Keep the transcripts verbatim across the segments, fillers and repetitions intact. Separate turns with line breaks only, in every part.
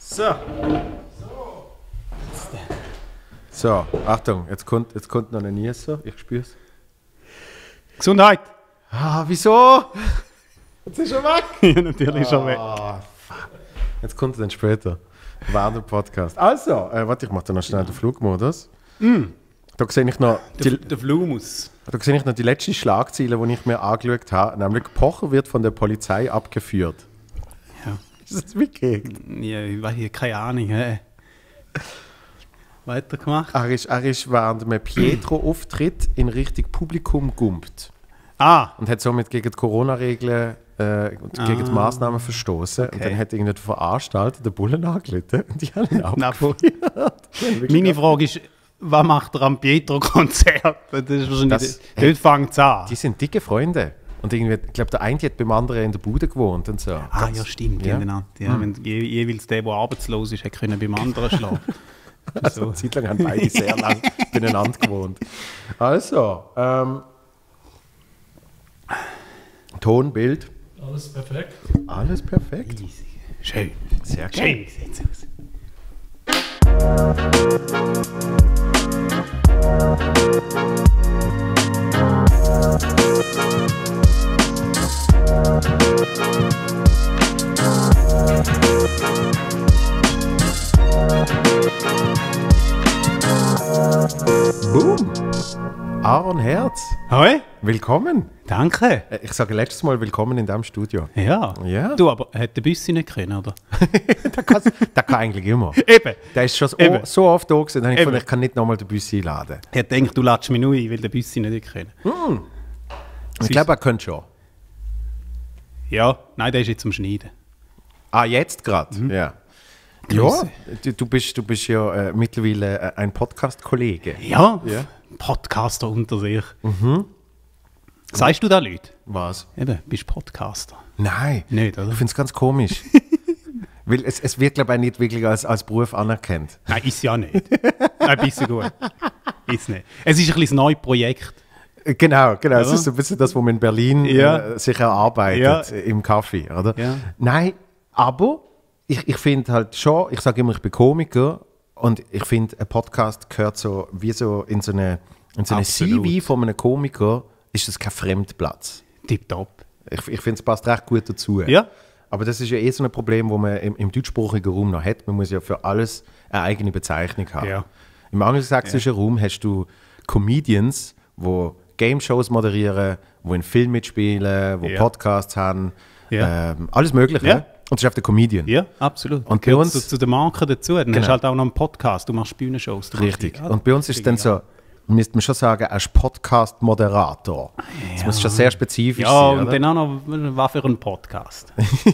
So. So, Achtung, jetzt kommt, jetzt kommt noch ein Nieser, ich spür's.
Gesundheit!
Ah, wieso? Jetzt ist er weg!
Ja, natürlich ist er weg.
Ah, fuck. Jetzt kommt er dann später. War der Podcast. Also, äh, warte, ich mach da noch schnell den Flugmodus.
Mm.
Da sehe ich noch
Der,
die,
der Flumus.
da sehe ich noch die letzte Schlagzeile, die ich mir angeschaut habe. Nämlich, Pocher wird von der Polizei abgeführt.
Ja.
Ist das wirklich?
Ja, ich weiß hier keine Ahnung. Hey. Weitergemacht.
Er ist, er ist während einem Pietro-Auftritt in Richtung Publikum gumpt.
Ah!
Und hat somit gegen die Corona-Regeln äh, und gegen die
Ah.
Massnahmen verstoßen.
Okay.
Und dann hat irgendwie der Veranstalter den Bullen angerufen und die haben ihn
Na,
abgefeuert.
Meine Frage ist, was macht er am Pietro-Konzert? Das ist wahrscheinlich.
Das-
Dort fängt es an.
Die sind dicke Freunde. Und irgendwie, ich glaube, der eine hat beim anderen in der Bude gewohnt und so.
Ah,
Ganz-
ja, stimmt.
Ja.
Ja. Genau. Ja, wenn je, jeweils der, der arbeitslos ist, hätte können beim anderen schlafen.
Also, eine Zeit lang haben beide sehr lang beieinander gewohnt. Also, ähm, Ton, Bild,
Alles perfekt.
alles perfekt.
Schön.
Sehr
Schön
gut.
sieht's aus.
Boom! Aaron Herz,
Hoi,
willkommen.
danke.
Äh, Ich sage letztes Mal willkommen in diesem Studio.
Ja.
Ja.
Du, aber hätte der Büssi nicht können, oder?
Der kann, der kann eigentlich immer.
Eben.
Der ist schon so,
Eben.
so oft da gewesen, dann habe ich
Eben.
gefunden, ich kann nicht nochmal den Bus einladen.
Ich hätte gedacht, du latschst mich nur ein, weil der Büssi nicht können.
Ich glaube, er könnte schon.
Ja, nein, der ist jetzt am Schneiden.
Ah, jetzt gerade? Ja. Ja,
Grüße.
du, du, bist, du bist ja äh, mittlerweile äh, ein Podcast-Kollege.
Ja,
Ja.
Podcaster unter sich. Sagst du da Leute?
Was?
Eben, bist Podcaster.
Nein.
Nicht, oder?
Ich finde es ganz komisch. Weil es, es wird, glaube ich, nicht wirklich als, als Beruf anerkannt.
Nein, ist ja nicht. Nein, ein bisschen gut. Ist nicht. Es ist ein bisschen ein neues Projekt.
Äh, Genau, genau. Es
Ja.
ist so ein bisschen das, was man in Berlin
Ja.
äh, sich erarbeitet,
Ja.
äh, im Kaffee, oder?
Ja.
Nein, aber ich, ich finde halt schon, ich sage immer, ich bin Komiker und ich finde, ein Podcast gehört so wie so in so eine, in so eine C
Absolut.
V von einem Komiker, ist das kein Fremdplatz.
Tipptopp.
Ich, ich finde, es passt recht gut dazu.
Ja.
Aber das ist ja eh so ein Problem, das man im, im deutschsprachigen Raum noch hat. Man muss ja für alles eine eigene Bezeichnung haben.
Ja.
Im angelsächsischen Raum hast du Comedians, die Game-Shows moderieren, die in Filmen mitspielen, die
Ja.
Podcasts haben,
Ja.
ähm, alles Mögliche.
Ja.
Und das ist einfach der Comedian.
Ja, absolut.
Und bei
Gehört
uns-
zu, zu den Marken dazu. Dann
Genau.
hast du halt auch noch einen Podcast, du machst Bühnenshows. du machst-
Richtig.
Ja,
Und bei uns ist es dann so, müsste man schon sagen, er ist Podcast-Moderator. Das muss schon sehr spezifisch
Ja,
sein.
und
oder?
dann auch noch, was für ein Podcast.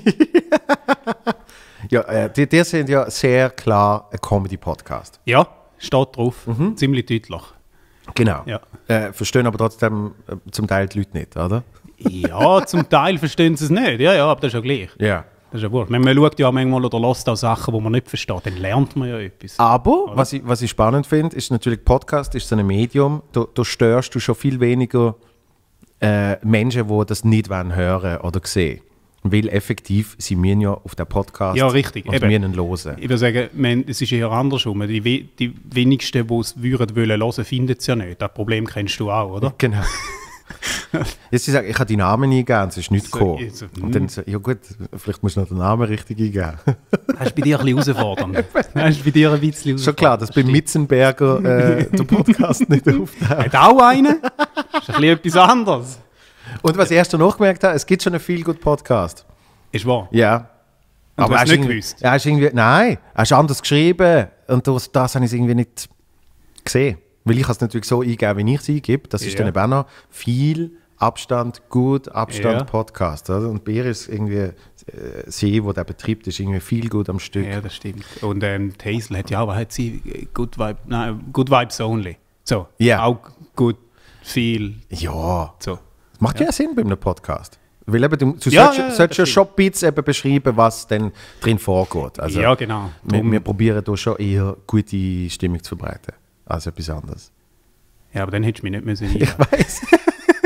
Ja, äh, die, die sind ja sehr klar ein Comedy-Podcast.
Ja, steht drauf. Ziemlich deutlich.
Genau.
Ja.
Äh, verstehen aber trotzdem äh, zum Teil die Leute nicht, oder?
Ja, zum Teil verstehen sie es nicht. Ja, ja, aber das ist ja gleich.
Ja.
Das ist ja wurscht. Man schaut ja manchmal oder lässt auch Sachen, die man nicht versteht. Dann lernt man ja etwas.
Aber, was ich, was ich spannend finde, ist natürlich, Podcast ist so ein Medium, da, da störst du schon viel weniger äh, Menschen, die das nicht wollen hören oder sehen. Weil effektiv, sie müssen ja auf den Podcast
Ja, richtig,
und
eben.
müssen hören.
Ich würde sagen, man, es ist eher andersrum. Die, we- die wenigsten, die es würden wollen hören, finden es ja nicht. Das Problem kennst du auch, oder?
Genau. Jetzt ich sage, ich habe die Namen eingegeben, es ist nichts
So,
gekommen.
so,
Und dann so, ja gut, vielleicht musst du noch den Namen richtig eingeben.
Das ist bei dir ein bisschen herausfordernd. Das ist bei dir ein bisschen herausfordernd.
Schon klar, dass bei Mitzenberger äh, der Podcast nicht auftaucht.
Hat auch einen? Das ist ein bisschen etwas anderes.
Und was ich erst noch gemerkt habe, es gibt schon einen viel gut Podcast.
Ist wahr.
Ja.
Und du
er
hast
ist
nicht
irgendwie-
gewusst?
Er ist irgendwie, nein, er ist anders geschrieben. Und das, das habe ich irgendwie nicht gesehen. Weil ich es natürlich so eingeben, wie ich es eingebe. Das ist
Ja.
dann eben auch noch viel Abstand, gut, Abstand,
Ja.
Podcast. Oder? Und bei ihr ist irgendwie, äh, sie, wo der betreibt, ist irgendwie viel gut am Stück.
Ja, das stimmt. Und ähm, die Hazel hat ja auch, was hat sie? Good, Vibe, nein, good Vibes Only. So,
Ja.
auch gut, viel,
Ja,
so.
das macht ja, Sinn bei einem Podcast. Weil eben, du, du
Ja,
solltest,
ja, ja,
solltest ja
das
schon ein bisschen eben beschreiben, was denn drin vorgeht. Also,
ja, genau.
wir,
Drum-
wir probieren da schon eher gute Stimmung zu verbreiten, als etwas anderes.
Ja, aber dann hättest du mich nicht müssen
Ich
einladen.
weiß.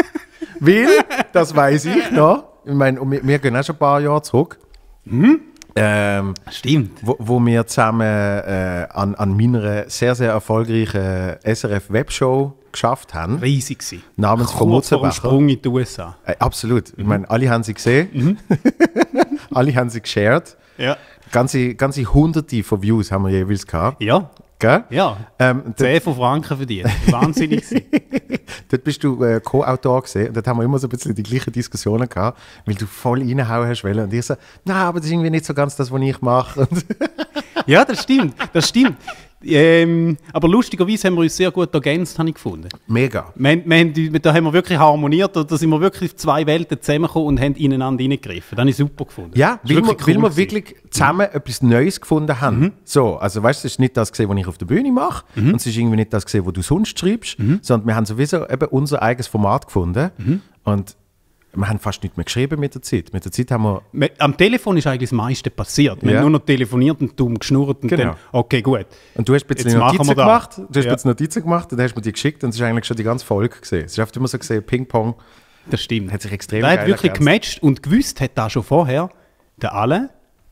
Weil, das weiß ich noch. Ich meine, und wir, wir gehen auch schon ein paar Jahre zurück. Ähm,
Stimmt.
Wo, wo wir zusammen äh, an, an meiner sehr, sehr erfolgreichen S R F-Webshow geschafft haben.
Riesig gewesen.
Namens von
Kurz vor dem
Mutzenbecher.
Sprung in die U S A.
Äh, absolut. Ich meine, alle haben sie gesehen.
Mhm.
Alle haben sie geshared.
Ja.
Ganze, ganze Hunderte von Views haben wir jeweils gehabt.
Ja.
Gell?
Ja.
Ähm,
zehn von Franken verdient. Wahnsinnig gewesen.
Dort bist du äh, Co-Autor gesehen und dort haben wir immer so ein bisschen die gleichen Diskussionen gehabt, weil du voll reinhauen hast wollen. Und ich so, nein, aber das ist irgendwie nicht so ganz das, was ich mache.
Ja, das stimmt. Das stimmt. Ähm, aber lustigerweise haben wir uns sehr gut ergänzt, habe ich gefunden.
Mega.
Wir, haben- wir, haben- da haben wir wirklich harmoniert, da sind wir wirklich zwei Welten zusammengekommen und haben ineinander reingegriffen. Das habe ich super gefunden.
Ja,
Das ist
weil wir,
wirklich
weil
cool
wir
gewesen.
wirklich zusammen etwas Neues gefunden haben.
Mhm.
So, also weißt du, es ist nicht das gesehen, was ich auf der Bühne mache
Mhm.
und es ist irgendwie nicht das gesehen, was du sonst schreibst, sondern wir haben sowieso eben unser eigenes Format gefunden
Mhm.
und wir haben fast nicht mehr geschrieben mit der Zeit. Mit der Zeit haben wir
Me- Am Telefon ist eigentlich das meiste passiert. Wir
Ja.
haben nur noch telefoniert und dumm geschnurrt und
Genau.
dann, okay, gut.
Und du hast ein bisschen
Jetzt machen
Notizen
wir das.
gemacht, du hast
Ja.
ein bisschen Notizen gemacht und dann hast du mir die geschickt und es ist eigentlich schon die ganze Folge gesehen. Es ist oft immer so gesehen, Ping-Pong,
Das stimmt.
hat sich extrem
Der hat
geil
wirklich
ergänzt.
gematcht und gewusst hat da schon vorher der Alle,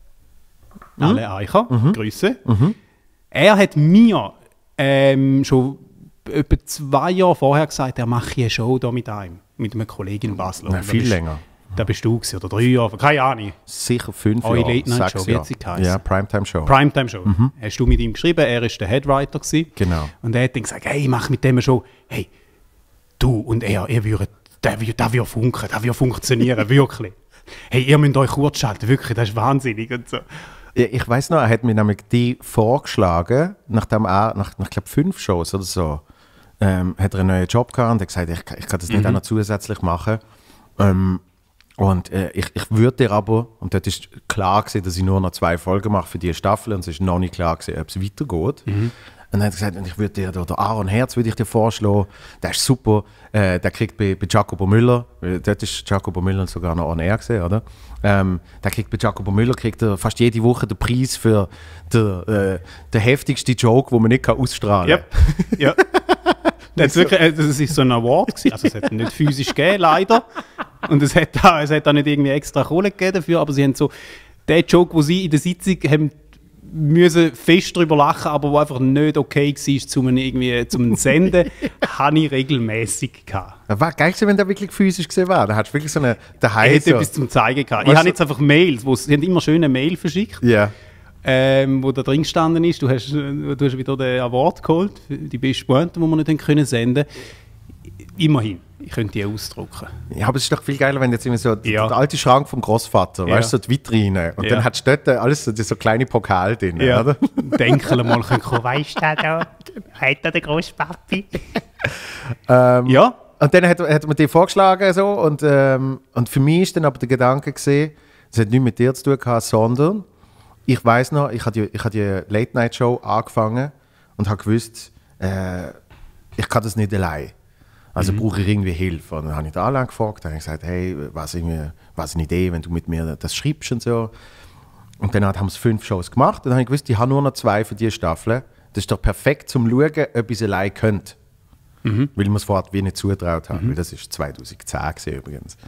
Alle Eicher, Grüße. Er hat mir ähm, schon etwa zwei Jahre vorher gesagt, er mache eine Show da mit einem, mit einem Kollegen in Basel.
Nein,
Und da
viel
bist-
länger.
Da bist du gewesen, oder drei Jahre, keine Ahnung.
Sicher fünf
Eure
Jahre,
Late-Night-Show,
sechs
wie
Jahre.
hat sie geheißen?
Ja, Primetime-Show.
Primetime-Show. Hast du mit ihm geschrieben, er war der Headwriter gewesen.
Genau.
Und er hat dann gesagt, hey, ich mache mit dem eine Show. Hey, du und er, ihr würdet, der, wür- der wird funken, der wird funktionieren, wirklich. Hey, ihr müsst euch kurz schalten, wirklich, das ist wahnsinnig und so.
Ja, ich weiß noch, er hat mir nämlich die vorgeschlagen, nachdem er, nach, nach glaube fünf Shows oder so, ähm, hat er einen neuen Job gehabt und hat gesagt, ich, kann- ich kann das nicht auch noch zusätzlich machen. Ähm, und äh, ich, ich würde dir aber, und dort ist klar gewesen, dass ich nur noch zwei Folgen mache für diese Staffel und es ist noch nicht klar gewesen, ob es weitergeht. Und dann hat er gesagt, und ich würde dir, der Aaron Herz würde ich dir vorschlagen, der ist super, äh, der kriegt bei, bei Jacobo Müller, äh, dort ist Jacobo Müller sogar noch on air gewesen, oder? Ähm, der kriegt bei Jacobo Müller kriegt er fast jede Woche den Preis für den, äh, den heftigsten Joke, den man nicht kann ausstrahlen kann.
Ja. Das, wirklich, äh, das ist so ein Award gewesen. Also es hat ihn nicht physisch gegeben, leider. Und es hat auch, es hat auch nicht irgendwie extra Kohle gegeben dafür, aber sie haben so, den Joke, den sie in der Sitzung haben müssen fest drüber lachen, aber der einfach nicht okay war, zum irgendwie zum Senden, habe ich regelmäßig gehabt.
Das war geil gewesen, wenn der wirklich physisch gesehen war. Da hattest du wirklich so eine
Er
daheim
hat
so.
etwas zum Zeigen gehabt. Ich
Weißt
habe
du-
jetzt einfach Mails, wo sie haben immer schöne Mail verschickt,
Ja.
ähm, wo da drin gestanden ist, du hast, äh, du hast wieder den Award geholt, für die beste Pointe, die wir nicht haben können senden. Immerhin, ich könnte die ausdrucken.
Ja, aber es ist doch viel geiler, wenn jetzt irgendwie so
Ja.
der alte Schrank vom Großvater,
Ja.
weißt du, so die Vitrine. Und
Ja.
dann hat dort alles so, so kleine Pokal drin, oder?
Denken mal, können kommen.
Weißt du da? Hat da der Großpapi?
Ähm,
Ja,
Und dann hat, hat man die vorgeschlagen so, und, ähm, und für mich ist dann aber der Gedanke gesehen, es hat nichts mit dir zu tun gehabt, sondern ich weiß noch, ich habe die, ich hab die Late-Night-Show angefangen und habe gewusst, äh, ich kann das nicht allein. Also brauche ich irgendwie Hilfe. Und dann habe ich den Alain gefragt, dann habe ich gesagt, hey, was, irgendwie, was eine Idee, wenn du mit mir das schreibst und so. Und dann haben wir fünf Shows gemacht und dann habe ich gewusst, ich habe nur noch zwei für diese Staffel. Das ist doch perfekt zum Schauen, ob ich es allein könnte.
Mhm.
Weil ich mir es vorher wie nicht zutraut habe. Weil das war zwanzig zehn gewesen, übrigens.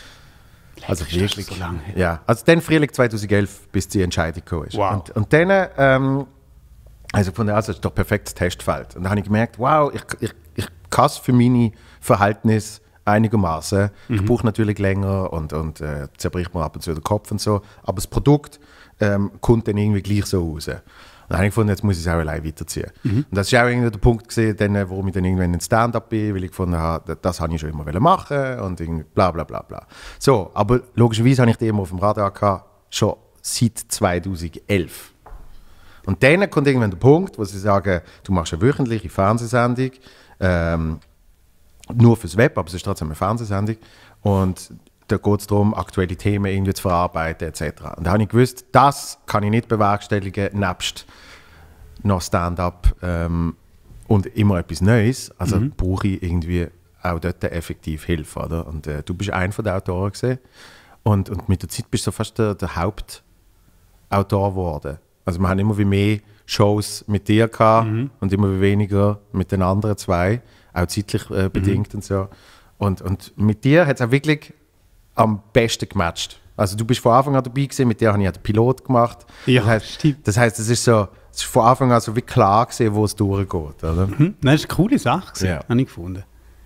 Also
ist das
wirklich.
so lange her?
Ja, also dann Frühling zwanzig elf, bis die Entscheidung gekommen ist.
Wow.
Und, und dann, ähm, also von der also das ist doch perfektes Testfeld. Und dann habe ich gemerkt, wow, ich, ich, ich kann es für meine Verhältnisse einigermaßen.
Mhm.
Ich brauche natürlich länger und, und äh, zerbricht mir ab und zu den Kopf und so. Aber das Produkt ähm, kommt dann irgendwie gleich so raus. Und dann habe ich gefunden, jetzt muss ich es auch allein weiterziehen.
Mhm.
Und das ist auch irgendwie der Punkt gewesen, dann, warum ich dann irgendwann in Stand-up bin, weil ich gefunden habe, das, das habe ich schon immer wollen machen und irgendwie bla bla bla bla. So, aber logischerweise habe ich die immer auf dem Radar gehabt, schon seit zwanzig elf. Und dann kommt irgendwann der Punkt, wo sie sagen, du machst eine wöchentliche Fernsehsendung, ähm, nur fürs Web, aber es ist trotzdem eine Fernsehsendung. Und da geht es darum, aktuelle Themen irgendwie zu verarbeiten et cetera. Und da habe ich gewusst, das kann ich nicht bewerkstelligen, nebst noch Stand-up ähm, und immer etwas Neues. Also
Mhm.
brauche ich irgendwie auch dort effektiv Hilfe. Oder? Und äh, du bist einer von den Autoren gewesen. Und, und mit der Zeit bist du so fast der, der Hauptautor geworden. Also wir haben immer wie mehr Shows mit dir gehabt
Mhm.
und immer wie weniger mit den anderen zwei, auch zeitlich äh, bedingt
Mhm.
und so. Und, und mit dir hat es auch wirklich am besten gematcht. Also du bist von Anfang an dabei gewesen, mit dir habe ich ja den Pilot gemacht.
Ja,
das heißt,
stimmt.
Das heisst, es ist so, es ist von Anfang an so wie klar gewesen, wo es durchgeht, oder?
Mhm. Das ist eine coole Sache, gewesen,
Ja.
habe ich gefunden.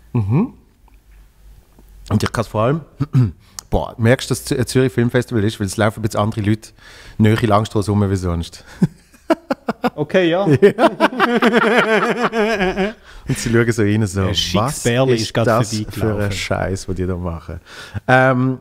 Und ich kann es vor allem, boah, merkst du, dass es ein Zürich Filmfestival ist, weil es laufen jetzt andere Leute näher Langstrasse rum wie sonst.
Okay, ja.
Und sie schauen so rein, so,
Ein
was
schickes Bärli
ist
ist gerade
das für
vorbeigelaufen.
ein Scheiß, was die da machen. Ähm,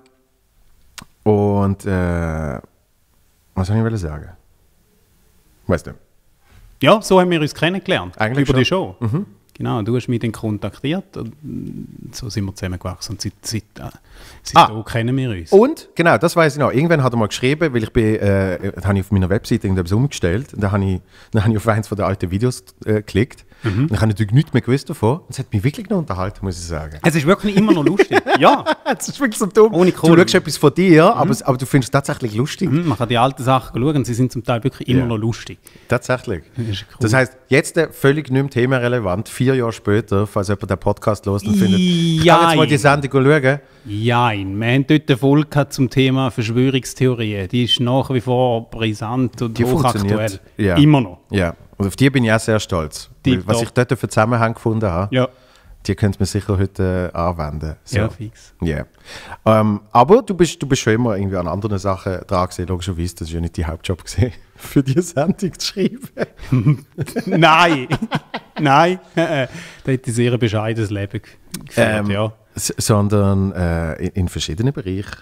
und, äh, was soll ich wollen sagen? Weißt du?
Ja, so haben wir uns kennengelernt.
Eigentlich
über die
schon.
Show. Genau, du hast mich dann kontaktiert und so sind wir zusammengewachsen. Und seit, seit, äh, seitdem
Ah.
kennen wir uns.
Und, genau, das weiß ich noch. Irgendwann hat er mal geschrieben, weil ich bin, äh, da habe ich auf meiner Webseite irgendetwas umgestellt. Und dann habe ich, dann habe ich auf eins von den alten Videos äh, geklickt.
Mhm.
Und ich habe natürlich nichts mehr gewusst davon. Und es hat mich wirklich noch unterhalten, muss ich sagen.
Es ist wirklich immer noch lustig. Ja,
Das ist wirklich so dumm.
Ohne
du
Kohle.
schaust etwas von dir, aber, es- aber du findest es tatsächlich lustig.
mhm, man kann die alten Sachen schauen und sie sind zum Teil wirklich immer
Ja.
noch lustig.
Tatsächlich.
Das ist cool.
Das heisst, jetzt äh, völlig nicht mehr themenrelevant, vier Jahre später, falls jemand den Podcast hört und findet, ich kann jetzt mal die Sendung schauen.
Nein, wir haben dort eine Folge gehabt zum Thema Verschwörungstheorien. Die ist nach wie vor brisant und
Die
hochaktuell.
funktioniert. Ja.
Immer noch.
Ja, und auf die bin ich auch sehr stolz. Weil, was
Tipptopp.
ich dort für Zusammenhang gefunden habe,
Ja,
die könnt ihr sicher heute äh, anwenden. So.
ja fix.
Yeah. Ähm, aber du bist, du bist schon immer irgendwie an anderen Sachen dran gewesen, logischerweise. Das war ja nicht dein Hauptjob gewesen, für diese Sendung zu schreiben.
Nein, nein. äh, äh, Da hätte ich sehr ein bescheidenes Leben ge- geführt,
Ähm,
ja.
S sondern äh, in, in verschiedenen Bereichen.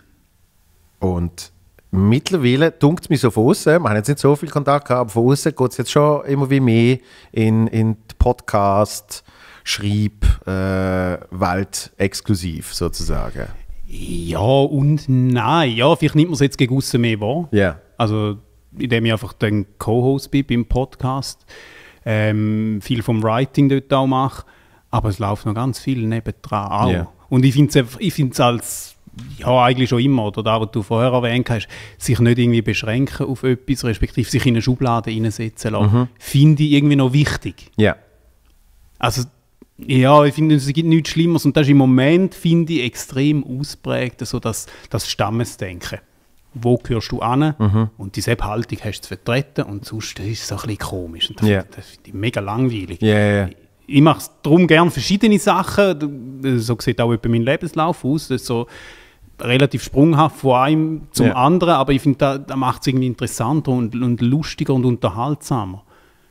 Und mittlerweile dunkt es mich so von außen, wir haben jetzt nicht so viel Kontakt gehabt, aber von außen geht es jetzt schon immer wie mehr in, in die Podcast, Schreib, äh, Welt exklusiv sozusagen.
Ja und nein. Ja, vielleicht nimmt man es jetzt gegen aussen mehr wahr.
Ja.
Also, indem ich einfach dann Co-Host bin beim Podcast, ähm, viel vom Writing dort auch mache, aber es läuft noch ganz viel nebendran auch.
Ja.
Und ich finde es ich find's als, ja eigentlich schon immer, oder da, was du vorher erwähnt hast, sich nicht irgendwie beschränken auf etwas, respektive sich in eine Schublade reinsetzen lassen,
Mhm.
finde ich irgendwie noch wichtig.
Ja.
Also, ja, ich finde, es gibt nichts Schlimmeres und das ist im Moment, finde ich, extrem ausprägt, so das, das Stammesdenken. Wo gehörst du an?
Mhm.
Und diese Haltung hast du zu vertreten und sonst ist es so ein bisschen komisch. Und das,
Ja.
das finde ich mega langweilig.
Ja, ja, ja.
Ich mache darum gerne verschiedene Sachen. So sieht auch etwa mein Lebenslauf aus. Das ist so relativ sprunghaft von einem zum
Ja.
anderen, aber ich finde, da, da macht es irgendwie interessanter und, und lustiger und unterhaltsamer.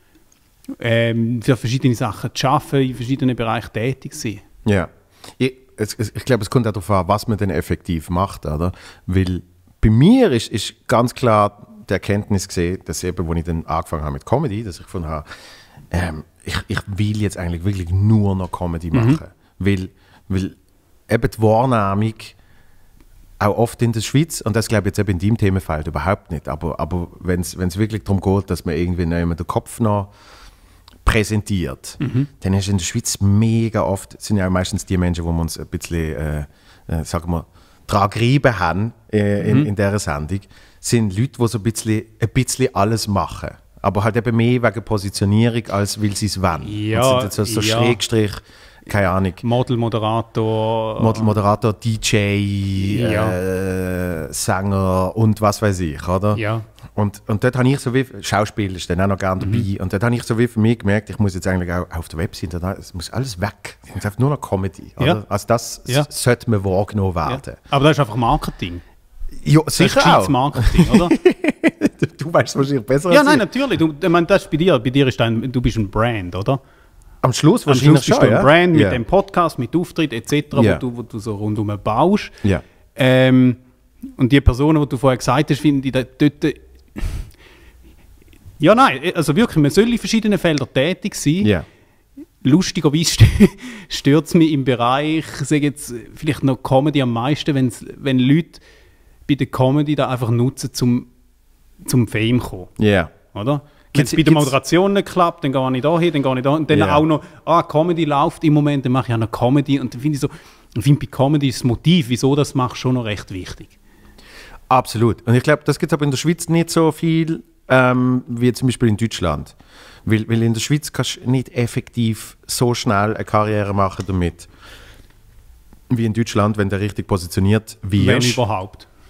Ähm, für verschiedene Sachen zu arbeiten, in verschiedenen Bereichen tätig zu sein.
Ja. Ich, es, es, ich glaube, es kommt auch darauf an, was man denn effektiv macht, oder? Weil bei mir ist, ist ganz klar die Erkenntnis gesehen, dass eben, als ich dann angefangen habe mit Comedy, dass ich gefunden habe, ähm, ich, ich will jetzt eigentlich wirklich nur noch Comedy machen. Weil, weil eben die Wahrnehmung auch oft in der Schweiz, und das glaube ich jetzt eben in deinem Themenfeld überhaupt nicht, aber, aber wenn es wirklich darum geht, dass man irgendwie nicht den Kopf noch präsentiert, dann ist in der Schweiz mega oft, sind ja auch meistens die Menschen, wo wir uns ein bisschen, äh, äh, sagen wir, dran gerieben haben äh, in, in dieser Sendung, sind Leute, die so ein bisschen, ein bisschen alles machen. Aber halt eben mehr wegen Positionierung, als weil sie es wollen.
Ja,
Und sind jetzt so, so
ja.
Schrägstrich, keine Ahnung,
Model, Moderator.
Model, Moderator, D J,
Ja.
äh, Sänger und was weiß ich, oder?
Ja.
Und, und dort habe ich so wie, Schauspiel ist dann auch noch gerne dabei,
Mhm.
und dort habe ich so wie für mich gemerkt, ich muss jetzt eigentlich auch auf der Webseite, da- es muss alles weg. Es muss einfach nur noch Comedy, oder?
Ja.
Also das
Ja.
s- sollte man wahrgenommen
Ja.
werden.
Aber das ist einfach Marketing.
Ja,
Das ist
sicher
gescheites
auch.
Marketing, oder?
Du weißt es wahrscheinlich besser
Ja,
als
nein,
ich.
natürlich. Du, ich meine, das ist bei dir. Bei dir ist ein, du bist ein Brand, oder?
Am Schluss
Am
wahrscheinlich
Schluss bist
schon,
du ein
ja?
Brand mit
Ja.
dem Podcast, mit Auftritt et cetera,
Ja.
wo, du, wo du so rundum baust.
Ja.
Ähm, und die Personen, die du vorher gesagt hast, finde ich da- dort. Ja, nein, also wirklich, man soll in verschiedenen Feldern tätig sein.
Ja.
Lustigerweise st- stört es mich im Bereich, ich sage jetzt vielleicht noch Comedy am meisten, wenn's, wenn Leute bei der Comedy da einfach nutzen, zum, zum Fame zu kommen.
Ja.
Oder? Wenn
Gibt's-
es bei der
gibt's-
Moderation nicht klappt, dann gehe ich da hin, dann gehe ich da und dann
Ja.
auch noch, ah, Comedy läuft im Moment, dann mache ich auch noch Comedy und dann finde ich so, ich finde bei Comedy ist das Motiv, wieso das machst, schon noch recht wichtig.
Absolut. Und ich glaube, das gibt es aber in der Schweiz nicht so viel ähm, wie zum Beispiel in Deutschland. Weil, weil in der Schweiz kannst du nicht effektiv so schnell eine Karriere machen damit, wie in Deutschland, wenn du richtig positioniert
Wenn
wirst.
überhaupt.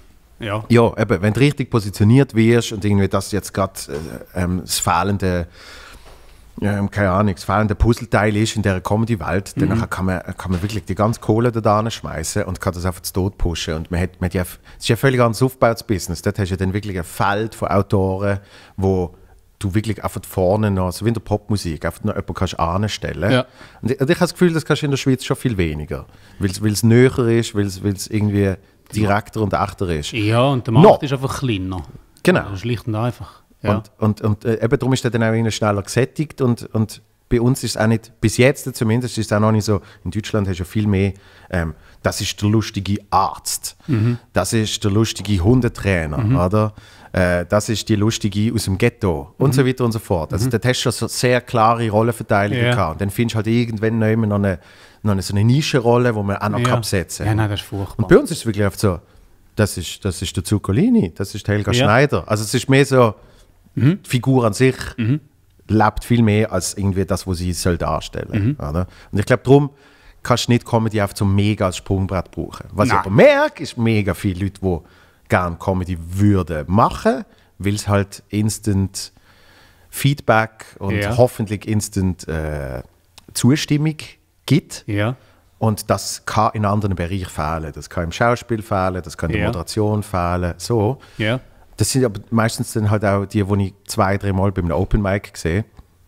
Ja.
Ja, eben, wenn du richtig positioniert wirst und irgendwie das jetzt gerade äh, ähm, das fehlende, ähm, keine Ahnung, das fehlende Puzzleteil ist in dieser Comedy-Welt, mhm. dann kann man, kann man wirklich die ganze Kohle da schmeißen und kann das einfach zu Tod pushen. Und man hat, man hat ja, es ist ja völlig anders aufgebautes Business. Dort hast du ja dann wirklich ein Feld von Autoren, wo du wirklich einfach vorne noch, so wie in der Popmusik, einfach noch jemanden kannst anstellen.
Ja.
Und ich, und ich habe das Gefühl, das kannst du in der Schweiz schon viel weniger. Weil es näher ist, weil es irgendwie direkter und echter ist.
Ja, und der Markt
No.
ist einfach kleiner.
Genau.
Also schlicht und einfach. Ja.
Und, und, und äh, eben darum ist der dann auch irgendwie schneller gesättigt und, und bei uns ist es auch nicht, bis jetzt zumindest, ist es auch noch nicht so, in Deutschland hast du ja viel mehr, ähm, das ist der lustige Arzt, mhm. das ist der lustige Hundetrainer, mhm. oder? Äh, das ist die lustige aus dem Ghetto und
mhm.
so weiter und so fort. Also mhm. dort hast du schon so sehr klare Rollenverteilungen
ja.
gehabt. Und dann findest du halt irgendwann noch immer noch eine, noch eine, so eine Nischenrolle, wo man auch noch
ja.
kann besetzen kann.
Ja, nein, das ist furchtbar.
Und bei uns ist es wirklich oft so, das ist, das ist der Zuccolini, das ist Helga
Ja.
Schneider. Also es ist mehr so,
Mhm.
die Figur an sich
Mhm.
lebt viel mehr als irgendwie das, was sie soll darstellen soll. Mhm. Und ich glaube, darum kannst du nicht Comedy einfach zum mega als Sprungbrett brauchen. Was
Nein.
ich aber merke, ist mega viele Leute, die gerne Comedy würden machen, weil es halt instant Feedback und
Ja.
hoffentlich instant äh, Zustimmung gibt.
Ja.
Und das kann in anderen Bereichen fehlen. Das kann im Schauspiel fehlen, das kann in der
Ja.
Moderation fehlen. So.
Ja.
Das sind aber meistens dann halt auch die, die ich zwei, drei Mal bei einem Open Mic sehe.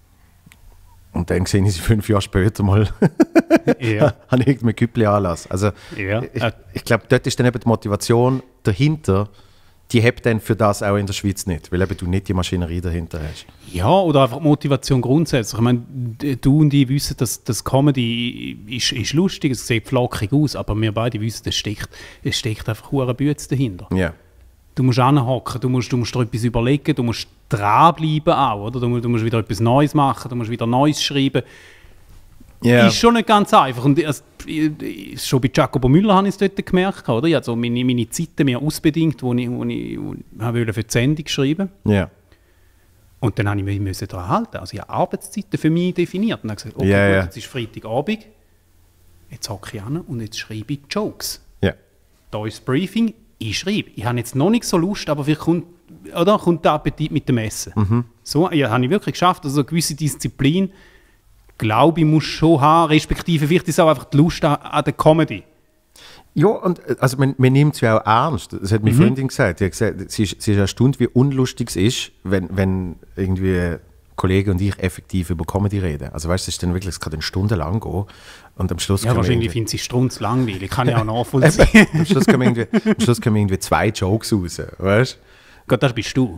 Und dann sehe ich sie fünf Jahre später mal.
Ja.
Habe ich irgendein Küppli Anlass. Also
Ja.
ich,
Äh.
ich glaube, dort ist dann eben die Motivation dahinter, die hebt dann für das auch in der Schweiz nicht, weil eben du nicht die Maschinerie dahinter hast.
Ja, oder einfach Motivation grundsätzlich. Ich meine, d- du und ich wissen, dass das Comedy ist, ist lustig, es sieht flockig aus, aber wir beide wissen, es steckt, es steckt einfach hure Bütze dahinter.
Ja.
Du musst anhocken, du musst, du musst dir etwas überlegen, du musst dranbleiben auch, oder? Du, musst- du musst wieder etwas Neues machen, du musst wieder Neues schreiben.
Ja.
Ist schon nicht ganz einfach. Und also, ich- schon bei Jacobo Müller habe ich es dort gemerkt, oder? Ich habe so meine, meine Zeiten mir ausbedingt, wo ich, wo ich, wo ich wollte für die Sendung geschrieben.
Ja.
Und dann habe ich mich müssen daran halten. Also ich habe Arbeitszeiten für mich definiert und habe gesagt, okay,
Ja,
gut,
ja.
jetzt ist Freitagabend, jetzt hocke ich an und jetzt schreibe ich Jokes.
Ja.
Da ist das Briefing, ich schreibe. Ich habe jetzt noch nicht so Lust, aber vielleicht kommt, oder, kommt der Appetit mit dem Essen.
Mhm.
So ja, habe ich wirklich geschafft. Also eine gewisse Disziplin, glaube ich, muss schon haben, respektive vielleicht ist auch einfach die Lust an, an der Comedy.
Ja, und äh, also man, man nimmt es ja auch ernst. Das hat meine
Mhm.
Freundin gesagt. Die hat gesagt, sie ist, sie ist erstaunt, wie unlustig es ist, wenn, wenn irgendwie Kollegen und ich effektiv über Comedy reden. Also weißt du, es ist dann wirklich, es kann dann stundenlang gehen und am Schluss
Ja,
kann man
wahrscheinlich
irgendwie-
findet sie strunz langweilig, kann ich auch nachvollziehen.
am Schluss kommen irgendwie, am Schluss kommen irgendwie zwei Jokes raus, weißt
Gott, das bist du.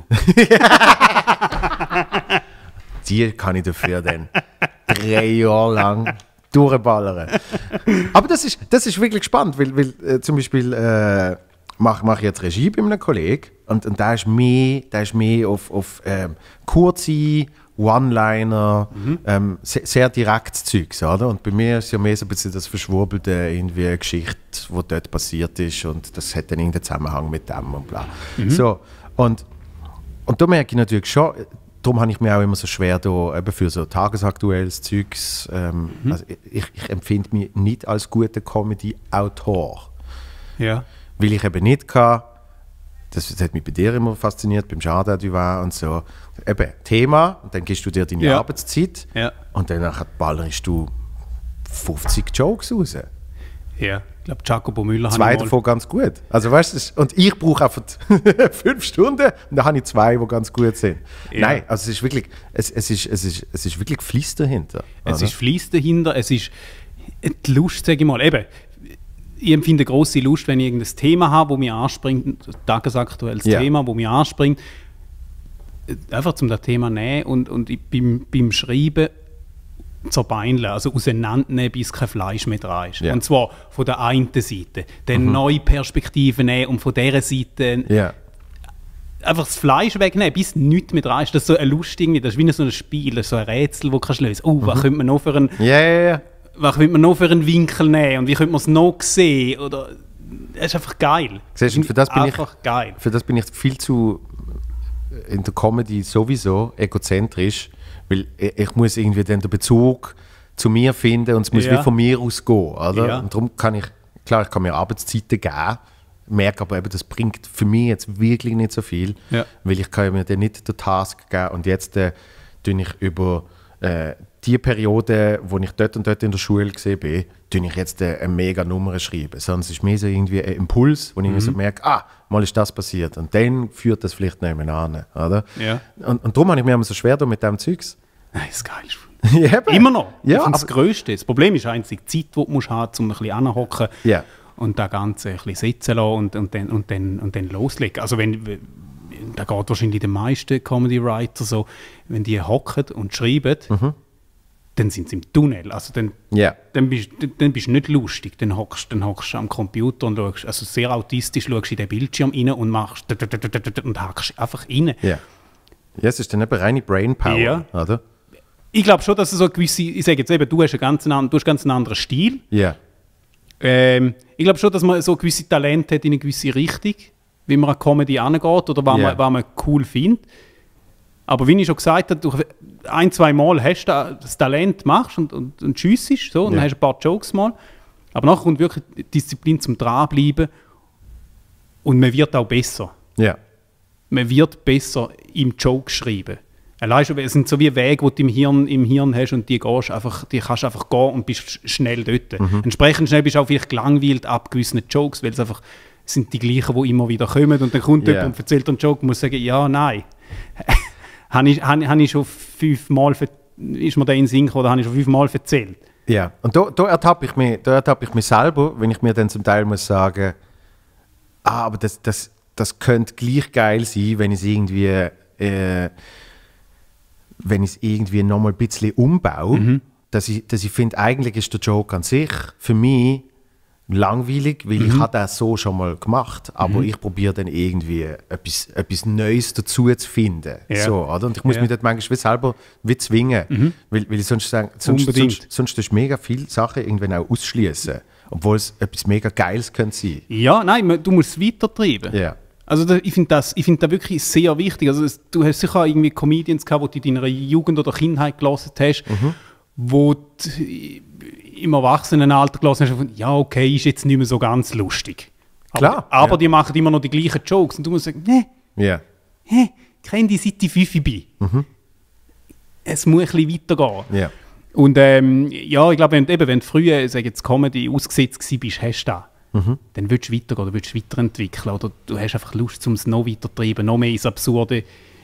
Die kann ich dafür dann drei Jahre lang durchballern. Aber das ist, das ist wirklich spannend, weil, weil äh, zum Beispiel äh, mache mach ich jetzt Regie bei einem Kollegen und, und da ist mehr, da ist mehr auf, auf ähm, kurze One-Liner,
Mhm.
ähm, sehr, sehr direktes Zeugs, oder? Und bei mir ist ja mehr so ein bisschen das verschwurbelte irgendwie Geschichte, die dort passiert ist und das hat dann irgendeinen Zusammenhang mit dem und bla.
Mhm.
So, und, und da merke ich natürlich schon, darum habe ich mir auch immer so schwer, da, eben für so tagesaktuelles Zeugs, ähm,
Mhm.
also ich, ich empfinde mich nicht als guter Comedy-Autor,
Ja.
weil ich eben nicht kann, das, das hat mich bei dir immer fasziniert, beim Jardin du war und so, eben Thema, und dann gibst du dir deine
Ja.
Arbeitszeit
Ja.
und dann ballerst du fünfzig Jokes raus.
Ja. Ich glaube, Jacobo Müller
Zwei
habe ich mal-
davon ganz gut. Also weißt du, es- und ich brauche einfach fünf Stunden und dann habe ich zwei, die ganz gut sind.
Ja.
Nein, also es ist wirklich, es, es ist, es ist, es ist wirklich Fleiss dahinter.
Es
oder?
ist Fleiss dahinter, es ist die Lust, sage ich mal. Eben, ich empfinde grosse Lust, wenn ich irgendein Thema habe, das mich anspringt, ein tagesaktuelles
Ja.
Thema, das mich anspringt, einfach zum das Thema nehmen und, und ich beim, beim Schreiben zerbeineln, also auseinandernehmen, bis kein Fleisch mehr dran ist.
Ja.
Und zwar von der einen Seite, dann neue Perspektiven nehmen und von dieser Seite
Ja.
einfach das Fleisch wegnehmen, bis nichts mehr dran ist. Das ist so ein lustig, das ist wie so ein Spiel, das ist so ein Rätsel, das du lösen kannst. Oh, was könnte man noch für einen,
Ja, ja, ja.
was könnte man noch für einen Winkel nehmen und wie könnte man es noch sehen? Oder, es ist einfach geil.
Siehst du, und für das bin ich-
einfach geil.
Für das bin ich viel zu in der Comedy sowieso egozentrisch, weil ich, ich muss irgendwie dann den Bezug zu mir finden und es muss
Ja.
wie von mir aus gehen, oder?
Ja.
Und darum kann ich, klar, ich kann mir Arbeitszeiten geben, merke aber eben, das bringt für mich jetzt wirklich nicht so viel,
Ja.
weil ich kann mir dann nicht den Task geben und jetzt äh, tue ich über äh, die Periode, wo ich dort und dort in der Schule gesehen bin, tue ich jetzt äh, eine mega Nummer schreiben. Sondern es ist mehr so irgendwie ein Impuls, wo ich mhm. so merke, ah, mal ist das passiert. Und dann führt das vielleicht nebenan, oder?
Ja.
Und, und darum habe ich mir immer so schwer mit dem Zeugs.
Nein, das ist geil.
Ja, eben.
Immer noch.
Ja,
ich finde das
aber-
Größte. Das Problem ist einzig die Zeit, die du musst haben, um ein bisschen anhocken
Ja.
und das Ganze ein bisschen sitzen lassen und, und, dann, und, dann, und dann loslegen. Also wenn, da geht wahrscheinlich den meisten Comedy-Writer so, wenn die hocken und schreiben,
Mhm.
dann sind sie im Tunnel. Also dann,
Ja.
dann, bist, dann bist du nicht lustig. Dann hockst dann hockst du am Computer und schaust, also sehr autistisch schaust in den Bildschirm rein und machst und hackst einfach rein.
Ja. Ja, es ist dann eben reine Brainpower,
Ja.
oder?
Ich glaube schon, dass es so eine gewisse, ich sage jetzt eben, du hast einen ganz, an- du hast ganz einen anderen Stil.
Ja.
Ähm, ich glaube schon, dass man so gewisse Talente hat in eine gewisse Richtung, wie man an Comedy angeht oder was,
Ja.
man, was man cool findet. Aber wie ich schon gesagt habe, du ein, zwei Mal hast du das Talent, machst und, und, und schiessest, so, und
Ja.
dann hast du ein paar Jokes mal. Aber nachher kommt wirklich die Disziplin zum Dranbleiben und man wird auch besser.
Ja.
Man wird besser im Joke schreiben. Allein schon, es sind so wie Wege, die du im Hirn, im Hirn hast und die gehst einfach, die kannst du einfach gehen und bist sch- schnell dort.
Mhm.
Entsprechend schnell bist du auch vielleicht gelangweilt ab gewissen Jokes, weil es einfach es sind die gleichen, die immer wieder kommen und dann kommt
Yeah.
jemand und erzählt einen Joke und muss sagen, ja, nein. habe ich, hab, hab ich schon fünfmal, ver- ist mir der in den Sinn gekommen, oder habe ich schon fünfmal erzählt?
Ja, und da, da ertappe ich, mich- da ertappe ich mich selber, wenn ich mir dann zum Teil muss sagen, ah, aber das, das, das könnte gleich geil sein, wenn ich es irgendwie, äh, wenn ich es irgendwie nochmal ein bisschen umbaue,
Mhm.
dass ich, dass ich finde, eigentlich ist der Joke an sich für mich langweilig, weil
Mhm.
ich habe das so schon mal gemacht, aber ich probiere dann irgendwie etwas, etwas Neues dazu zu finden.
Ja.
So, oder? Und ich muss
Ja.
mich dort manchmal wie selber wie zwingen, weil, weil ich sonst sagen, sonst,
Unbedingt.
sonst, sonst tust du mega viele Sachen irgendwann auch ausschließen, obwohl es etwas mega Geiles könnte sein.
Ja, nein, man- du musst es weitertreiben.
Ja.
Also da, ich finde das, ich find das wirklich sehr wichtig. Also es, du hast sicher auch irgendwie Comedians gehabt, die du in deiner Jugend oder Kindheit gelesen hast, wo du im Erwachsenenalter gelesen hast, und ja okay, ist jetzt nicht mehr so ganz lustig.
Klar,
Aber, aber
ja.
die machen immer noch die gleichen Jokes und du musst sagen, ne,
Ja.
hä, ich kenne die seit ich fünf bin. Es muss ein bisschen weitergehen.
Ja.
Und ähm, ja, ich glaube, wenn, eben, wenn du früher, sag jetzt, Comedy ausgesetzt gewesen bist, hast du das. Dann willst du weitergehen, du willst weiterentwickeln. Oder du hast einfach Lust, um es noch weiter zu treiben, noch mehr ins Absurde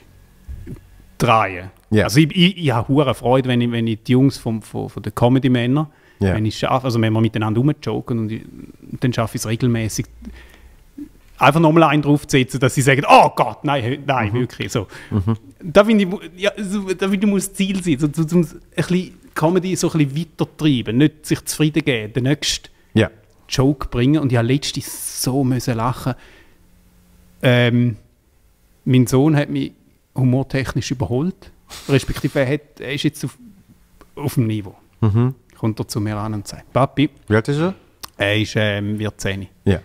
drehen.
Ja.
Also ich, ich, ich habe hure Freude, wenn ich, wenn ich die Jungs vom, von, von den Comedy-Männern,
Ja.
wenn ich schaffe, also wenn wir miteinander rumjoken und ich, dann schaffe ich es regelmäßig, einfach nochmal einen draufzusetzen, dass sie sagen, oh Gott, nein, hö- nein, wirklich so. Da finde ich, ja, so, da finde ich, muss das Ziel sein, so, so, so ein bisschen Comedy so ein bisschen weitertreiben, nicht sich zufrieden geben, den nächsten
Ja.
Joke bringen. Und ich habe letztens so müssen lachen. Ähm, mein Sohn hat mich humortechnisch überholt, respektive er, hat, er ist jetzt auf, auf dem Niveau.
Mhm.
Kommt er zu mir an und sagt, Papi,
Wie alt ist er?
er ist, ähm, wird zehn.
Ja.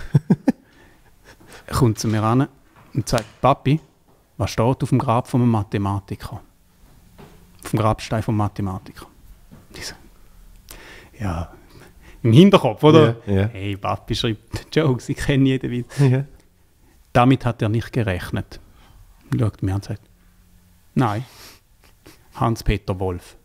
Er kommt zu mir an und sagt, Papi, was steht auf dem Grab von einem Mathematiker? Auf dem Grabstein vom Mathematiker. Ich so, ja, im Hinterkopf, oder?
Ja, ja.
Hey, Papi schreibt Jokes, ich kenne jeden Witz.
Ja.
Damit hat er nicht gerechnet. Er schaut mir an und sagt, nein, Hans-Peter Wolf.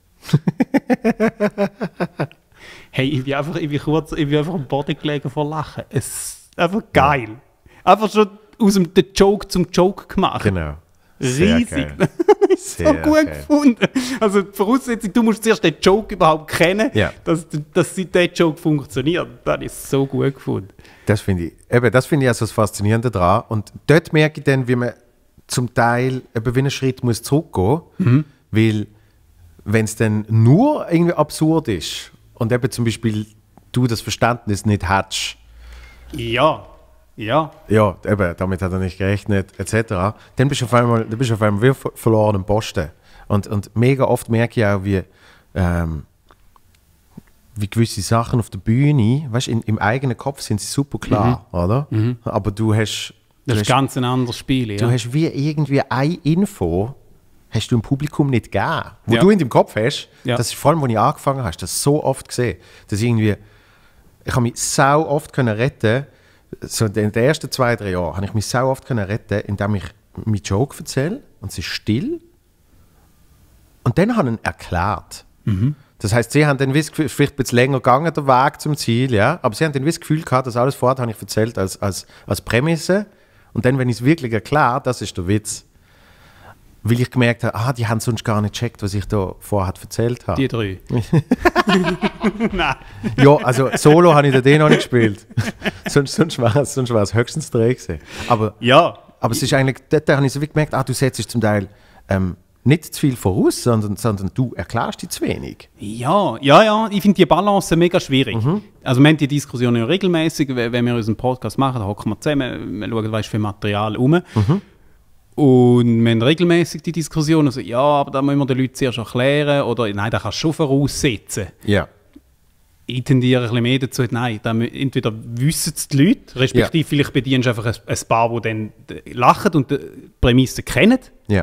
Hey, ich bin einfach, ich bin kurz, ich bin einfach am Boden gelegen vor Lachen. Es ist einfach geil. Einfach schon aus dem den Joke zum Joke gemacht.
Genau. Sehr
Riesig.
geil.
So
Sehr
gut
geil.
gefunden. Also die Voraussetzung, du musst zuerst den Joke überhaupt kennen,
Ja.
dass, dass der Joke funktioniert. Das ist so gut gefunden.
Das finde ich, eben, das finde ich also das Faszinierende daran. Und dort merke ich dann, wie man zum Teil eben wie einen Schritt muss zurückgehen muss, weil wenn es dann nur irgendwie absurd ist und eben zum Beispiel du das Verständnis nicht hättest,
Ja, ja.
ja, eben, damit hat er nicht gerechnet, et cetera, dann bist du auf einmal, dann bist du auf einmal wie ver- verloren am Posten. Und, und mega oft merke ich auch, wie, ähm, wie gewisse Sachen auf der Bühne, weißt, in, im eigenen Kopf sind sie super klar, oder? Aber du hast, du
Das ist
hast,
ganz ein anderes Spiel.
du
Ja.
hast wie irgendwie eine Info, hast du im Publikum nicht gegeben, wo
Ja.
du in deinem Kopf hast.
Ja.
Das ist vor allem, als ich angefangen habe, das so oft gesehen, dass irgendwie, ich habe mich sau oft können retten, so in den ersten zwei, drei Jahren habe ich mich so oft können retten, indem ich meinen Joke erzähle und sie ist still. Und dann habe ich ihn erklärt.
Mhm.
Das heisst, sie haben dann das Gefühl, vielleicht ein bisschen länger gegangen, der Weg zum Ziel, ja, aber sie haben dann das Gefühl gehabt, dass alles vorher habe ich erzählt als, als, als Prämisse. Und dann, wenn ich es wirklich erkläre, das ist der Witz. Weil ich gemerkt habe, ah, die haben sonst gar nicht gecheckt, was ich da vorher erzählt habe.
Die drei. Nein.
Ja, also Solo habe ich den noch nicht gespielt. sonst sonst war es sonst war's höchstens drei gewesen. Aber,
Ja.
aber es ist eigentlich, dort habe ich so wie gemerkt, ah, du setzt zum Teil ähm, nicht zu viel voraus, sondern, sondern du erklärst dich zu wenig.
Ja, ja, ja. Ich finde die Balance mega schwierig.
Mhm.
Also wir haben die Diskussion ja regelmäßig, wenn wir unseren Podcast machen, da hocken wir zusammen, wir schauen, was ist für Material rum.
Mhm.
Und wir haben regelmäßig die Diskussion, also ja, aber da müssen wir den Leuten zuerst erklären oder nein, da kannst du schon voraussetzen.
Ja.
Ich tendiere ein bisschen mehr dazu, nein, da mü- entweder wissen es die Leute, respektive
Ja.
vielleicht bedienst du einfach ein, ein paar, die dann äh, lachen und die Prämisse kennen,
Ja.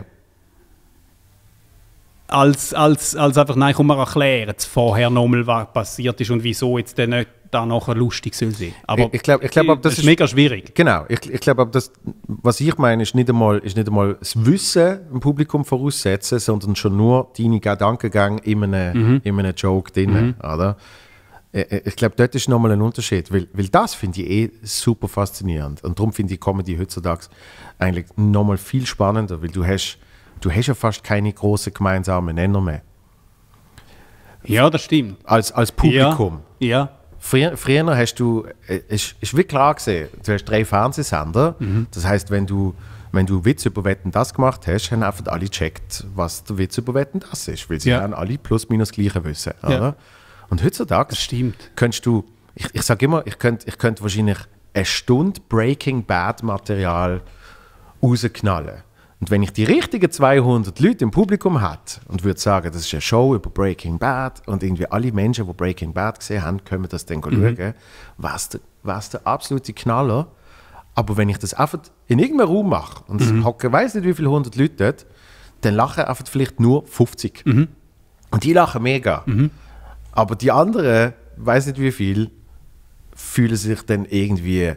als, als, als einfach, nein, komm mal erklären, vorher nochmal, was passiert ist und wieso jetzt dann nicht da nachher lustig soll sein. Aber
Ich- ich glaub- ich glaub, aber das
das ist
ist-
mega schwierig.
Genau, ich, ich glaube, das, was ich meine, ist nicht, einmal, ist nicht einmal das Wissen im Publikum voraussetzen, sondern schon nur deine Gedankengänge in einem,
Mhm.
in einem Joke drin. Oder? Ich, ich glaube, dort ist nochmal ein Unterschied, weil, weil das finde ich eh super faszinierend. Und darum finde ich Comedy heutzutage eigentlich nochmal viel spannender, weil du hast, du hast ja fast keine großen gemeinsamen Nenner mehr.
Ja, das stimmt.
Als, als Publikum.
Ja, ja.
Früher, früher hast du, äh, ist, ist wie klar gesehen, du hast drei Fernsehsender.
Mhm.
Das heißt, wenn du, wenn du Witz über Wetten das gemacht hast, haben einfach alle gecheckt, was der Witz über Wetten das ist, weil sie
Ja.
haben alle plus minus gleiche wissen.
Ja.
Oder? Und heutzutage
Das stimmt.
könntest du, ich, ich sage immer, ich könnte ich könnt wahrscheinlich eine Stunde Breaking Bad Material rausknallen. Und wenn ich die richtigen zweihundert Leute im Publikum hätte und würde sagen, das ist eine Show über Breaking Bad und irgendwie alle Menschen, die Breaking Bad gesehen haben, können das dann
Mhm.
schauen, was der, was der absolute Knaller. Aber wenn ich das einfach in irgendeinem Raum mache und es
Mhm.
hocken weiss nicht wie viele hundert Leute dort, dann lachen einfach vielleicht nur fünfzig.
Mhm.
Und die lachen mega. Aber die anderen, weiß nicht wie viel, fühlen sich dann irgendwie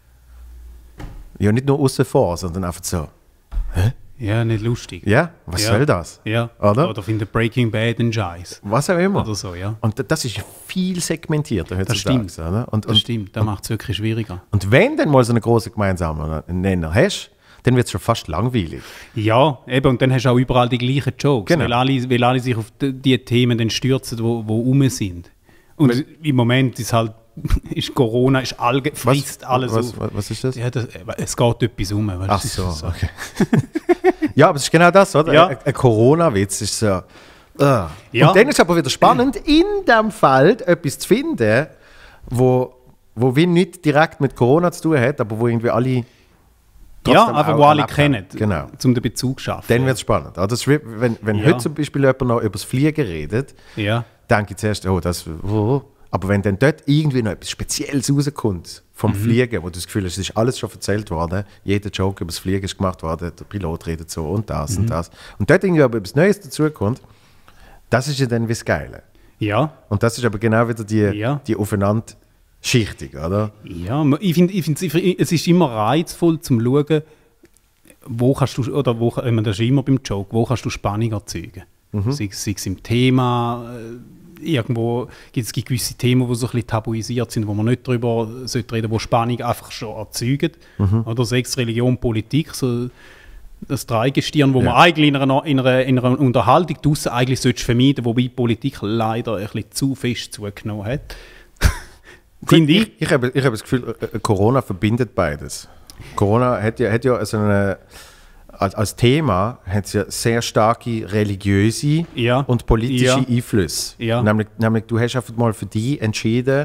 ja nicht nur außen vor, sondern einfach so,
Ja, nicht lustig.
ja, was
Ja.
soll das?
Ja.
Oder?
Oder findet Breaking Bad einen Scheiß.
Was auch immer.
Oder so, ja.
Und d- das ist viel segmentierter heutzutage.
stimmt.
Oder? Und,
Das
und,
stimmt, das macht es wirklich schwieriger.
und wenn du dann mal so einen großen gemeinsamen Nenner hast, dann wird es schon fast langweilig.
Ja, eben, und dann hast du auch überall die gleichen Jokes,
Genau.
weil, alle, weil alle sich auf die, die Themen dann stürzen, die wo, wo rum sind. Und im Moment ist halt, ist Corona, ist allge frisst alles
was,
auf.
was, was ist das?
Ja, das, es geht etwas um. weißt du,
Ach
das ist
so, okay. Ja, aber es ist genau das, oder?
Ja.
Ein, ein Corona-Witz ist so. Uh.
Ja.
Und dann ist es aber wieder spannend, in dem Fall etwas zu finden, wo, wo wir nicht direkt mit Corona zu tun hat, aber wo irgendwie alle.
Ja,
trotzdem
einfach
auch
wo alle
erlebt haben.
kennen,
Genau.
um den Bezug zu schaffen.
Dann wird es spannend. Also das, ist wie- wenn wenn
Ja.
heute zum Beispiel jemand noch über das Fliegen redet,
Ja,
denke ich zuerst, oh, das. Oh. Aber wenn dann dort irgendwie noch etwas Spezielles rauskommt
Mhm.
vom Fliegen, wo du das Gefühl hast, es ist alles schon erzählt worden, jeder Joke über das Fliegen ist gemacht worden, der Pilot redet so und das
Mhm.
und das. Und dort irgendwie aber etwas Neues dazukommt, das ist ja dann wie das Geile.
ja.
Und das ist aber genau wieder die,
Ja.
die Aufeinanderschichtung, oder?
Ja, ma- ich finde, ich find, es ist immer reizvoll zum schauen, wo kannst du, oder wo, ich meine, das ist immer beim Joke, wo kannst du Spannung erzeugen.
Mhm.
Sei, sei es im Thema, äh, irgendwo gibt es gewisse Themen, die so ein bisschen tabuisiert sind, wo man nicht darüber sollte reden, wo Spannung einfach schon erzeugen.
Mhm.
Oder sei es Religion, Politik, so das Dreigestirn, wo
Ja.
man eigentlich in einer, in einer, in einer Unterhaltung draussen eigentlich sollte vermeiden, wobei Politik leider ein bisschen zu fest zugenommen hat. Finde ich.
Ich, ich, habe, ich habe das Gefühl, äh, äh, Corona verbindet beides. Corona hat ja, hat ja so eine, als, als Thema hat es ja sehr starke religiöse
Ja.
und politische
Ja.
Einflüsse.
Ja.
Nämlich, nämlich, du hast einfach mal für dich entschieden,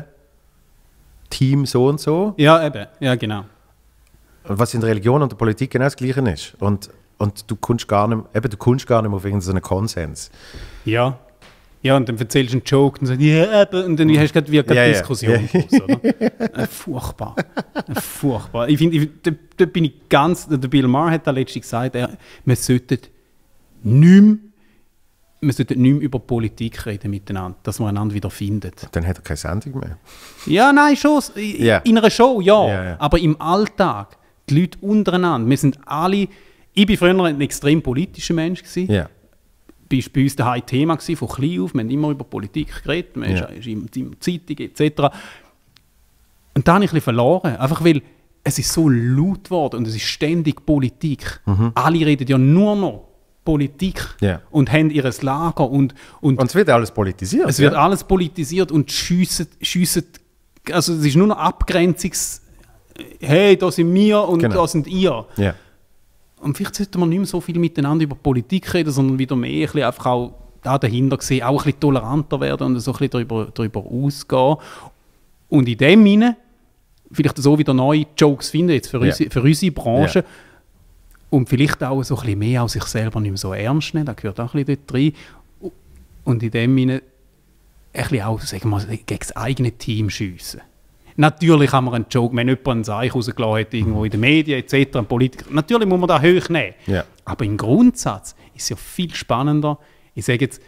Team so und so,
Ja, eben. Ja, genau.
was in der Religion und der Politik genau das Gleiche ist. Und, und du kommst gar nicht, eben, du kommst gar nicht mehr auf irgendeinen Konsens.
Ja. Ja, und dann erzählst du einen Joke und sagst, ja, aber, und dann hast du gerade wieder
Ja,
eine
ja.
Diskussion
Ja.
draus, oder? Äh, furchtbar. Äh, furchtbar. Ich finde, ich- da, da bin ich ganz, der Bill Maher hat da letztens gesagt, er, wir sollten nicht mehr wir sollten nicht mehr über Politik reden miteinander, dass wir einander wieder finden.
Dann hat er keine Sendung mehr.
Ja, nein, schon. In
Yeah.
einer Show, ja.
Yeah, yeah.
Aber im Alltag, die Leute untereinander, wir sind alle... Ich war früher ein extrem politischer Mensch.
Ja. Yeah.
Das war bei uns daheim Thema gewesen, von klein auf. Wir haben immer über Politik geredet, man
Ja.
ist in der Zeitung et cetera. Und da habe ich ein bisschen verloren, einfach weil es ist so laut geworden und es ist ständig Politik.
Mhm.
Alle reden ja nur noch Politik
Ja.
und haben ihr Lager und, und,
Und es wird alles politisiert.
es wird
ja?
alles politisiert und schiessen, schiessen, also es ist nur noch Abgrenzungs... Hey, da sind wir und
Genau.
da sind ihr.
Ja.
Und vielleicht sollten wir nicht mehr so viel miteinander über Politik reden, sondern wieder mehr ein bisschen einfach auch da dahinter sehen, auch ein bisschen toleranter werden und so ein bisschen darüber, darüber ausgehen. Und in dem Sinne vielleicht so wieder neue Jokes finden, jetzt für,
Ja.
unsere, für unsere Branche.
Ja.
Und vielleicht auch so ein bisschen mehr aus sich selber nicht mehr so ernst nehmen, das gehört auch ein bisschen dort rein. Und in dem Sinne ein bisschen auch, sagen wir mal, gegen das eigene Team schiessen. Natürlich haben wir einen Joke, wenn jemand einen Seich rausgelassen hat, irgendwo in den Medien et cetera, ein Politiker. Natürlich muss man das hoch nehmen.
Ja.
Aber im Grundsatz ist es ja viel spannender, ich sage jetzt,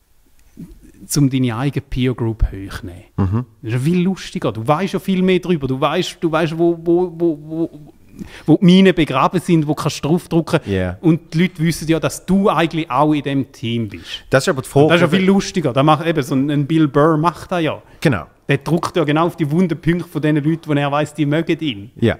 um deine eigene Peer Group hochzunehmen.
Mhm.
Das ist ja viel lustiger. Du weißt ja viel mehr darüber. Du weißt, du weißt wo, wo, wo, wo, wo die Minen begraben sind, wo kannst du draufdrücken.
Yeah.
Und die Leute wissen ja, dass du eigentlich auch in diesem Team bist.
Das ist aber die Frage.
Das ist ja viel lustiger. Da macht eben so ein Bill Burr macht das ja.
Genau.
Der drückt ja genau auf die wunden Punkte von den Leuten, die er weiss, die mögen ihn.
Ja.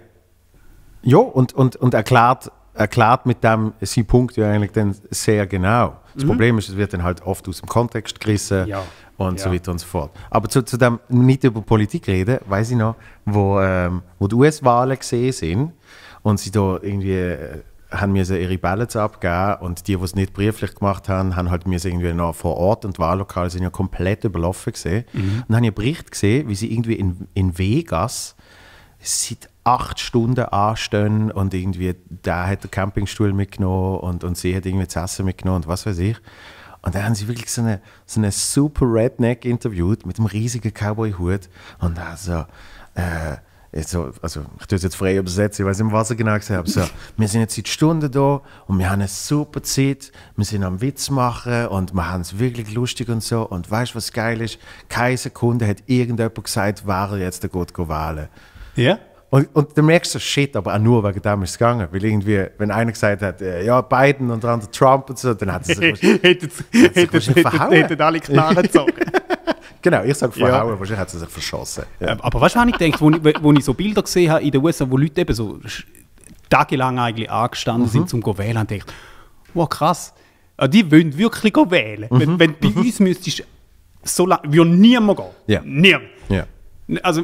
Ja, und, und, und erklärt, erklärt mit dem seinen Punkt ja eigentlich dann sehr genau. Das
Mhm.
Problem ist, es wird dann halt oft aus dem Kontext gerissen
Ja.
und so
Ja.
weiter und so fort. Aber zu, zu dem nicht über Politik reden, weiß ich noch, wo, ähm, wo die U S-Wahlen gesehen sind und sie da irgendwie äh, haben müssen ihre Ballots abgeben und die, die es nicht brieflich gemacht haben, haben halt müssen irgendwie noch vor Ort und Wahllokale sind ja komplett überlaufen gesehen.
Mhm.
Und dann habe ich einen Bericht gesehen, wie sie irgendwie in, in Vegas seit acht Stunden anstehen und irgendwie der hat den Campingstuhl mitgenommen und, und sie hat irgendwie das Essen mitgenommen und was weiß ich. Und dann haben sie wirklich so eine, so eine super Redneck interviewt mit einem riesigen Cowboy-Hut und also äh, so, also ich tue es jetzt frei übersetzen, ich weiß nicht, was er genau gesagt hat, aber so, wir sind jetzt seit Stunden da und wir haben eine super Zeit, wir sind am Witz machen und wir haben es wirklich lustig und so und weißt du, was geil ist? Keine Sekunde hat irgendjemand gesagt, wer er jetzt gut wählen.
Ja?
Und, und dann merkst du, shit, aber auch nur wegen dem ist es gegangen. Weil irgendwie, wenn einer gesagt hat, äh, ja, Biden und der andere Trump und so, dann hat es sich
Hätten
wahrscheinlich verhauen.
hätten alle Knarren gezogen.
Genau, ich sage
Ja.
verhauen, wahrscheinlich hat sie sich verschossen. Ja.
Ähm, Aber weißt du, was ich denke, wo ich, wo ich so Bilder gesehen habe in den U S A, wo Leute eben so sch- tagelang eigentlich angestanden sind, zum zu wählen, und denke, wow, krass, ah, die wollen wirklich go wählen. Wenn, wenn bei uns müsstest, so lange, würde niemand gehen.
Ja.
Niemand.
Ja.
Also,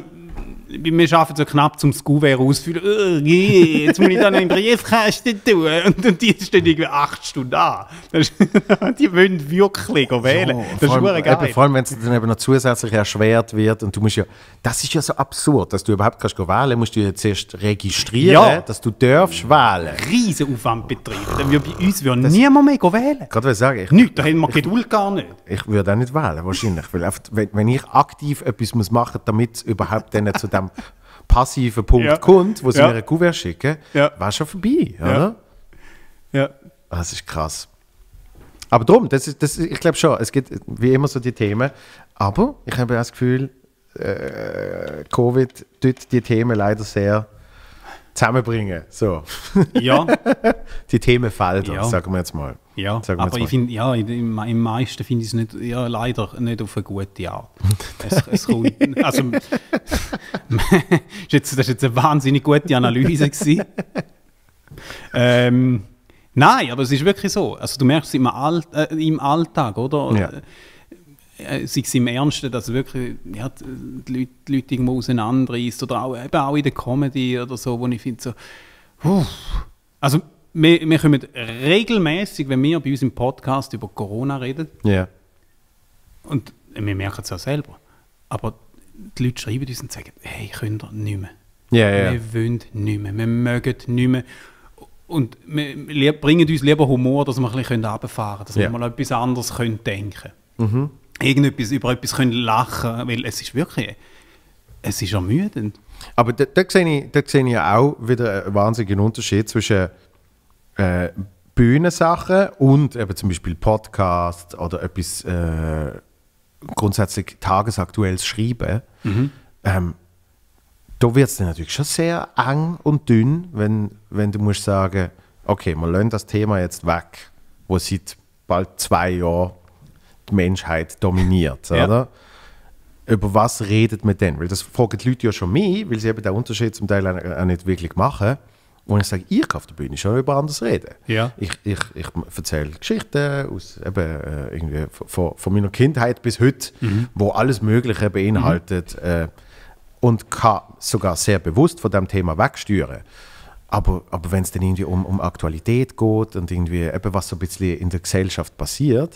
wir schaffen so knapp, zum das Kuvert auszufüllen. Oh, je, jetzt muss ich dann einen Briefkasten tun. Und, und die stehen irgendwie acht Stunden an. Das ist, die wollen wirklich go wählen.
Ja,
Das ist
vor allem,
verdammt geil.
eben, vor allem, wenn es dann eben noch zusätzlich erschwert wird und du musst ja, das ist ja so absurd, dass du überhaupt kannst go wählen, musst du ja zuerst registrieren,
Ja.
dass du darfst wählen.
Riesen Aufwand betreiben. Dann würde bei uns würde niemand mehr go wählen.
Gerade will ich sagen, ich,
Nichts, da haben wir Geduld gar nicht.
ich würde auch nicht wählen, wahrscheinlich. Weil einfach, wenn, wenn ich aktiv etwas muss machen muss, damit es überhaupt dann zu dem passiven Punkt
Ja.
kommt, wo sie
Ja.
mir ein Kuvert schicken,
Ja.
war schon vorbei, oder?
Ja.
Das ist krass. Aber darum, das ist, das ist, ich glaube schon, es gibt wie immer so die Themen, aber ich habe auch das Gefühl, äh, Covid tut die Themen leider sehr zusammenbringen. So.
Ja.
Die Themenfelder,
Ja.
sagen wir jetzt mal.
Ja,
Sagen wir
aber
jetzt
ich finde, ja, im, im meisten finde ich es nicht, ja, leider nicht auf eine gute Art. Es, es kommt, also, ist jetzt, das war jetzt eine wahnsinnig gute Analyse gewesen. ähm, nein, aber es ist wirklich so. Also du merkst es im, All, äh, im Alltag, oder?
Ja.
Äh, sei es im Ernsten, dass wirklich ja, die, Leute, die Leute irgendwo auseinanderreißt oder auch, eben auch in der Comedy oder so, wo ich finde so, uff. Also wir, wir kommen regelmäßig, wenn wir bei uns im Podcast über Corona reden,
Ja.
und wir merken es auch selber, aber die Leute schreiben uns und sagen, hey, könnt ihr nicht mehr.
Ja, ja.
Wir wollen nicht mehr, wir mögen nicht mehr. Und wir wir bringen uns lieber Humor, dass wir ein bisschen runterfahren können, dass
Ja.
wir mal etwas anderes können denken können. Irgendetwas, über etwas können lachen, weil es ist wirklich, es ist ermüdend.
Aber da, da, sehe ich, da sehe ich auch wieder einen wahnsinnigen Unterschied zwischen äh, Bühnensachen und eben zum Beispiel Podcast oder etwas äh, grundsätzlich tagesaktuelles Schreiben,
Mhm.
ähm, da wird es dann natürlich schon sehr eng und dünn, wenn, wenn du musst sagen, okay, wir lassen das Thema jetzt weg, wo seit bald zwei Jahren die Menschheit dominiert,
Ja.
oder? Über was redet man denn? Weil das fragen die Leute ja schon mich, weil sie eben den Unterschied zum Teil auch auch nicht wirklich machen. Und ich sage, ich kann auf der Bühne schon über anderes reden.
Ja.
Ich, ich, ich erzähle Geschichten aus, eben, äh, irgendwie von, von meiner Kindheit bis heute,
Mhm.
wo alles Mögliche beinhaltet äh, und kann sogar sehr bewusst von dem Thema wegsteuern. Aber, aber wenn es dann irgendwie um, um Aktualität geht und irgendwie eben was so ein bisschen in der Gesellschaft passiert,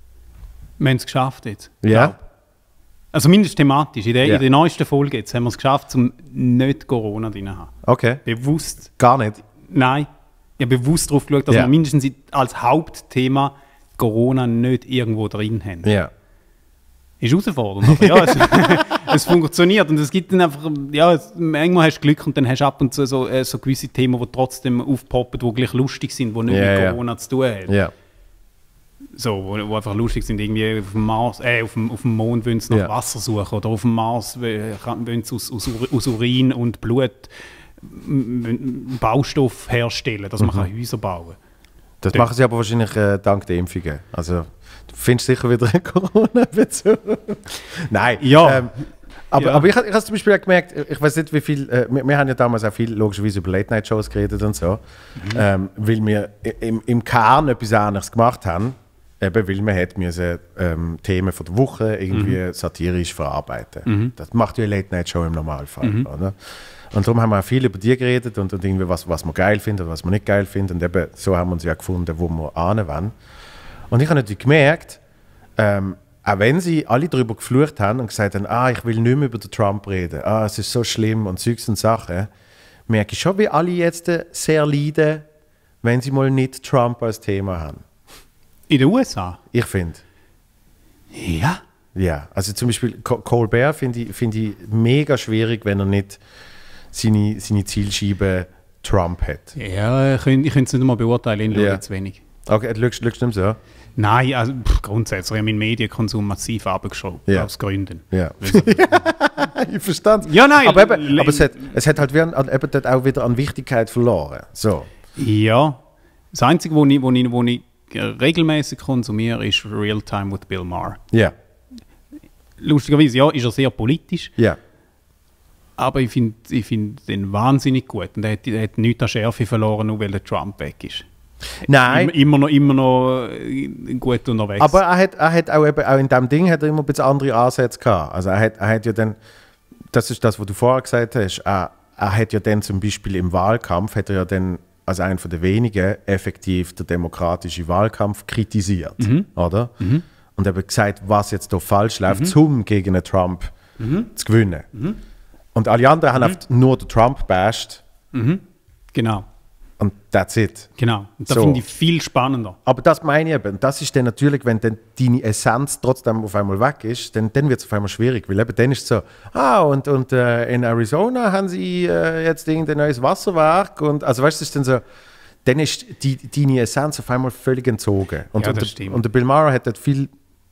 Wir haben es geschafft jetzt.
ja,
Glaub. Also mindestens thematisch. In der,
Ja.
in der neuesten Folge jetzt haben wir es geschafft, um nicht Corona drin zu haben.
okay,
Bewusst,
gar nicht.
nein, ich habe bewusst darauf geschaut, dass
Ja.
wir mindestens als Hauptthema Corona nicht irgendwo drin haben.
Ja.
Ist herausfordernd, aber ja, es, es funktioniert und es gibt dann einfach, ja, es, manchmal hast du Glück und dann hast du ab und zu so, äh, so gewisse Themen, die trotzdem aufpoppen, die gleich lustig sind, die nicht
Ja,
mit
ja.
Corona zu tun haben.
Ja.
So, wo, wo einfach lustig sind, irgendwie auf dem Mars, äh, auf dem, auf dem Mond wollen sie nach
Ja.
Wasser suchen oder auf dem Mars äh, kann- wollen sie aus, aus, Ur- aus Urin und Blut m- m- Baustoff herstellen, dass man
Mhm.
kann Häuser bauen kann.
Das
Ja.
machen sie aber wahrscheinlich äh, dank der Impfungen. Also, du findest sicher wieder einen Corona-Bezug. Nein.
Ja.
Ähm, aber,
Ja.
aber ich, ich habe zum Beispiel auch gemerkt, ich weiß nicht, wie viel. Äh, wir, wir haben ja damals auch viel logischerweise über Late-Night-Shows geredet und so. Ähm, weil wir i- im, im Kern etwas anderes gemacht haben. Eben, weil wir hätten müssen, ähm, Themen von der Woche irgendwie satirisch verarbeiten. Das macht ja eine Late-Night-Show im Normalfall. Oder? Und darum haben wir auch viel über die geredet und, und irgendwie was, was wir geil finden und was wir nicht geil finden. Und eben so haben wir uns ja gefunden, wo wir ahnen wollen. Und ich habe natürlich gemerkt, ähm, auch wenn sie alle darüber geflucht haben und gesagt haben, ah, ich will nicht mehr über den Trump reden, ah, es ist so schlimm und Zeugs und Sachen, merke ich schon, wie alle jetzt äh, sehr leiden, wenn sie mal nicht Trump als Thema haben.
In den U S A?
Ich finde.
Ja.
Ja, also zum Beispiel Co- Colbert finde ich, find ich mega schwierig, wenn er nicht seine, seine Zielscheibe Trump hat.
Ja, ich könnte ich könnte es nicht mal beurteilen, ich schaue
Ja.
jetzt wenig.
Okay, du schaust, schaust du nicht so?
Nein, also pff, grundsätzlich habe ich meinen Medienkonsum massiv abgeschraubt,
Ja.
aus Gründen.
Ja.
Also,
Ich verstand
Ja, nein,
Aber, eben,
le-
aber es, hat, es hat halt wie an, an- eben dort auch wieder an Wichtigkeit verloren. So.
ja, das Einzige, was ich, wo ich, wo ich regelmäßig konsumiere, ist Real Time with Bill Maher.
Ja.
Lustigerweise, ja, ist er sehr politisch,
Ja.
aber ich finde ich find den wahnsinnig gut. Und er hat, er hat nichts an Schärfe verloren, nur weil der Trump weg ist.
Nein.
Immer, immer noch, immer noch äh, gut unterwegs.
Aber er hat, er hat auch, eben, auch in diesem Ding hat er immer ein bisschen andere Ansätze gehabt. Also er hat, er hat ja dann, das ist das, was du vorher gesagt hast, er, er hat ja dann zum Beispiel im Wahlkampf, hat er ja dann als einer von der wenigen effektiv den demokratischen Wahlkampf kritisiert, oder? Und eben gesagt, was jetzt da falsch läuft, um gegen einen Trump zu gewinnen. Und alle anderen haben oft nur den Trump bashed
Genau,
und that's it.
genau. Und das
So.
finde ich viel spannender.
Aber das meine ich eben. Das ist dann natürlich, wenn dann deine Essenz trotzdem auf einmal weg ist, dann, dann wird es auf einmal schwierig. Weil eben dann ist es so, ah, und, und äh, in Arizona haben sie äh, jetzt irgendein neues Wasserwerk. Und, also weißt du, das ist dann so, dann ist die, deine Essenz auf einmal völlig entzogen. Und,
Ja,
und,
das
der,
stimmt.
und der Bill Maher hat dort viel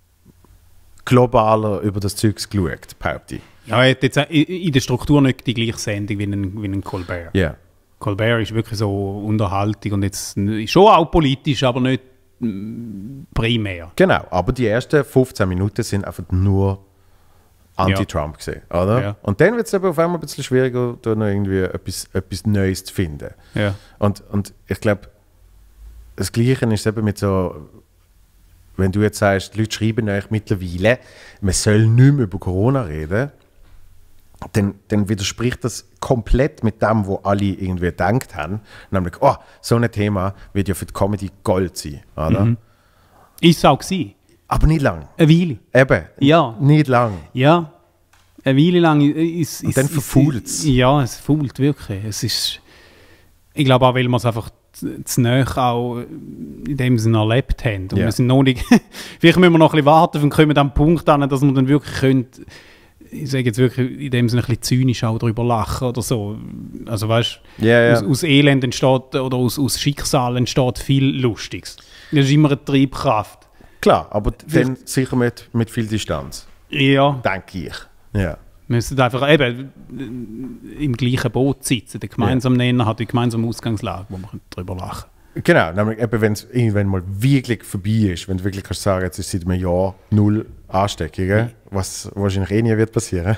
globaler über das Zeugs geschaut, behaupte ich.
Ja, er hat jetzt auch in in der Struktur nicht die gleiche Sendung wie ein, wie ein Colbert.
Ja.
Colbert ist wirklich so Unterhaltung und jetzt n- schon auch politisch, aber nicht mm, primär.
Genau, aber die ersten fünfzehn Minuten sind einfach nur Anti-Trump gesehen, oder?
Ja.
Und dann wird es aber auf einmal ein bisschen schwieriger, da noch irgendwie etwas, etwas Neues zu finden.
Ja.
Und, und ich glaube, das Gleiche ist eben mit so, wenn du jetzt sagst, die Leute schreiben euch mittlerweile, man soll nicht mehr über Corona reden, dann, dann widerspricht das komplett mit dem, was alle irgendwie gedacht haben. Nämlich, oh, so ein Thema wird ja für die Comedy Gold sein, oder?
Mhm. Ist es auch gewesen.
Aber nicht lang.
Eine Weile.
Eben,
Ja.
nicht lang.
Ja. Eine Weile lang ist...
Und
ist
dann
ist-
verfault's.
Ja, es fault wirklich. Es ist... Ich glaube auch, weil wir es einfach zu zu nahe auch in dem Sinne erlebt haben. Und
Ja.
wir sind noch nicht... Vielleicht müssen wir noch ein bisschen warten und kommen an den Punkt an, dass wir dann wirklich können, ich sage jetzt wirklich in dem Sinne ein bisschen zynisch auch darüber lachen oder so. Also weißt du,
Yeah, yeah.
aus, aus Elend entsteht oder aus, aus Schicksal entsteht viel Lustiges. Das ist immer eine Triebkraft.
Klar, aber dann sicher mit, mit viel Distanz,
Ja,
denke ich. Ja.
wir müssen einfach eben äh, im gleichen Boot sitzen. Der gemeinsame Nenner hat die gemeinsame Ausgangslage, wo wir darüber lachen können.
Genau, nämlich eben, wenn es irgendwann mal wirklich vorbei ist, wenn du wirklich kannst sagen, jetzt ist seit einem Jahr null Ansteckungen, was wahrscheinlich eh nie wird passieren.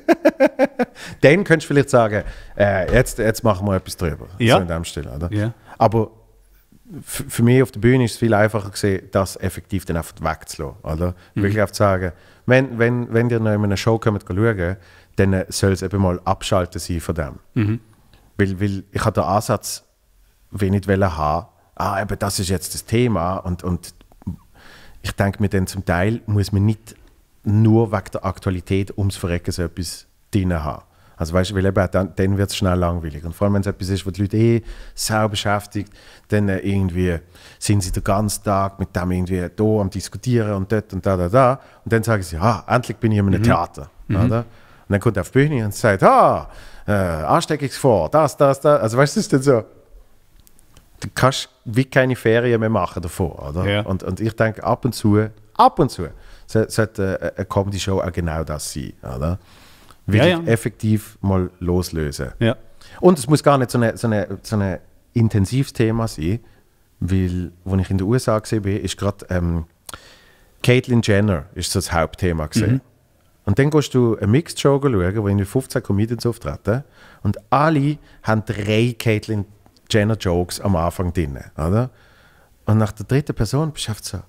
Dann könntest du vielleicht sagen, äh, jetzt, jetzt machen wir etwas drüber.
Ja.
So in dem Stil, oder?
Ja.
Aber f- für mich auf der Bühne ist es viel einfacher gewesen, das effektiv dann einfach wegzulassen. Oder?
Mhm.
Wirklich einfach zu sagen, wenn, wenn, wenn ihr noch in einer Show kommt, schauen, dann soll es eben mal abschalten sein von dem.
Mhm.
Weil, weil ich hatte den Ansatz, wenn ich wollte haben, ah, eben das ist jetzt das Thema und, und ich denke mir dann zum Teil, muss man nicht nur wegen der Aktualität ums Verrecken so etwas drin haben. Also weißt du, weil eben dann, dann wird es schnell langweilig. Und vor allem, wenn es etwas ist, was die Leute eh sau beschäftigt, dann äh, irgendwie sind sie den ganzen Tag mit dem irgendwie da am Diskutieren und dort und da, da, da. Und dann sagen sie, ah, endlich bin ich in einem
Mhm.
Theater.
Mhm.
Oder? Und dann kommt er auf die Bühne und sagt, ah, äh, Ansteckungsgefahr, das, das, das. Also weißt du, das ist dann so, du kannst wie keine Ferien mehr machen davon, oder?
Ja.
Und, und ich denke, ab und zu, ab und zu, so- sollte äh, eine Comedy-Show auch genau das sein, oder? Wirklich
Ja, ja.
effektiv mal loslösen.
Ja.
Und es muss gar nicht so ein so eine, so eine intensives Thema sein, weil, als ich in den U S A war, ist gerade ähm, Caitlyn Jenner ist so das Hauptthema gewesen.
Mhm.
Und dann gehst du eine Mixed-Show schauen, wo irgendwie fünfzehn Comedians auftreten und alle haben drei Caitlyn Jenner Jokes am Anfang drin, oder? Und nach der dritten Person bist du einfach so,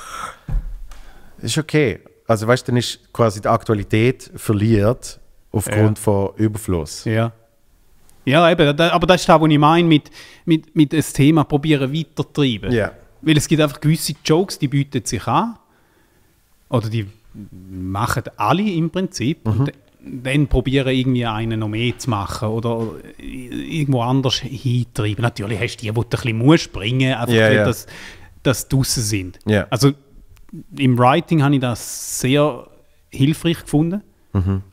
ist okay. Also weißt du, dann ist quasi die Aktualität verliert aufgrund
Ja.
von Überfluss.
Ja. Ja, eben, da, aber das ist das, was ich meine, mit, mit, mit das Thema probieren weiterzutreiben.
Ja.
Weil es gibt einfach gewisse Jokes, die bieten sich an. Oder die machen alle im Prinzip.
Mhm.
Und dann probieren irgendwie einen noch mehr zu machen oder irgendwo anders hintreiben. Natürlich hast du die, die du ein bisschen musst springen, einfach
Ja,
weil
ja.
das, das draussen sind.
Ja.
Also im Writing habe ich das sehr hilfreich gefunden.
Mhm.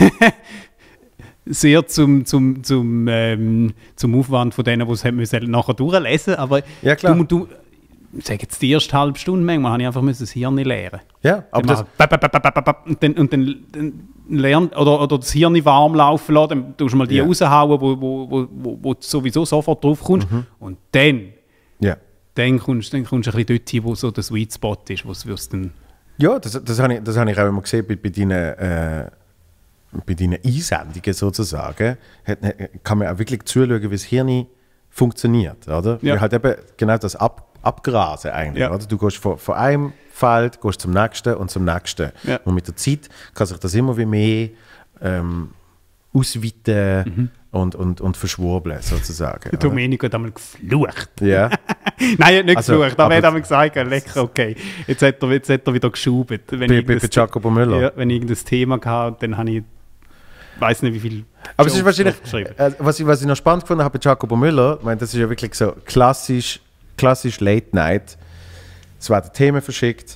Sehr zum, zum, zum, ähm, zum Aufwand von denen, die es haben müssen nachher durchlesen. Aber
Ja, klar.
du, du ich sage jetzt die erste halbe Stunde, manchmal habe ich einfach müssen das Hirn lernen.
Ja, aber das,
das und dann, und dann, dann lernt, oder, oder das Hirn warm laufen lassen, dann tust du mal die
Ja.
raushauen, wo, wo, wo, wo, wo du sowieso sofort drauf kommst.
Mhm.
Und dann,
ja.
dann kommst dann kommst du ein bisschen dort hin, wo so der Sweet Spot ist, wo es dann...
Ja, das, das habe ich, das habe ich auch immer gesehen bei, bei deinen, äh, bei deinen Einsendungen sozusagen. Hat, kann man auch wirklich zuschauen, wie das Hirn funktioniert, oder?
Ja.
Weil halt eben genau das Ab, Abgrasen eigentlich,
Ja.
oder? Du gehst von, von einem Feld gehst zum nächsten und zum nächsten.
Ja.
Und mit der Zeit kann sich das immer wie mehr ähm, ausweiten
Mhm.
und, und, und verschwurbeln sozusagen.
Der
oder?
Domenico hat einmal geflucht.
Ja.
Nein, er hat nicht
Also,
geflucht, aber er hat
aber-
einmal gesagt, ja, lecker, okay. Jetzt hat er, jetzt hat er wieder geschubt. Wenn
Bei, bei, bei
irgendein-
Jacopo Müller.
Ja, wenn ich irgendein Thema hatte, dann habe ich, weiß nicht wie viel.
Aber es ist
Jokes
wahrscheinlich,
draufgeschrieben.
äh, was, ich, was ich noch spannend gefunden habe bei Jacopo Müller, ich meine, das ist ja wirklich so klassisch, klassisch Late Night. Es werden Themen verschickt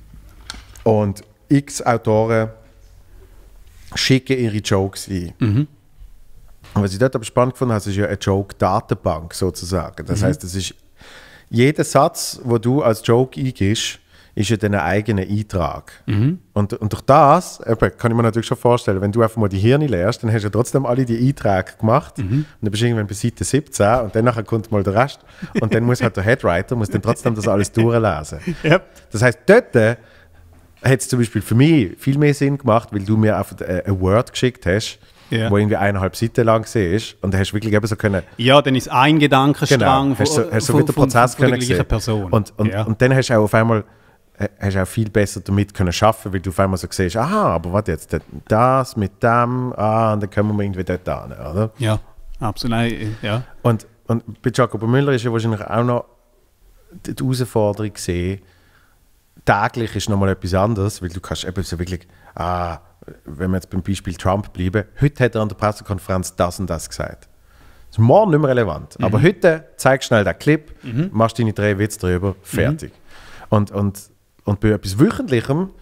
und x Autoren schicken ihre Jokes ein.
Mhm.
Und was ich dort aber spannend gefunden habe, ist ja eine Joke-Datenbank sozusagen. Das heißt, das ist jeder Satz, wo du als Joke eingibst, ist ja dein eigener Eintrag. Und, und durch das eben, kann ich mir natürlich schon vorstellen, wenn du einfach mal die Hirne leerst, dann hast du ja trotzdem alle die Einträge gemacht und dann bist du irgendwann bei Seite siebzehn und dann nachher kommt mal der Rest und dann muss halt der Headwriter muss dann trotzdem das alles durchlesen.
Ja.
Das heißt, dort äh, hat es zum Beispiel für mich viel mehr Sinn gemacht, weil du mir einfach äh, ein Word geschickt hast,
Ja.
wo irgendwie eineinhalb Seiten lang war und da hast du wirklich eben so können,
Ja, dann ist ein Gedankenstrang
genau, hast du, hast du
von,
wieder den
von,
Prozess
von der
können
gleichen
sehen.
Person.
Und, und,
ja.
und dann hast du auch auf einmal äh, hast du auch viel besser damit können arbeiten, weil du auf einmal so siehst, aha, aber warte jetzt, das mit dem, ah, und dann kommen wir irgendwie dort an, oder?
ja, absolut. Nein, ja.
Und, und bei Jacopo Müller ist ja wahrscheinlich auch noch die die Herausforderung gesehen, täglich ist nochmal etwas anderes, weil du kannst eben so wirklich, ah, wenn wir jetzt beim Beispiel Trump bleiben, heute hat er an der Pressekonferenz das und das gesagt. Das ist morgen nicht mehr relevant. Aber heute zeigst du schnell den Clip, machst deine drei Witze drüber, fertig. Und, und, und bei etwas Wöchentlichem,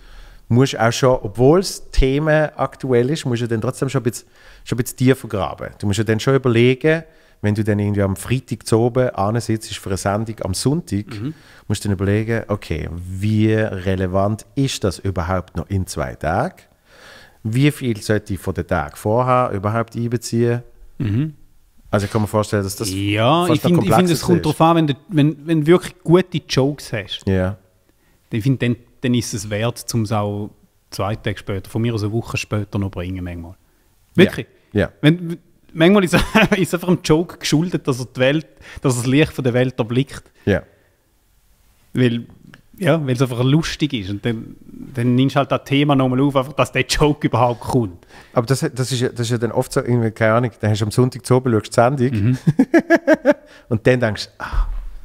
musst auch schon, obwohl das Thema aktuell ist, musst du dann trotzdem schon ein bisschen, schon ein bisschen tiefer graben. Du musst ja dann schon überlegen, wenn du dann irgendwie am Freitag zu oben ansitzt für eine Sendung am Sonntag, mhm. musst du dann überlegen, okay, wie relevant ist das überhaupt noch in zwei Tagen? Wie viel sollte ich von den Tagen vorher überhaupt einbeziehen? Mhm. Also ich kann mir vorstellen, dass das
ja, ich finde, find, es kommt darauf an, wenn du wenn, wenn wirklich gute Jokes hast,
yeah.
dann, find, dann, dann ist es wert, um es auch zwei Tage später, von mir aus eine Woche später noch bringen manchmal. Wirklich.
Yeah. Yeah.
Wenn, manchmal ist es einfach einem Joke geschuldet, dass er die Welt, dass er das Licht von der Welt erblickt.
Yeah.
Weil ja, weil es einfach lustig ist. Und dann, dann nimmst du halt das Thema nochmal auf, einfach, dass der Joke überhaupt kommt.
Aber das, das, ist, das ist ja dann oft so, irgendwie, keine Ahnung, dann hast du am Sonntag zu oben, schaust die Sendung mhm. und dann denkst du, ah,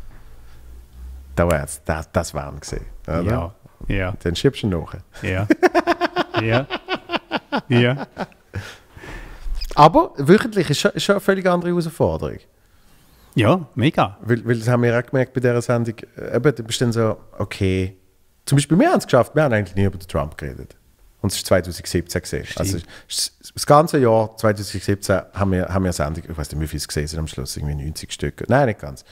da war jetzt, das, das waren gesehen.
Ja, ja.
Dann schiebst du ihn nach.
Ja. ja. Ja.
Aber wöchentlich ist schon, ist schon eine völlig andere Herausforderung.
Ja, mega.
Weil, weil das haben wir auch gemerkt bei dieser Sendung, eben, du bist dann so, okay, zum Beispiel wir haben es geschafft, wir haben eigentlich nie über den Trump geredet. Und es ist zwanzig siebzehn gesehen. Also das ganze Jahr zwanzig siebzehn haben wir, haben wir eine Sendung, ich weiß nicht, wie viel es gesehen sind am Schluss, irgendwie neunzig Stück. Nein, nicht ganz.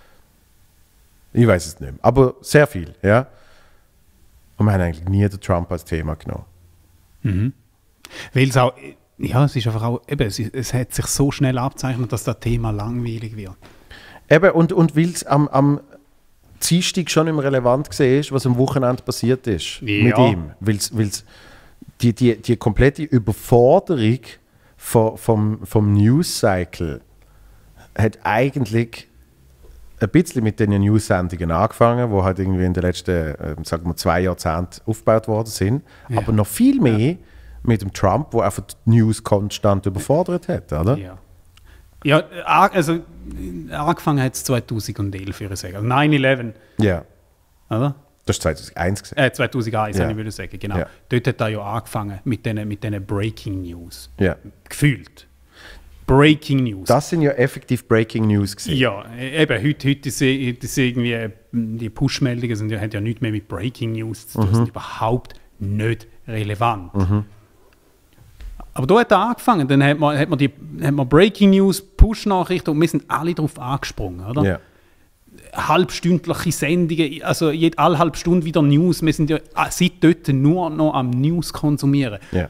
Ich weiß es nicht mehr, aber sehr viel, ja. Und wir haben eigentlich nie den Trump als Thema genommen.
Mhm. Weil es auch... Ja, es ist einfach auch, eben, es, es hat sich so schnell abzeichnet, dass das Thema langweilig wird.
Eben, und, und weil es am, am Dienstag schon immer relevant war, was am Wochenende passiert ist
ja.
mit ihm. Weil's, weil's die, die, die komplette Überforderung vom, vom, vom News-Cycle hat eigentlich ein bisschen mit den News-Sendungen angefangen, die halt irgendwie in den letzten, äh, sagen wir, zwei Jahrzehnten aufgebaut worden sind. Ja. Aber noch viel mehr ja. mit dem Trump, der einfach die News konstant überfordert hat, oder?
Ja, ja also angefangen hat es zweitausendelf, würde ich sagen. Also neun elf.
Ja.
Oder?
Das war zweitausendeins gesehen.
Äh, zweitausendeins,
ja.
würde ich sagen, genau.
Ja.
Dort hat er ja angefangen mit diesen mit den Breaking News.
Ja.
Gefühlt. Breaking News.
Das sind ja effektiv Breaking News gewesen.
Ja, eben, heute, heute ist irgendwie, die Push-Meldungen sind, haben ja nichts mehr mit Breaking News zu tun, mhm. sind überhaupt nicht relevant. Mhm. Aber da hat er angefangen, dann hat man, hat man, die, hat man Breaking News, Push-Nachrichten und wir sind alle darauf angesprungen, oder?
Ja.
Halbstündliche Sendungen, also jede, alle halbe Stunde wieder News, wir sind ja seit dort nur noch am News konsumieren.
Ja.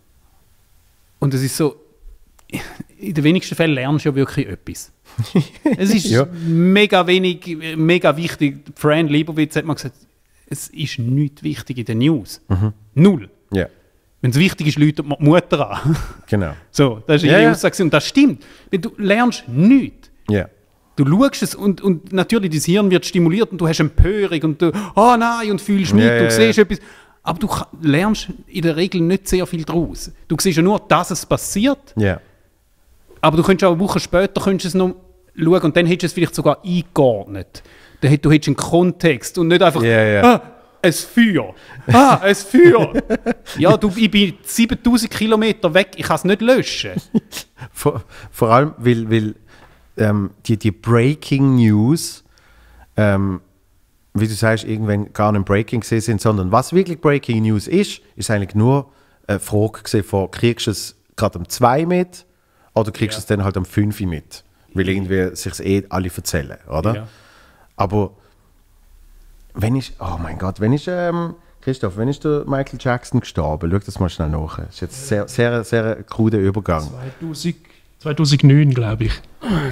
Und es ist so, in den wenigsten Fällen lernst du ja wirklich etwas. Es ist ja. mega wenig, mega wichtig. Fran Lebowitz hat mal gesagt, es ist nichts wichtig in den News. Mhm. Null.
Ja.
Wenn es wichtig ist, läutet man die Mutter an.
Genau.
So, das ist ihre ja, Aussage. Und das stimmt. Du lernst nichts.
Ja.
Du schaust es und, und natürlich, dein Hirn wird stimuliert und du hast Empörung und du, oh nein, und fühlst nichts
ja,
und
ja,
siehst
ja.
etwas. Aber du lernst in der Regel nicht sehr viel daraus. Du siehst ja nur, dass es passiert.
Ja.
Aber du könntest auch eine Woche später könntest es noch schauen und dann hättest du es vielleicht sogar eingeordnet. Du hättest einen Kontext und nicht einfach,
ja, ja.
ah, ein Feuer. Ah, ein Feuer. Ja, du, ich bin siebentausend Kilometer weg, ich kann es nicht löschen.
vor, vor allem, weil, weil ähm, die, die Breaking News, ähm, wie du sagst, irgendwann gar nicht Breaking gesehen sind, sondern was wirklich Breaking News ist, ist eigentlich nur eine Frage gesehen von, kriegst du es gerade um zwei mit oder kriegst du ja. es dann halt um fünf mit? Weil irgendwie sich eh alle erzählen, oder? Ja. Aber wenn ich, oh mein Gott, wenn ich, ähm, Christoph, wenn ist der Michael Jackson gestorben? Schau das mal schnell nach. Das ist jetzt sehr, sehr, sehr kruder Übergang.
zweitausend, zweitausendneun, glaube ich.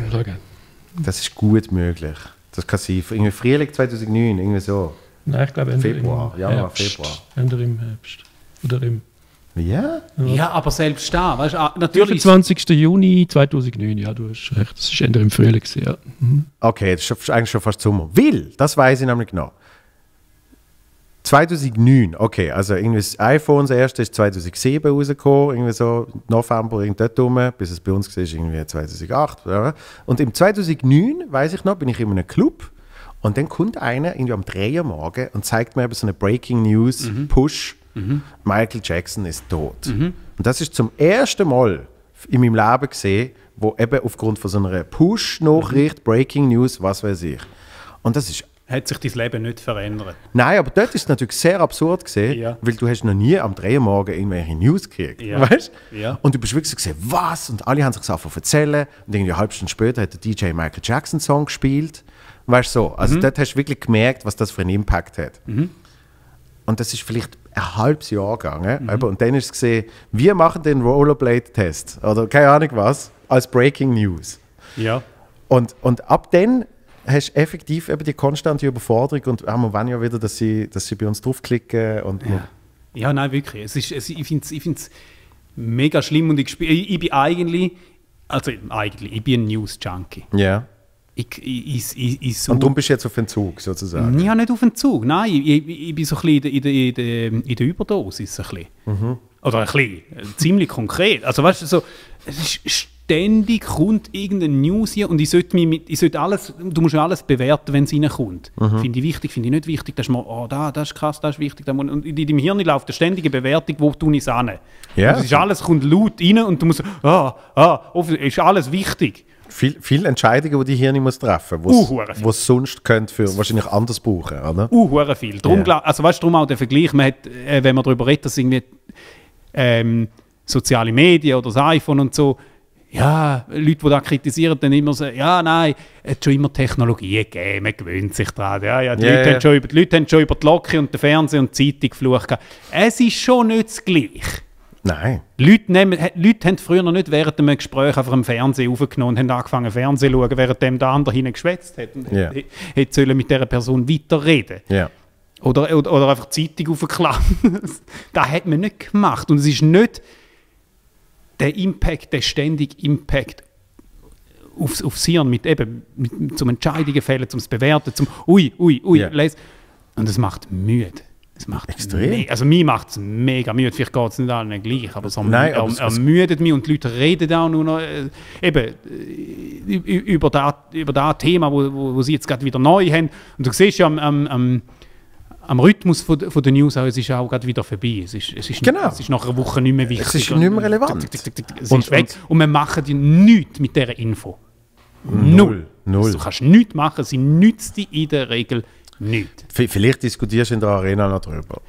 Das ist gut möglich. Das kann sein. Irgendwie Frühling zweitausendneun, irgendwie so.
Nein, ich glaube Ende
Februar,
im
Januar,
Herbst.
Februar.
Ende im Herbst. Oder im...
Ja?
Ja, aber selbst da, weißt du, natürlich...
fünfundzwanzigsten Juni zweitausendneun, ja, du hast recht. Das ist Ende im Frühling, ja. Mhm.
Okay, das ist eigentlich schon fast Sommer. Weil, das weiß ich nämlich noch. zweitausendneun, okay, also irgendwie das iPhone, das erste ist zweitausendsieben rausgekommen, irgendwie so November, irgend dort rum, bis es bei uns war, irgendwie zweitausendacht. Und im zweitausendneun, weiß ich noch, bin ich in einem Club und dann kommt einer irgendwie am drei Uhr morgen und zeigt mir eben so eine Breaking News, mhm. Push, mhm. Michael Jackson ist tot. Mhm. Und das ist zum ersten Mal in meinem Leben gesehen, wo eben aufgrund von so einer Push-Nachricht, mhm. Breaking News, was weiß ich. Und das ist
hat sich dein Leben nicht verändert.
Nein, aber dort ist es natürlich sehr absurd gesehen,
Ja.
weil du hast noch nie am drei Uhr morgen irgendwelche News gekriegt,
Ja.
weißt?
Ja.
Und du bist wirklich so gesehen, was? Und alle haben sich das erzählen und irgendwie eine halbe Stunde später hat der D J Michael Jackson Song gespielt, weißt du so. Also
Mhm.
dort hast du wirklich gemerkt, was das für einen Impact hat. Mhm. Und das ist vielleicht ein halbes Jahr gegangen,
Mhm.
aber, und dann ist es gesehen, wir machen den Rollerblade-Test oder keine Ahnung was, als Breaking News.
Ja.
Und, und ab dann hast du effektiv eben die konstante Überforderung und wir wollen ja wieder, dass sie, dass sie bei uns draufklicken. Und
Ja. Ja, nein, wirklich. Es ist, es, ich finde es ich find's mega schlimm und ich, spiel- ich, ich bin eigentlich, also eigentlich, ich bin ein News-Junkie.
ja.
Ich, ich, ich, ich, ich suche-
Und du bist jetzt auf Entzug sozusagen.
Ja, nicht auf den Zug. Nein, ich, ich, ich bin so ein bisschen in der, in der, in der, in der Überdosis. Ein bisschen.
Mhm.
Oder ein bisschen, äh, ziemlich konkret. Also weißt du, so, es ist ständig kommt irgendeine News hier und ich sollte, mich mit, ich sollte alles, du musst ja alles bewerten, wenn es reinkommt.
Mhm.
Finde ich wichtig, finde ich nicht wichtig. Das ist mal, oh, da, das ist krass, das ist wichtig. Da muss, und in deinem Hirn läuft eine ständige Bewertung, wo tue ich es an.
Ja.
Und es ist alles, kommt laut rein und du musst, ah, ah, offen- ist alles wichtig.
Viel, viele Entscheidungen, die die Hirn muss treffen muss,
Uh, hure viel.
die es sonst könnte für wahrscheinlich anders brauchen, oder?
Uh, hure viel. Drum,
Ja.
glaub- also weißt du, darum auch der Vergleich, man hat, äh, wenn man darüber redet, dass irgendwie ähm, soziale Medien oder das iPhone und so, ja, Leute, die das kritisieren, dann immer so, ja, nein, es hat schon immer Technologie gegeben, man gewöhnt sich daran. Ja, ja, die,
Ja,
Leute
ja.
Haben schon über, die Leute haben schon über die Glocke und den Fernseher und die Zeitung geflucht. gehabt. Es ist schon nicht das Gleiche.
Nein.
Leute, nehmen, he- Leute haben früher noch nicht während einem Gespräch einfach am Fernseher aufgenommen und haben angefangen Fernsehen zu schauen, während der andere hinten geschwätzt hat und
Ja.
hätte hätte sollen mit dieser Person weiterreden.
Ja.
Oder, oder, oder einfach die Zeitung aufklappen. Das hat man nicht gemacht. Und es ist nicht der Impact, der ständige Impact aufs, aufs Hirn, mit eben, mit, zum Entscheidungen fällen, zum Bewerten, zum Ui, ui, ui,
Ja.
les. Und es macht müde. Es macht
Extrem.
Me- also mir macht es mega müde. Vielleicht geht es nicht allen gleich, aber es erm-
Nein, aber
erm-
es- es-
ermüdet mich und die Leute reden auch nur noch äh, eben, äh, ü- ü- über das über das Thema, wo, wo, wo sie jetzt gerade wieder neu haben. Und du siehst ja am, am, am, am Rhythmus von, der- von der News auch, es ist auch gerade wieder vorbei. Es ist, es ist,
Genau.
es ist nach einer Woche nicht mehr wichtig.
Es ist nicht mehr relevant.
Tick, tick, tick, tick, tick. Es
Und-
ist weg. Und, wir machen dir nichts mit dieser Info. Null.
Null.
Also, du kannst nichts machen, sie nützt dir in der Regel nichts.
V- Vielleicht diskutierst du in der Arena noch drüber.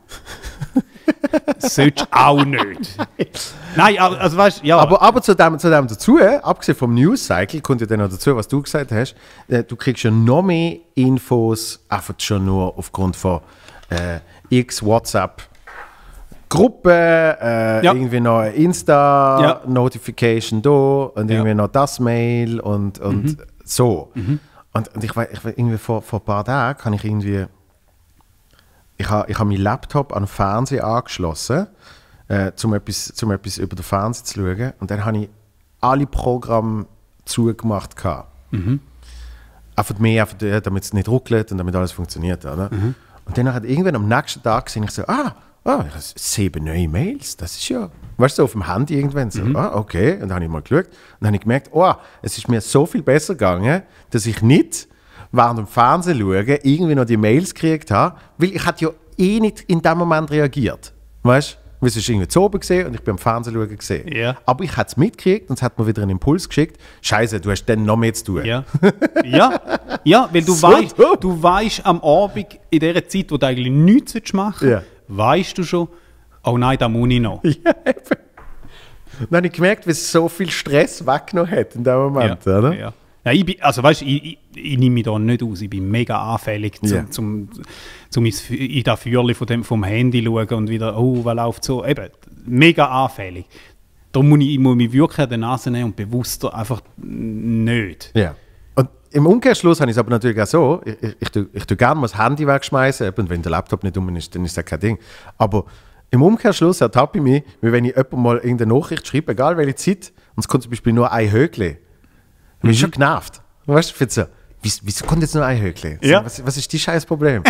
Das solltest du auch nicht. Nein, also also weißt, ja.
Aber, aber zu, dem, zu dem dazu, äh, abgesehen vom News-Cycle, kommt ja dann noch dazu, was du gesagt hast, äh, du kriegst ja noch mehr Infos, einfach schon nur aufgrund von äh, x WhatsApp Gruppe, äh,
Ja.
irgendwie noch eine Insta-Notification da und irgendwie noch das Mail und, und so. Und, und ich weiß, ich weiß, irgendwie vor, vor ein paar Tagen kann ich irgendwie, ich habe ich ha meinen Laptop an den Fernseher angeschlossen, äh, um, etwas, zum etwas über den Fernseher zu schauen. Und dann habe ich alle Programme zugemacht. Mhm. Einfach mehr, einfach, äh, damit es nicht ruckelt und damit alles funktioniert. Oder?
Mhm.
Und dann hat irgendwann am nächsten Tag gesehen, ich so, ah, ah, ich habe sieben neue Mails, das ist ja, weißt du, so auf dem Handy irgendwann so,
Mhm.
ah, okay. Und dann habe ich mal geschaut und dann habe ich gemerkt, oh, es ist mir so viel besser gegangen, dass ich nicht während dem Fernsehen schauen irgendwie noch die Mails gekriegt habe, weil ich hatte ja eh nicht in dem Moment reagiert, weißt du? Weil es ist irgendwie zu oben gesehen und ich bin am Fernsehen schauen gesehen.
Ja.
Aber ich habe es mitgekriegt und es hat mir wieder einen Impuls geschickt, Scheiße, du hast dann noch mehr zu tun.
Ja, ja, ja, weil du
So
weißt,
dumm.
du weißt am Abend, in dieser Zeit, wo du eigentlich nichts machen
Ja.
willst, weißt du schon, oh nein, da muss ich noch.
Ja, eben. Dann habe ich gemerkt, wie es so viel Stress weggenommen hat in dem Moment,
ja,
oder?
Ja. Ja, ich bin, also weißt, ich, ich, ich nehme mich da nicht aus, ich bin mega anfällig, zum,
Ja.
zum, zum ins Fü- in das Feuerchen von dem, vom Handy schauen und wieder, oh, was läuft so, eben, mega anfällig. Darum muss ich, ich muss mich wirklich an die Nase nehmen und bewusster einfach nicht.
Ja. Und im Umkehrschluss habe ich es aber natürlich auch so, ich, ich, ich, tue- ich tue gerne mal das Handy wegschmeißen, und wenn der Laptop nicht um ist, dann ist das kein Ding. Aber im Umkehrschluss ertappe ich mich, wie wenn ich jemandem mal irgendeine Nachricht schreibe, egal welche Zeit, und es kommt zum Beispiel nur ein Höckli. Dann bin ich schon genervt. Weißt du, ich finde so, wieso, wieso kommt jetzt nur ein Höckli? So,
Ja.
was, was ist die scheiß Problem?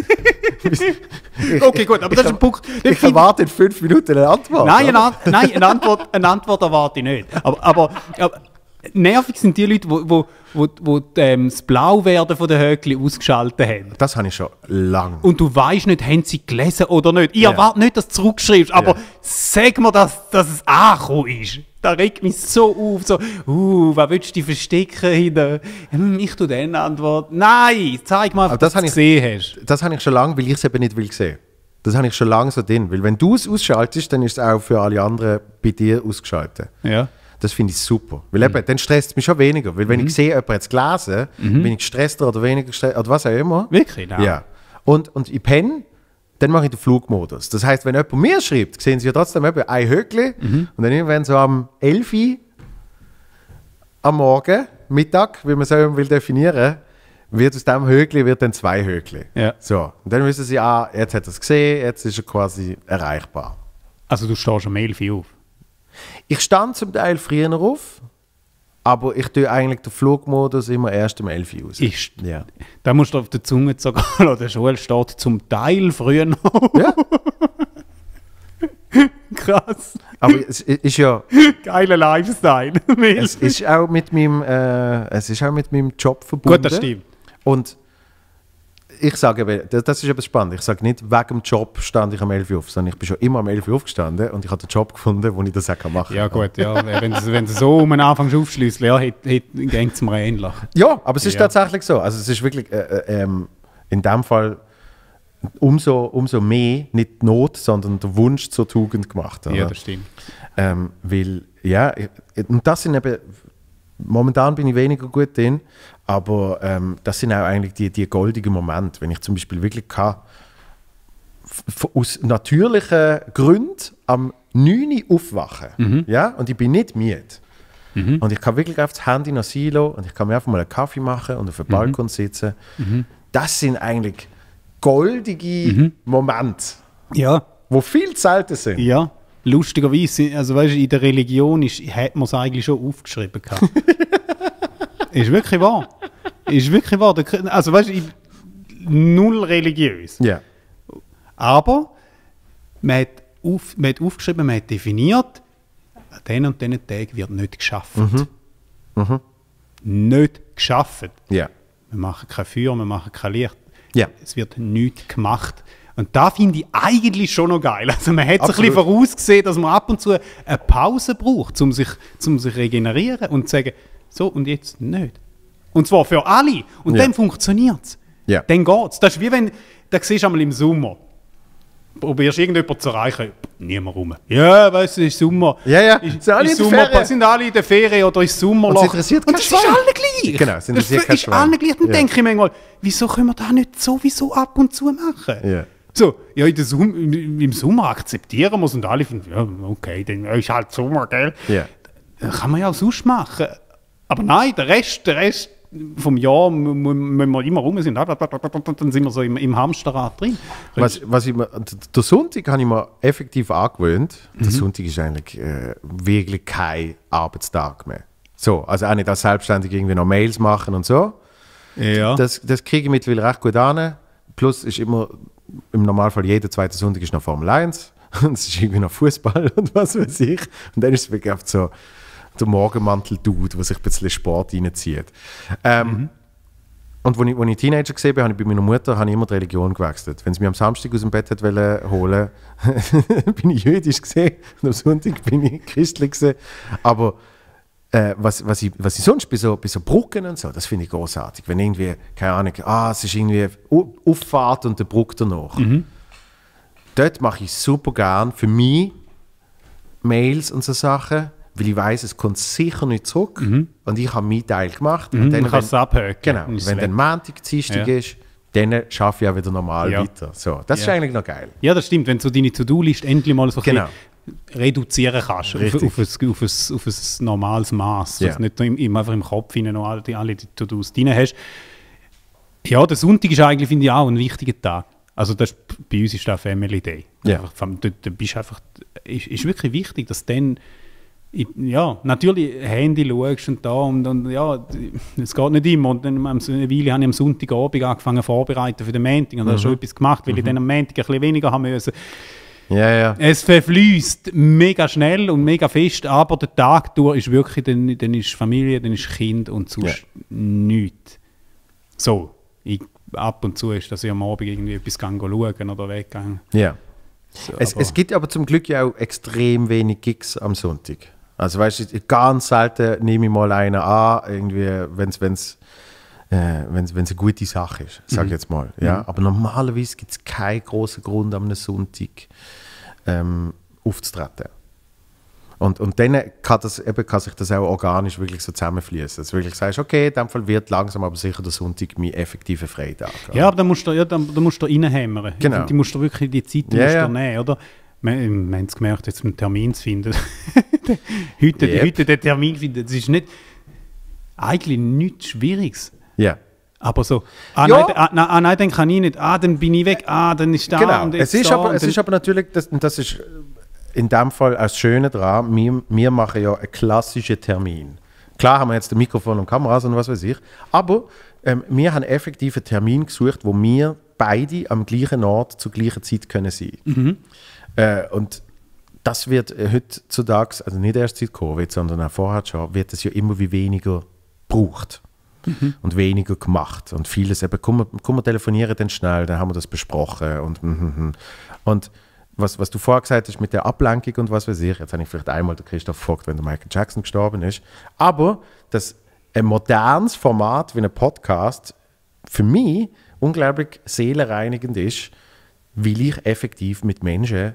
Okay, gut, aber das ist ein Punkt. den
Ich
finde-
erwarte in fünf Minuten eine Antwort.
Nein,
oder?
eine, An nein eine, Antwort, eine Antwort erwarte ich nicht. Aber, aber, aber Nervig sind die Leute, die wo, wo, wo, ähm, das Blauwerden von den Höckli ausgeschaltet haben.
Das habe ich schon lange.
Und du weißt nicht, haben sie gelesen oder nicht. Ich
Ja.
erwarte nicht, dass du zurückschreibst, aber
Ja.
sag mir, dass, dass es angekommen ist. Das regt mich so auf. So, uh, was willst du dich verstecken hinter? Hm, ich tue dann Antwort. Nein, zeig mal,
Aber
dass
das
du
habe
es
ich-
gesehen hast.
Das habe ich schon lange, weil ich es eben nicht will sehen. Das habe ich schon lange so drin. Weil wenn du es ausschaltest, dann ist es auch für alle anderen bei dir ausgeschaltet.
Ja.
Das finde ich super. Weil eben, dann stresst es mich schon weniger. Weil wenn ich sehe, jemand hat es gelesen, bin ich gestresster oder weniger gestresst oder was auch immer.
Wirklich? Nein.
Ja. Und, und ich penne, dann mache ich den Flugmodus. Das heisst, wenn jemand mir schreibt, sehen sie ja trotzdem eben ein Höckli und dann irgendwann so am elf Uhr am Morgen, Mittag, wie man es auch will definieren, wird aus diesem Höckli wird dann zwei Höckli.
Ja.
So. Und dann wissen sie, ah, jetzt hat er es gesehen, jetzt ist er quasi erreichbar.
Also du stehst um elf Uhr auf.
Ich stand zum Teil früher auf, aber ich tue eigentlich den Flugmodus immer erst um elf Uhr aus.
Ich,
Ja.
Da musst du auf der Zunge sogar, oder der Schule steht zum Teil früher noch.
Ja,
Krass.
aber es ist ja,
Geiler Lifestyle.
es ist auch mit meinem, äh, es ist auch mit meinem Job verbunden.
Gut, das stimmt.
Und ich sage eben, das, das ist etwas spannend. Ich sage nicht, wegen dem Job stand ich am elf Uhr auf, sondern ich bin schon immer am elf Uhr aufgestanden und ich habe den Job gefunden, wo ich das auch machen kann.
Ja gut, ja. Wenn du wenn du so um den Anfang aufschließen, ja, geht es mir ähnlich.
Ja, aber es ist
Ja.
tatsächlich so. Also es ist wirklich äh, äh, ähm, in dem Fall umso, umso mehr nicht die Not, sondern der Wunsch zur Tugend gemacht. Oder?
Ja, das stimmt.
Ähm, weil, ja, ich- und das sind eben, momentan bin ich weniger gut drin, aber ähm, das sind auch eigentlich die, die goldigen Momente, wenn ich zum Beispiel wirklich kann, f- f- aus natürlichen Gründen am neun Uhr aufwachen, ja, und ich bin nicht müde. Und ich kann wirklich auf das Handy noch Silo und ich kann mir einfach mal einen Kaffee machen und auf dem Balkon sitzen. Das sind eigentlich goldige Momente,
Ja,
die viel zu selten sind.
ja. Lustigerweise, also weißt du, in der Religion ist, hat man es eigentlich schon aufgeschrieben gehabt. Ist wirklich wahr. Ist wirklich wahr. Der- Also weißt du, ich- null religiös.
Ja.
Aber man hat, auf, man hat aufgeschrieben, man hat definiert, an diesen und diesen Tagen wird nicht geschafft. Nicht geschafft.
Ja.
Wir machen kein Feuer, wir machen kein Licht.
Ja.
Es wird nichts gemacht. Und da finde ich eigentlich schon noch geil. Also man hat sich ein
Absolut.
bisschen vorausgesehen, dass man ab und zu eine Pause braucht, um sich, um sich regenerieren und zu sagen, so und jetzt nicht. Und zwar für alle. Und
Ja.
dann funktioniert es.
Ja.
Dann geht es. Das ist wie wenn, da siehst du einmal im Sommer, probierst irgendjemanden zu erreichen, niemand rum. Ja, weißt du, es ist Sommer.
Ja, ja.
Ist,
Sind alle
ist
in der
Sommer,
Ferien.
sind alle in der Ferien oder ist Sommerloch.
Und es interessiert
Und
kein
das ist
Schwein.
allen gleich.
Genau, es interessiert
das
kein
ist
Schwein.
allen gleich. Dann
Ja.
denke ich manchmal, wieso können wir das nicht sowieso ab und zu machen?
Ja.
So, ja, in der Sum im, im Sommer akzeptieren wir es und alle finden, ja, okay, dann ist halt Sommer, gell?
Ja.
Das kann man ja auch sonst machen. Aber nein, der Rest, der Rest vom Jahr mu- mu- müssen wir immer rum sind. Dann sind wir so im, im Hamsterrad drin.
Was, was ich mir, d- der Sonntag habe ich mir effektiv angewöhnt. Der Sonntag ist eigentlich äh, wirklich kein Arbeitstag mehr. So, also auch nicht als selbstständig irgendwie noch Mails machen und so.
Ja.
Das, das kriege ich mittlerweile recht gut an. Plus ist immer, im Normalfall jeder zweite Sonntag ist noch Formel eins. Und es ist irgendwie noch Fußball und was weiß ich. Und dann ist es wirklich oft so der Morgenmantel-Dude, der sich ein bisschen Sport reinzieht. Ähm, Und als ich, als ich Teenager gesehen bin, habe ich bei meiner Mutter habe ich immer die Religion gewechselt. Wenn sie mich am Samstag aus dem Bett hat wollen holen, bin ich jüdisch gesehen und am Sonntag bin ich christlich gesehen. Aber äh, was, was, ich, was ich sonst bei so, bei so Brücken und so, das finde ich großartig. Wenn irgendwie, keine Ahnung, ah, es ist irgendwie U- Auffahrt und der Brücke danach. Dort mache ich super gern für mich Mails und so Sachen, weil ich weiss, es kommt sicher nicht zurück und ich habe meinen Teil gemacht. Und
Mhm,
dann,
man kann es abhöken.
Genau,
Und es
wenn
weg.
dann Montag, Dienstag
Ja.
ist, dann schaffe ich auch wieder normal
Ja.
weiter. So, das ist
Ja.
eigentlich noch geil.
Ja, das stimmt. Wenn du deine To-Do-Liste endlich mal so ein
Genau.
bisschen reduzieren kannst auf,
Richtig.
auf, ein, auf, ein, auf ein normales Maß.
Ja.
Dass du nicht nur im, im, einfach im Kopf hinein noch alle die, alle die To-Dos drin hast. Ja, der Sonntag ist eigentlich, finde ich, auch ein wichtiger Tag. Also das ist, bei uns ist das Family Day.
Ja.
Einfach, vom- du, du bist einfach, ist, ist wirklich wichtig, dass dann ich, ja, natürlich Handy schaust und da und, und ja, es geht nicht immer. Und dann am- eine Weile habe ich am Sonntagabend angefangen vorzubereiten für den Montag und habe schon etwas gemacht, weil ich dann am Montag ein bisschen weniger haben müssen.
Ja, ja.
Es verfließt mega schnell und mega fest, aber der Tag durch ist wirklich, dann, dann ist Familie, dann ist Kind und sonst
Ja.
nichts. So, ich, ab und zu ist, dass ich am Abend irgendwie etwas schauen oder weggegangen.
Ja.
So,
Es,
aber-
es gibt aber zum Glück ja auch extrem wenig Gigs am Sonntag. Also weißt du, ganz selten nehme ich mal einen an, irgendwie, wenn es wenn's, äh, wenn's, wenn's eine gute Sache ist, sage ich jetzt mal. Ja? Aber normalerweise gibt es keinen großen Grund, am Sonntag ähm, aufzutreten. Und, und dann kann, das, eben, kann sich das auch organisch wirklich so zusammenfließen. Dass du wirklich sagst, okay, in dem Fall wird langsam aber sicher der Sonntag mein effektiver Freitag.
Ja, aber dann musst du, ja, dann, dann musst du reinhämmern.
Genau.
Die, die musst du wirklich die Zeit die
Ja,
musst du
ja.
nehmen, oder? Wir, wir haben es gemerkt, jetzt einen Termin zu finden. heute,
Yep.
heute den Termin finden, das ist nicht, eigentlich nichts Schwieriges.
Ja.
Aber so, ah,
Ja.
nein, ah, nein, ah, nein, dann kann ich nicht, ah, dann bin ich weg, ah, dann ist da
Genau.
und
Es
jetzt
ist,
da
aber,
und
es
dann,
ist aber natürlich, das, und das ist in dem Fall das Schöne daran, wir, wir machen ja einen klassischen Termin. Klar haben wir jetzt ein Mikrofon und Kameras und was weiß ich, aber ähm, wir haben effektiv einen Termin gesucht, wo wir beide am gleichen Ort zur gleichen Zeit können sein können. Äh, und das wird äh, heutzutage, also nicht erst seit Covid, sondern auch vorher schon, wird es ja immer wie weniger gebraucht. Und weniger gemacht. Und vieles eben, komm, komm, wir telefonieren dann schnell, dann haben wir das besprochen. Und, mhm. und was, was du vorher gesagt hast mit der Ablenkung und was weiß ich, jetzt habe ich vielleicht einmal den Christoph gefragt, wenn der Michael Jackson gestorben ist. Aber dass ein modernes Format wie ein Podcast für mich unglaublich seelenreinigend ist, weil ich effektiv mit Menschen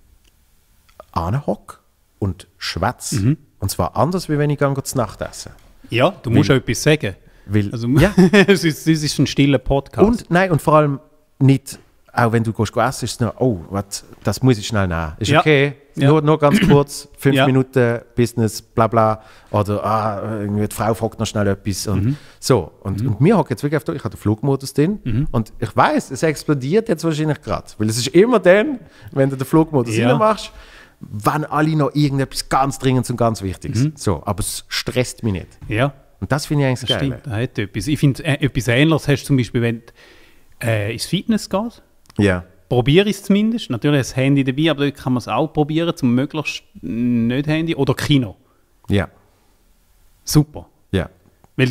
anhocke und schwätze. Und zwar anders, wie wenn ich gehe zu Nacht essen.
ja, du musst
Weil-
auch etwas sagen.
Weil,
Also,
ja.
es, ist, es ist ein stiller Podcast.
Und, nein, und vor allem nicht, auch wenn du gehst essen, ist es noch, oh, wat, das muss ich schnell nehmen. Ist
Ja.
okay,
Ja.
nur, nur ganz kurz, fünf
Ja.
Minuten Business, bla bla. Oder ah, irgendwie die Frau fragt noch schnell etwas. Und
Mhm.
so. Und, und mir hocken jetzt wirklich auf, ich habe den Flugmodus drin.
Mhm.
Und ich weiß, es explodiert jetzt wahrscheinlich gerade. Weil es ist immer dann, wenn du den Flugmodus
Ja.
rein machst, wenn alle noch irgendetwas ganz Dringendes und ganz Wichtiges.
Mhm.
So, aber es stresst mich nicht.
ja.
Und das finde ich eigentlich
Das
geil.
stimmt, das hat etwas. Ich finde, äh, etwas Ähnliches hast du zum Beispiel, wenn du äh, ins Fitness gehst.
Ja.
Probiere ich es zumindest. Natürlich das Handy dabei, aber dort kann man es auch probieren, zum möglichst nicht Handy. Oder Kino.
Ja.
Super.
Ja.
Weil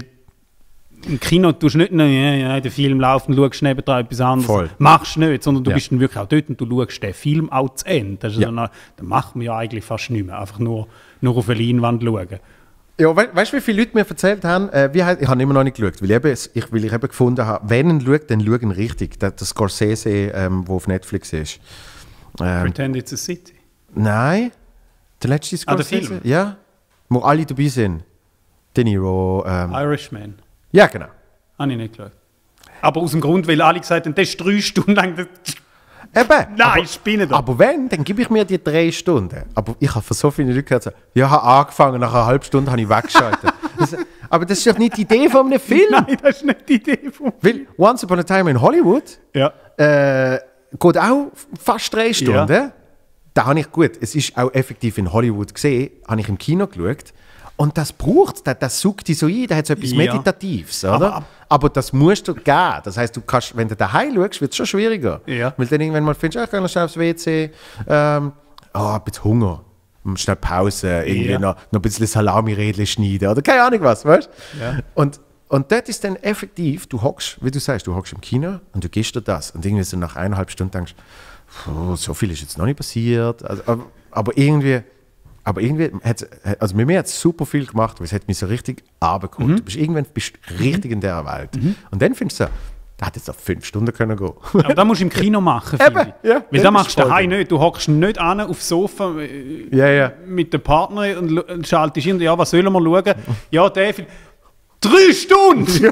im Kino tust du nicht nur, ja, ja, der Film läuft und schaust nebenan etwas anderes.
Voll.
Machst du nicht, sondern du
Ja.
bist dann wirklich auch dort und du schaust den Film auch zu Ende. Das, ist
Ja.
dann, auch- das macht man ja eigentlich fast nicht mehr. Einfach nur, nur auf eine Leinwand schauen.
Ja, we weißt du, wie viele Leute mir erzählt haben, äh, wie, he- ich habe immer noch nicht geschaut, weil, eben, es- ich, weil ich eben gefunden habe, wenn ihn schaut, dann schaut ihn richtig. Der, der Scorsese, ähm, der auf Netflix ist. Ähm,
Pretend it's a City.
nein, der letzte
Ah, der
Scorsese?
Film?
Ja, wo alle dabei sind. De Niro. Ähm,
Irishman.
ja, genau.
Habe ich nicht geschaut. Aber aus dem Grund, weil alle gesagt haben, das ist drei Stunden lang. Das
Eben,
Nein,
aber,
spinne doch.
aber wenn, dann gebe ich mir die drei Stunden. Aber ich habe von so vielen Leuten gehört, so, ja, ich habe angefangen, nach einer halben Stunde habe ich weggeschaltet. das, aber das ist doch nicht die Idee von einem Film.
Nein, das ist nicht die Idee von.
Weil Once Upon a Time in Hollywood
Ja.
äh, geht auch fast drei Stunden.
Ja.
Da habe ich, gut, es ist auch effektiv in Hollywood gesehen, habe ich im Kino geschaut. Und das braucht das, das sucht dich so ein, da hat so etwas
Ja.
Meditatives, oder?
Aber-
Aber, aber das musst du geben. Das heisst, du kannst, wenn du daheim schaust, wird es schon schwieriger.
Ja.
Weil dann irgendwann mal findest, ah, ich gehe noch schnell aufs W C, ähm, oh, ein bisschen Hunger, schnell Pause, irgendwie
Ja.
noch, noch ein bisschen Salami-Rädchen schneiden oder keine Ahnung was, weißt du?
Ja.
Und, und dort ist dann effektiv, du hockst, wie du sagst, du hockst im Kino und du gehst dir das und irgendwie so nach eineinhalb Stunden denkst, puh, so viel ist jetzt noch nicht passiert, also, aber, aber irgendwie, aber irgendwie, hat's, also mit mir hat es super viel gemacht, weil es hat mich so richtig runtergeholt.
Mhm.
Du bist irgendwann bist richtig in dieser Welt. Und dann findest du so, da hätte jetzt noch fünf Stunden können gehen.
Aber das musst du im Kino machen, finde
Eben,
ich.
ja.
Weil
Ja,
da
das
machst
ist
du
voll
daheim
gut.
nicht. Du hockst nicht an aufs Sofa äh,
Ja, ja.
mit dem Partner und, lu- und schaltest hin, ja, was sollen wir schauen? Ja, der Film. Drei Stunden!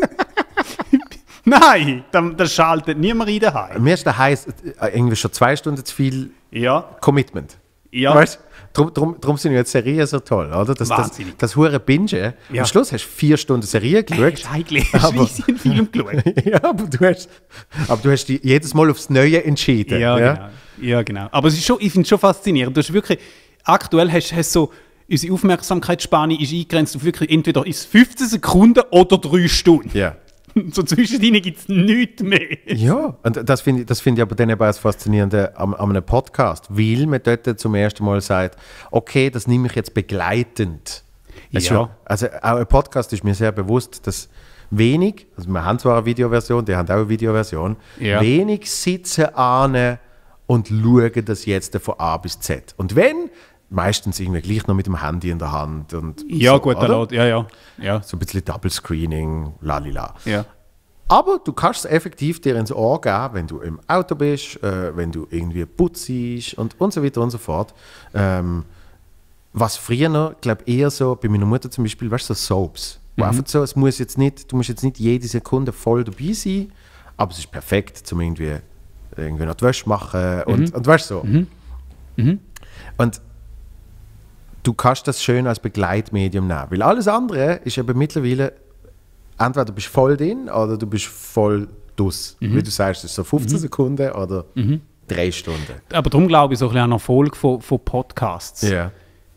Nein, dann, dann schaltet niemand rein daheim.
Mir ist daheim äh, irgendwie schon zwei Stunden zu viel
Ja,
Commitment.
ja.
Weißt du? Drum, drum, drum sind jetzt Serien so toll, oder? Das, das,
Wahnsinnig.
das hure Bingen.
Ja.
Am Schluss hast du vier Stunden Serie geschaut.
Hast eigentlich hast
Aber-
du wie einen Film geschaut.
ja, aber du hast, aber du hast dich jedes Mal aufs Neue entschieden.
Ja, genau. Ja, genau. Aber es ist schon, ich finde es schon faszinierend. Du hast wirklich, aktuell hast du so, unsere Aufmerksamkeitsspanne ist eingegrenzt auf wirklich entweder ist fünfzehn Sekunden oder drei Stunden.
Ja.
So zwischen ihnen gibt es nichts mehr.
Ja, und das finde ich, das find ich aber dann eben auch das Faszinierende an, an einem Podcast, weil man dort zum ersten Mal sagt, okay, das nehme ich jetzt begleitend.
Ja.
Schon, also auch ein Podcast ist mir sehr bewusst, dass wenig, also wir haben zwar eine Videoversion, die haben auch eine Videoversion,
Ja.
wenig sitzen an und schauen das jetzt von A bis Z. Und wenn, meistens irgendwie gleich noch mit dem Handy in der Hand. Und
Ja,
so,
gut,
oder?
laut, ja, ja. ja.
So ein bisschen Double Screening, lalila.
ja.
Aber du kannst es effektiv dir ins Ohr geben, wenn du im Auto bist, äh, wenn du irgendwie putzst und, und so weiter und so fort. Ähm, was früher noch, glaube ich, eher so, bei meiner Mutter zum Beispiel, weißt du, so Soaps. Wo
Mhm.
einfach so, es muss jetzt nicht, du musst jetzt nicht jede Sekunde voll dabei sein, aber es ist perfekt, zum irgendwie, irgendwie noch die Wäsche machen und,
Mhm.
und weißt du so.
Mhm. Mhm.
Und du kannst das schön als Begleitmedium nehmen, weil alles andere ist eben mittlerweile, entweder du bist voll drin oder du bist voll dus.
Mhm.
Wie du sagst, es ist so fünfzehn Sekunden oder drei Stunden.
Aber darum glaube ich, so ein bisschen an Erfolg von, von Podcasts.
Ja.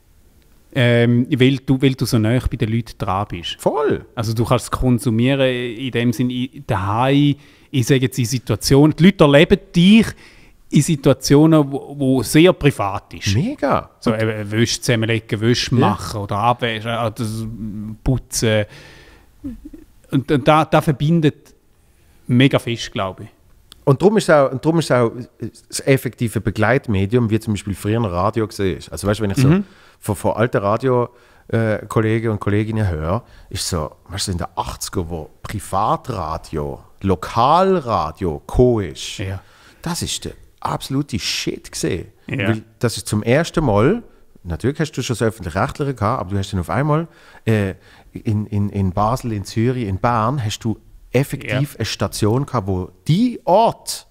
Ähm, weil, du, weil du so nah bei den Leuten dran bist.
Voll.
Also du kannst es konsumieren in dem Sinne daheim, ich sage jetzt in Situationen, die Leute erleben dich in Situationen, wo, wo sehr privat ist.
Mega.
So eben Wäsche zusammenlegen, Wäsche
Ja.
machen oder abwaschen, oder putzen. Und, und da, da verbindet mega fest, glaube ich.
Und darum ist es auch, und darum ist es auch das effektive Begleitmedium, wie zum Beispiel früher ein Radio gesehen ist. Also weißt du, wenn ich so
Mhm.
von, von alten Radio-Kollegen und Kolleginnen höre, ist so, weißt du, in den achtziger, wo Privatradio, Lokalradio co ist,
Ja.
das ist der absolute Shit gesehen.
Ja.
Weil das ist zum ersten Mal, natürlich hast du schon das Öffentlich-Rechtliche gehabt, aber du hast dann auf einmal äh, in, in, in Basel, in Zürich, in Bern, hast du effektiv eine Station gehabt, wo die Ort,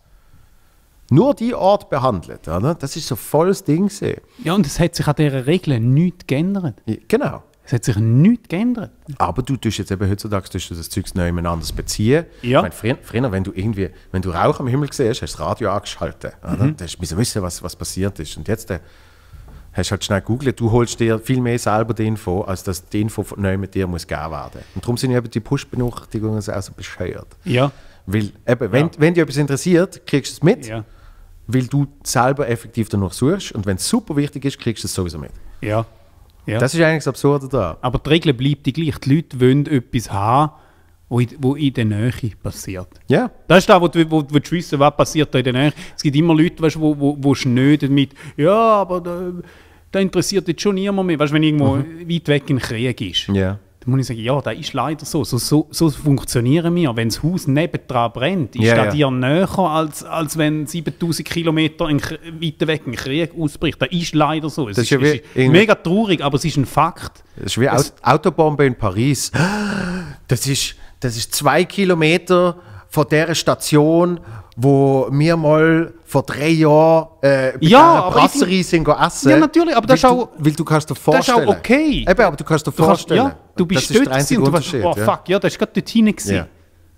nur die Ort behandelt. Oder? Das ist so volles Ding gesehen.
Ja, und es hat sich an dieser Regel nichts geändert.
Ja, genau.
Es hat sich nichts geändert.
Aber du tust jetzt eben heutzutage tust du das Zeug neu anders beziehen.
Ja.
Ich meine, früher, früher, wenn du irgendwie, wenn du Rauch am Himmel gesehen hast, hast du das Radio angeschaltet. Oder?
Mhm.
Da hast du wissen, was, was passiert ist. Und jetzt äh, hast du halt schnell gegoogelt, du holst dir viel mehr selber die Info, als dass die Info von neu mit dir muss gegeben werden. Und darum sind eben die Push-Benachrichtigungen auch so bescheuert.
Ja.
Weil eben, wenn,
Ja.
wenn dich etwas interessiert, kriegst du es mit,
Ja.
weil du selber effektiv danach suchst. Und wenn es super wichtig ist, kriegst du es sowieso mit.
Ja. ja.
Das ist eigentlich das Absurde da.
Aber die Regel bleibt die gleich. Die Leute wollen etwas haben, wo in, wo in der Nähe passiert.
Ja.
Das ist das, wo du, wo, wo du wissen, was passiert da in der Nähe. Es gibt immer Leute, weißt, wo, wo, wo schnöden mit, ja, aber da, da interessiert jetzt schon niemand mehr. Weißt, wenn irgendwo weit weg ein Krieg ist,
Ja.
dann muss ich sagen, ja, das ist leider so. So, so, so funktionieren wir. Wenn das Haus nebendran brennt, ist
Ja,
das
ja.
dir näher, als, als wenn siebentausend Kilometer ein, K- weiter weg ein Krieg ausbricht. Das ist leider so. Es
Das
ist,
ist ja
es
wie
ist
irgendwie-
mega traurig, aber es ist ein Fakt.
Das ist wie Aut Autobombe in Paris. Das ist, das ist zwei Kilometer von der Station, wo wir mal vor drei Jahren äh, bei
Ja,
dieser
aber
Brasserie sind go essen.
Ja, natürlich, aber das
weil
ist
du,
auch-
Weil du kannst dir
Das ist auch
vorstellen.
okay.
Eben, aber du kannst dir
Du, kannst,
vorstellen.
ja, du bist
das ist der
dort
einzige
gewesen und du warst,
Unterschied.
oh fuck, ja, das war gerade dort hinein. gewesen.
Ja.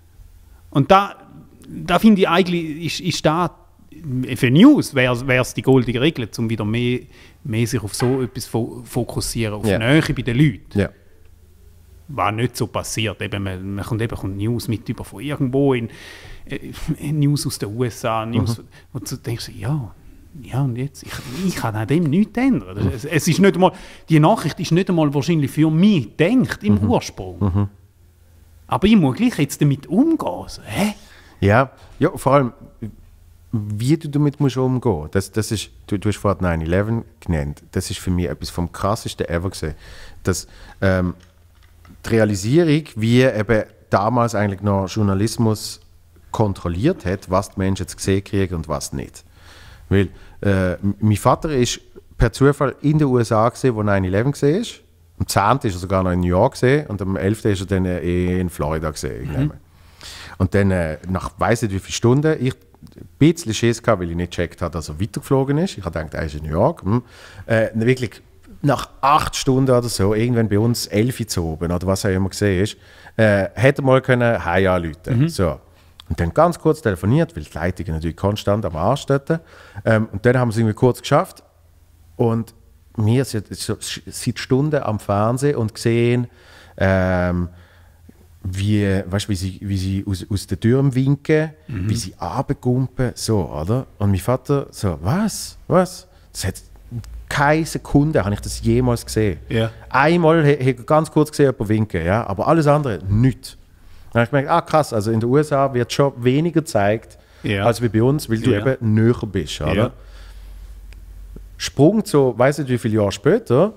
Und da, da finde ich eigentlich, ist, ist da für News wäre es die goldige Regel, um wieder mehr, mehr sich auf so etwas fo fokussieren, auf
Ja.
Nähe bei den Leuten.
Ja.
Was nicht so passiert. Eben, man, man kommt eben kommt News mit über von irgendwo, in, äh, News aus den U S A, News,
Mhm.
wo du denkst, ja, ja und jetzt, ich, ich kann an dem nichts ändern. Es, es ist nicht einmal, die Nachricht ist nicht einmal wahrscheinlich für mich gedacht im
Mhm.
Ursprung. Aber ich muss gleich jetzt damit umgehen. So, hä?
Ja, ja, vor allem, wie du damit musst umgehen musst. Das, das ist, du, du hast vorhin nine eleven genannt. Das ist für mich etwas vom krassesten ever gesehen. Dass, ähm, die Realisierung, wie eben damals eigentlich noch Journalismus kontrolliert hat, was die Menschen jetzt gesehen kriegen und was nicht. Weil äh, m- mein Vater ist per Zufall in den U S A gesehen, wo nine eleven gesehen ist. Am zehnten ist er sogar noch in New York gesehen und am elften ist er dann äh, in Florida gesehen. Mhm. Und dann äh, nach weiss nicht wie viele Stunden, ich ein bisschen Schiss gehabt, weil ich nicht gecheckt habe, dass er weitergeflogen ist. Ich habe gedacht, er ist in New York. Hm. Äh, wirklich nach acht Stunden oder so, irgendwann bei uns elf Uhr zu oben oder was auch immer gesehen ist, äh, hätte er mal können Heim anrufen.
Mhm.
So. Und dann ganz kurz telefoniert, weil die Leitungen natürlich konstant am Arsch stehen. Ähm, und dann haben wir es irgendwie kurz geschafft. Und wir sind so seit Stunden am Fernsehen und gesehen, ähm, wie, weißt, wie sie, wie sie aus, aus der Tür winken, mhm. wie sie runtergumpen, so, oder? Und mein Vater so, was? Was? Das hat keine Sekunde habe ich das jemals gesehen.
Ja.
Einmal habe ich ganz kurz gesehen, jemand winken, ja, aber alles andere, nichts. Dann habe ich gemerkt, ah krass, also in den U S A wird schon weniger gezeigt,
ja.
als wie bei uns, weil du
ja.
eben näher bist, oder?
Ja.
Sprung zu, weiß nicht wie viele Jahre später,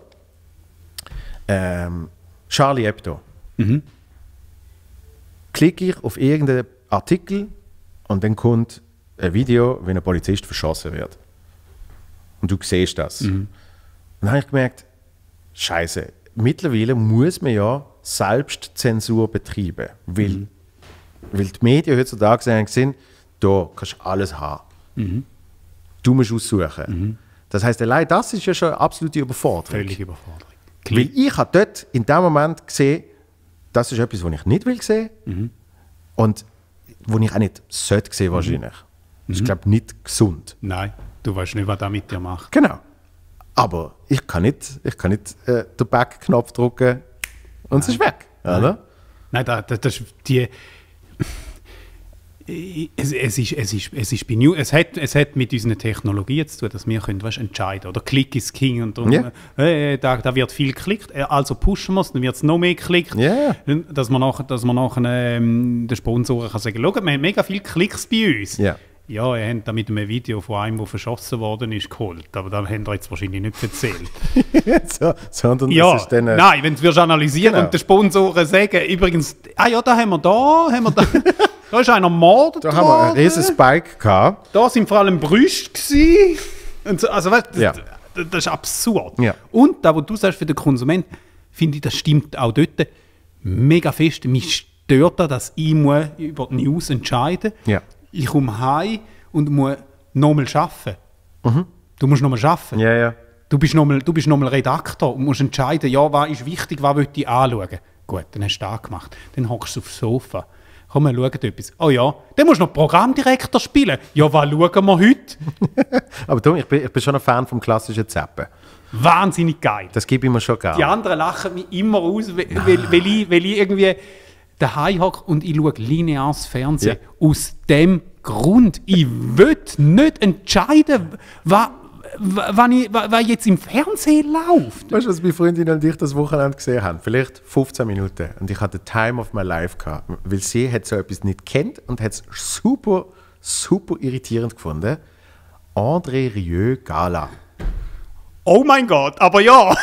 ähm, Charlie Hebdo.
Mhm.
Klicke ich auf irgendeinen Artikel und dann kommt ein Video, wie ein Polizist verschossen wird. Und du siehst das. Mhm. Und dann habe ich gemerkt, Scheiße, mittlerweile muss man ja Selbstzensur betreiben. Weil, mhm. weil die Medien heutzutage sind, da kannst du alles haben. Mhm. Du musst aussuchen. Mhm. Das heisst, allein das ist ja schon eine absolute Überforderung.
Völlig Überforderung.
Weil ich habe dort in dem Moment gesehen, das ist etwas, was ich nicht will sehen mhm. und was ich auch nicht sollte sehen wahrscheinlich. Mhm. Das ist, glaube ich, nicht gesund.
Nein, du weißt nicht, was das mit dir macht.
Genau. Aber ich kann nicht, ich kann nicht äh, den Backknopf drücken und es ist weg.
Nein,
oder?
Nein das, das, das ist die... Es, es, ist, es, ist, es, ist bei New, es, hat, es hat mit unseren Technologien zu tun, dass wir können, weißt, entscheiden oder Klick ist King und darum,
yeah.
äh, da, da wird viel geklickt, also pushen wir es, dann wird es noch mehr geklickt,
yeah.
dass man nachher, dass man nachher ähm, den Sponsoren kann sagen, schau, wir haben mega viele Klicks bei uns.
Yeah.
Ja, ihr habt da mit einem Video von einem, der verschossen worden ist, geholt, aber da haben wir jetzt wahrscheinlich nicht erzählt.
so, sondern
ja,
das ist dann, äh,
nein, wenn wir analysieren
genau.
und den Sponsoren sagen, übrigens, ah ja, da haben wir da, haben wir da... Da ist einer mordet
Da haben wir einen riesen Spike gehabt.
Da sind vor allem Brüste gewesen. Und so, also weißt, das,
Ja.
das, das ist absurd.
Ja.
Und da, was du sagst für den Konsument, finde ich, das stimmt auch dort mega fest. Mich stört das, dass ich muss über die News entscheiden muss.
Ja.
Ich komme heim und muss nochmal arbeiten. Mhm. Du musst nochmal arbeiten.
Ja, ja.
Du bist nochmal noch Redakteur und musst entscheiden, ja, was ist wichtig, was will ich anschauen. Gut, dann hast du das gemacht. Dann hockst du aufs Sofa. Komm, wir schauen etwas. Oh ja, dann musst du noch Programmdirektor spielen. Ja, was schauen wir heute?
Aber du, ich bin, ich bin schon ein Fan vom klassischen Zappen.
Wahnsinnig geil.
Das gebe ich mir schon gerne.
Die anderen lachen mich immer aus, weil, weil, weil, ich, weil ich irgendwie daheim hocke und ich schaue lineares Fernsehen.
Ja.
Aus dem Grund, ich will nicht entscheiden, was, was, ich, was jetzt im Fernsehen läuft.
Weißt du, was meine Freundin und ich das Wochenende gesehen haben? Vielleicht fünfzehn Minuten. Und ich hatte the time of my life gehabt. Weil sie hat so etwas nicht kennt und hat es super, super irritierend gefunden. André Rieu Gala.
Oh mein Gott, aber ja.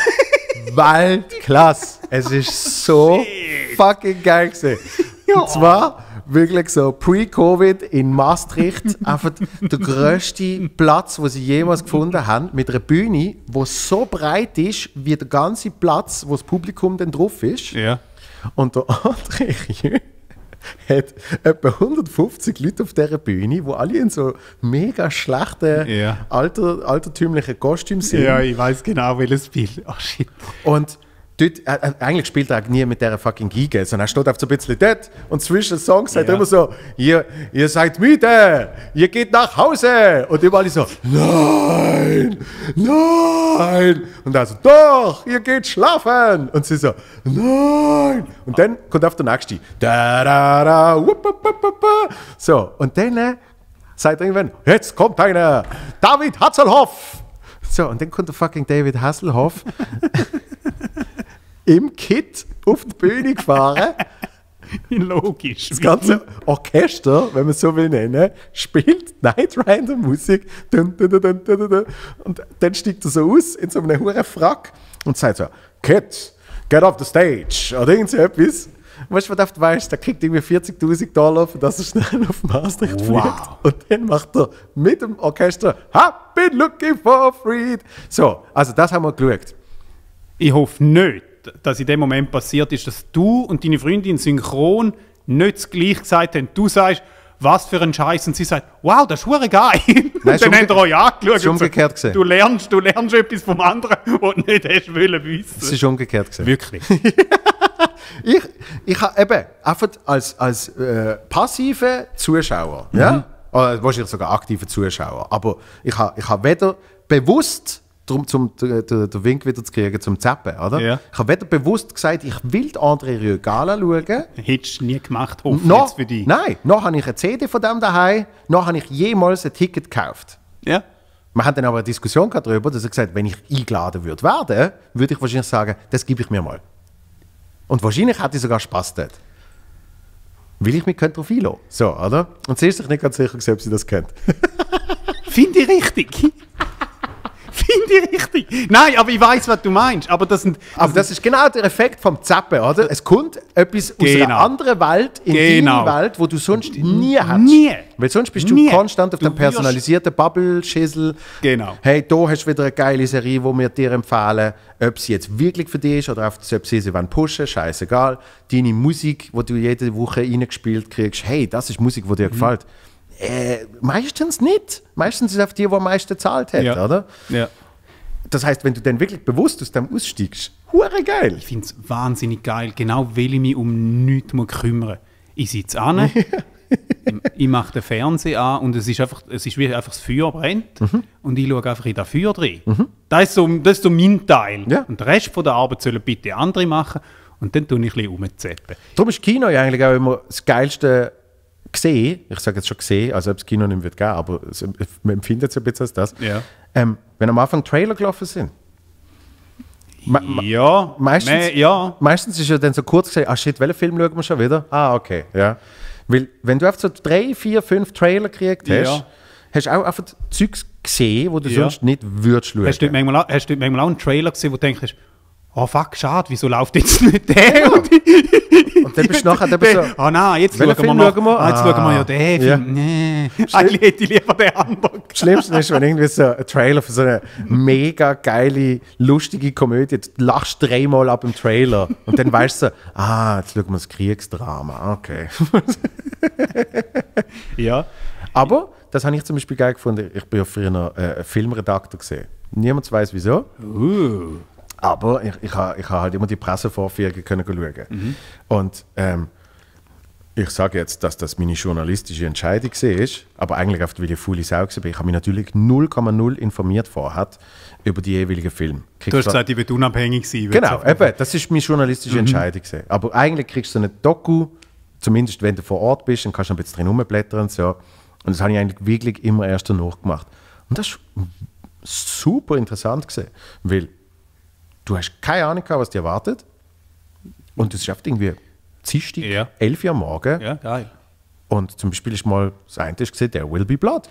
Weltklasse. Es ist so fucking geil gewesen.
Ja.
Und zwar wirklich so pre-Covid in Maastricht einfach der grösste Platz, den sie jemals gefunden haben, mit einer Bühne, die so breit ist, wie der ganze Platz, wo das Publikum dann drauf ist.
Ja.
Und der André Rieu hat etwa hundertfünfzig Leute auf dieser Bühne, die alle in so mega schlechten,
Ja.
alter, altertümlichen Kostümen sind.
Ja, ich weiß genau, welches Bild. Oh shit.
Und dort, äh, eigentlich spielt er nie mit dieser fucking Geige, sondern er steht einfach so ein bisschen dort und zwischen den Songs sagt er
Ja.
immer so, ihr, ihr seid müde, ihr geht nach Hause. Und immer alle so, nein, nein. Und er so, doch, ihr geht schlafen. Und sie so, nein. Und dann kommt auf der nächste, da, da, da, wupp, wupp, wupp, wupp. So, und dann äh, sagt er irgendwann, jetzt kommt einer, David Hasselhoff. So, und dann kommt der fucking David Hasselhoff im Kit auf die Bühne gefahren.
Logisch.
Das ganze Orchester, wenn man es so will nennen, spielt Knight Rider Musik. Dun, dun, dun, dun, dun, dun. Und dann steigt er so aus in so einem hohen Frack und sagt so, Kid, get off the stage. Oder irgend so etwas. Weißt du, was du weißt? Der kriegt irgendwie vierzigtausend Dollar, für das er schnell auf Maastricht
Wow.
fliegt. Und dann macht er mit dem Orchester I've been looking for freedom. So, also das haben wir geschaut.
Ich hoffe nicht, dass in dem Moment passiert ist, dass du und deine Freundin synchron nicht das Gleiche gesagt haben. Du sagst, was für ein Scheiß, und sie sagt, wow, das ist verdammt geil. Und
Nein,
dann habt ihr euch angeschaut.
ist umgekehrt
und so,
gewesen.
du lernst, du lernst etwas vom anderen, was du nicht hast wollen wissen.
Es ist umgekehrt gewesen.
Wirklich.
Ich, ich habe eben einfach als, als äh, passive Zuschauer, ja, oder wahrscheinlich sogar aktive Zuschauer, aber ich habe ich ha weder bewusst darum, zum den, den Wink wieder zu kriegen, zum Zappen, oder?
Ja.
Ich habe weder bewusst gesagt, ich will André Rieu Gala schauen.
Hättest du nie gemacht, hoffe ich
Noch,
jetzt für dich.
nein, noch habe ich eine C D von dem daheim, noch habe ich jemals ein Ticket gekauft.
Ja.
Wir hatten dann aber eine Diskussion darüber, dass er gesagt hat, wenn ich eingeladen würde werden, würde ich wahrscheinlich sagen, das gebe ich mir mal. Und wahrscheinlich hätte ich sogar Spaß dort. Weil ich mich darauf einlassen. So, oder? Und sie ist sich nicht ganz sicher, ob sie das kennt.
Finde ich richtig. Finde ich richtig. Nein, aber ich weiß, was du meinst. Aber das sind.
Aber das ist genau der Effekt vom Zappen, oder? Es kommt etwas aus
Genau.
einer anderen Welt in
Genau.
deine Welt, wo du sonst nie hast.
Nie.
Weil sonst bist du
Nie.
konstant auf
Du
dem personalisierten Bubble-Schissel.
Genau.
Hey, da hast du wieder eine geile Serie, die wir dir empfehlen. Ob sie jetzt wirklich für dich ist oder ob sie sie wollen pushen, scheißegal. Deine Musik, die du jede Woche reingespielt kriegst, hey, das ist Musik, die dir
Mhm.
gefällt. Äh, meistens nicht. Meistens ist es auf die, die am meisten gezahlt hat,
Ja.
oder?
Ja.
Das heißt, wenn du dann wirklich bewusst aus dem aussteigst, hure geil.
Ich finde es wahnsinnig geil, genau weil ich mich um nichts muss kümmern muss. Ich sitze an, ich, ich mache den Fernseher an und es ist, einfach, es ist wie einfach das Feuer brennt
Mhm.
und ich schaue einfach in das Feuer drin. Das, ist so, das ist so mein Teil.
Ja.
Und den Rest von der Arbeit sollen bitte andere machen und dann tue ich ein bisschen rumzappen.
Darum ist Kino ja eigentlich auch immer das Geilste gesehen. Ich sage jetzt schon gesehen, also ob es Kino nicht wird geben, aber es, man empfindet es ein bisschen als das.
Ja.
Ähm, wenn am Anfang Trailer gelaufen sind. Ma- ma-
Ja,
meistens,
me- ja.
meistens ist ja dann so kurz gesagt, ah shit, welchen Film schauen wir schon wieder? Ah, okay, ja. Weil, wenn du einfach so drei, vier, fünf Trailer gekriegt hast,
Ja.
hast du auch einfach Zeugs gesehen, wo du
Ja.
sonst nicht würdest schauen.
Hast du dort manchmal, auch- hast du dort manchmal auch einen Trailer gesehen, wo du denkst, oh fuck, schade, wieso läuft jetzt nicht der? Und,
Und dann bist du nachher eben so,
ah nein, jetzt
welchen
schauen wir
Film
noch.
schauen wir?
Ah, jetzt
Ah,
schauen wir ja den
ja.
Film. Nee, eigentlich hätte ich lieber den anderen.
das Schlimmste ist, wenn irgendwie so ein Trailer für so eine mega geile, lustige Komödie, du lachst dreimal ab im Trailer und dann weißt du so, ah, jetzt schauen wir das Kriegsdrama, okay.
Ja.
Aber, das habe ich zum Beispiel geil gefunden, ich bin ja früher äh, Filmredakteur gesehen. Niemand weiß wieso.
Uh.
Aber ich, ich habe ich ha halt immer die Pressevorführungen können schauen.
Mhm.
Und ähm, ich sage jetzt, dass das meine journalistische Entscheidung war, aber eigentlich oft, weil ich faule Sau war. Ich habe mich natürlich null Komma null informiert vorher über die jeweiligen Filme.
Du hast
Kriegst
gesagt, ich will unabhängig sein.
Genau, eben, das ist meine journalistische Entscheidung. gewesen. Aber eigentlich kriegst du so eine Doku, zumindest wenn du vor Ort bist, dann kannst du ein bisschen drin rumblättern und so. Und das habe ich eigentlich wirklich immer erst danach gemacht. Und das war super interessant gewesen, weil du hast keine Ahnung gehabt, was dich erwartet. Und es ist oft irgendwie Dienstag,
Ja.
elf Uhr am Morgen.
Ja, geil.
Und zum Beispiel ist mal das eine ist gesehen, There Will Be Blood.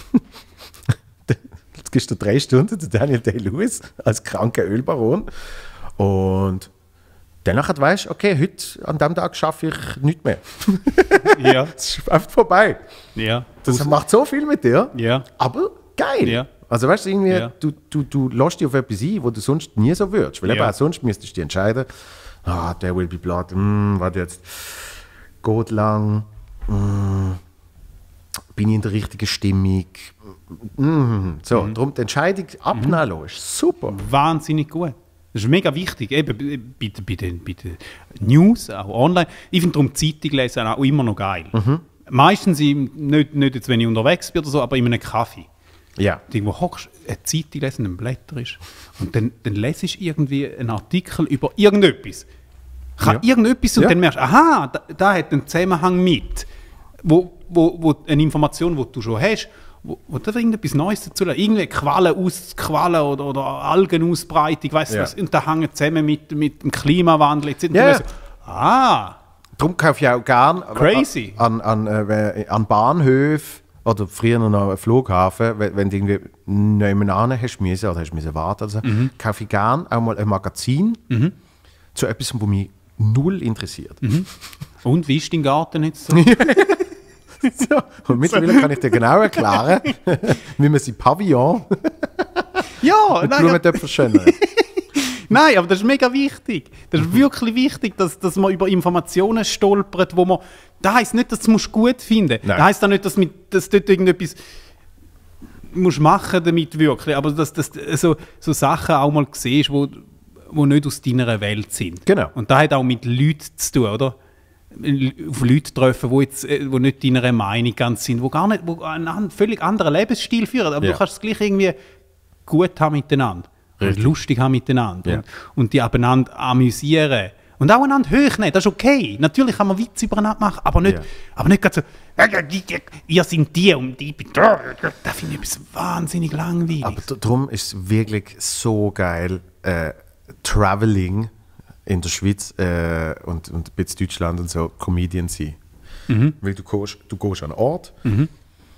Jetzt gibst du drei Stunden zu Daniel Day-Lewis als kranker Ölbaron. Und danach weißt du, okay, heute, an diesem Tag schaffe ich nichts mehr.
Ja.
Es ist einfach vorbei.
Ja.
Das macht so viel mit dir,
Ja.
aber geil.
Ja.
Also weißt du, irgendwie,
Ja.
du, du, du lässt dich auf etwas ein, wo du sonst nie so würdest. Weil
Ja.
eben auch sonst müsstest du dich entscheiden, ah, der will be blood, hm, warte jetzt, geht lang, hm, bin ich in der richtigen Stimmung. Hm, so,
Mhm.
darum die Entscheidung abnehmen lassen, ist super.
Wahnsinnig gut. Das ist mega wichtig, eben bei, bei, den- bei, den, bei den News, auch online. Ich finde darum Zeitung lesen auch immer noch geil.
Mhm.
Meistens, im, nicht, nicht jetzt, wenn ich unterwegs bin oder so, aber in einem Kaffee.
Ja.
Irgendwo hockst, eine Zeitung lesen, ein Blätter ist. Und dann, dann lesest du irgendwie einen Artikel über irgendetwas. Kann
Ja.
irgendetwas und
Ja.
dann merkst du, aha, da, da hat einen Zusammenhang mit. Wo, wo, wo eine Information, die du schon hast, wo, wo da irgendetwas Neues dazu lernen. Irgendwie Quallen ausquallen oder, oder Algenausbreitung, weißt du
Ja.
was, und da hängen zusammen mit, mit dem Klimawandel. Et cetera.
Ja.
Und dann so, ah,
Darum kaufe ich auch gern
Crazy.
an, an, äh, an Bahnhöfen oder früher noch am Flughafen, wenn, wenn du irgendwie nebenan hast müssen oder hast müssen warten, also,
Mhm.
kaufe ich gern auch mal ein Magazin zu etwas, was mich null interessiert.
Mhm. und wie ist dein Garten jetzt so?
So, und mittlerweile kann ich dir genau erklären, wie man sein Pavillon
ja,
mit
nein, ja.
Blumentöpfen verschönert.
Nein, aber das ist mega wichtig. Das ist wirklich wichtig, dass, dass man über Informationen stolpert, wo man... Das heisst nicht, dass du es gut finden musst.
Nein.
Das heisst auch nicht, dass, mit, dass du dort irgendetwas musst machen damit wirklich. Aber dass du so, so Sachen auch mal siehst, wo, wo nicht aus deiner Welt sind.
Genau.
Und das hat auch mit Leuten zu tun, oder? Auf Leute treffen, die jetzt, äh, wo nicht deiner Meinung ganz sind, die gar nicht, wo einen an- völlig anderen Lebensstil führen. Aber
Ja.
du kannst es gleich irgendwie gut haben miteinander. Und lustig haben miteinander.
Ja.
Und, und die einander amüsieren. Und auch einander hochnehmen, das ist okay. Natürlich kann man Witze übereinander machen, aber nicht,
Ja.
aber nicht gerade so, ihr sind die und die bin da. Das finde ich etwas wahnsinnig langweilig.
Aber d- darum ist es wirklich so geil, äh, Traveling in der Schweiz äh, und, und ein bisschen Deutschland und so, Comedian sein.
Mhm.
Weil du gehst, du gehst an einen Ort, mhm.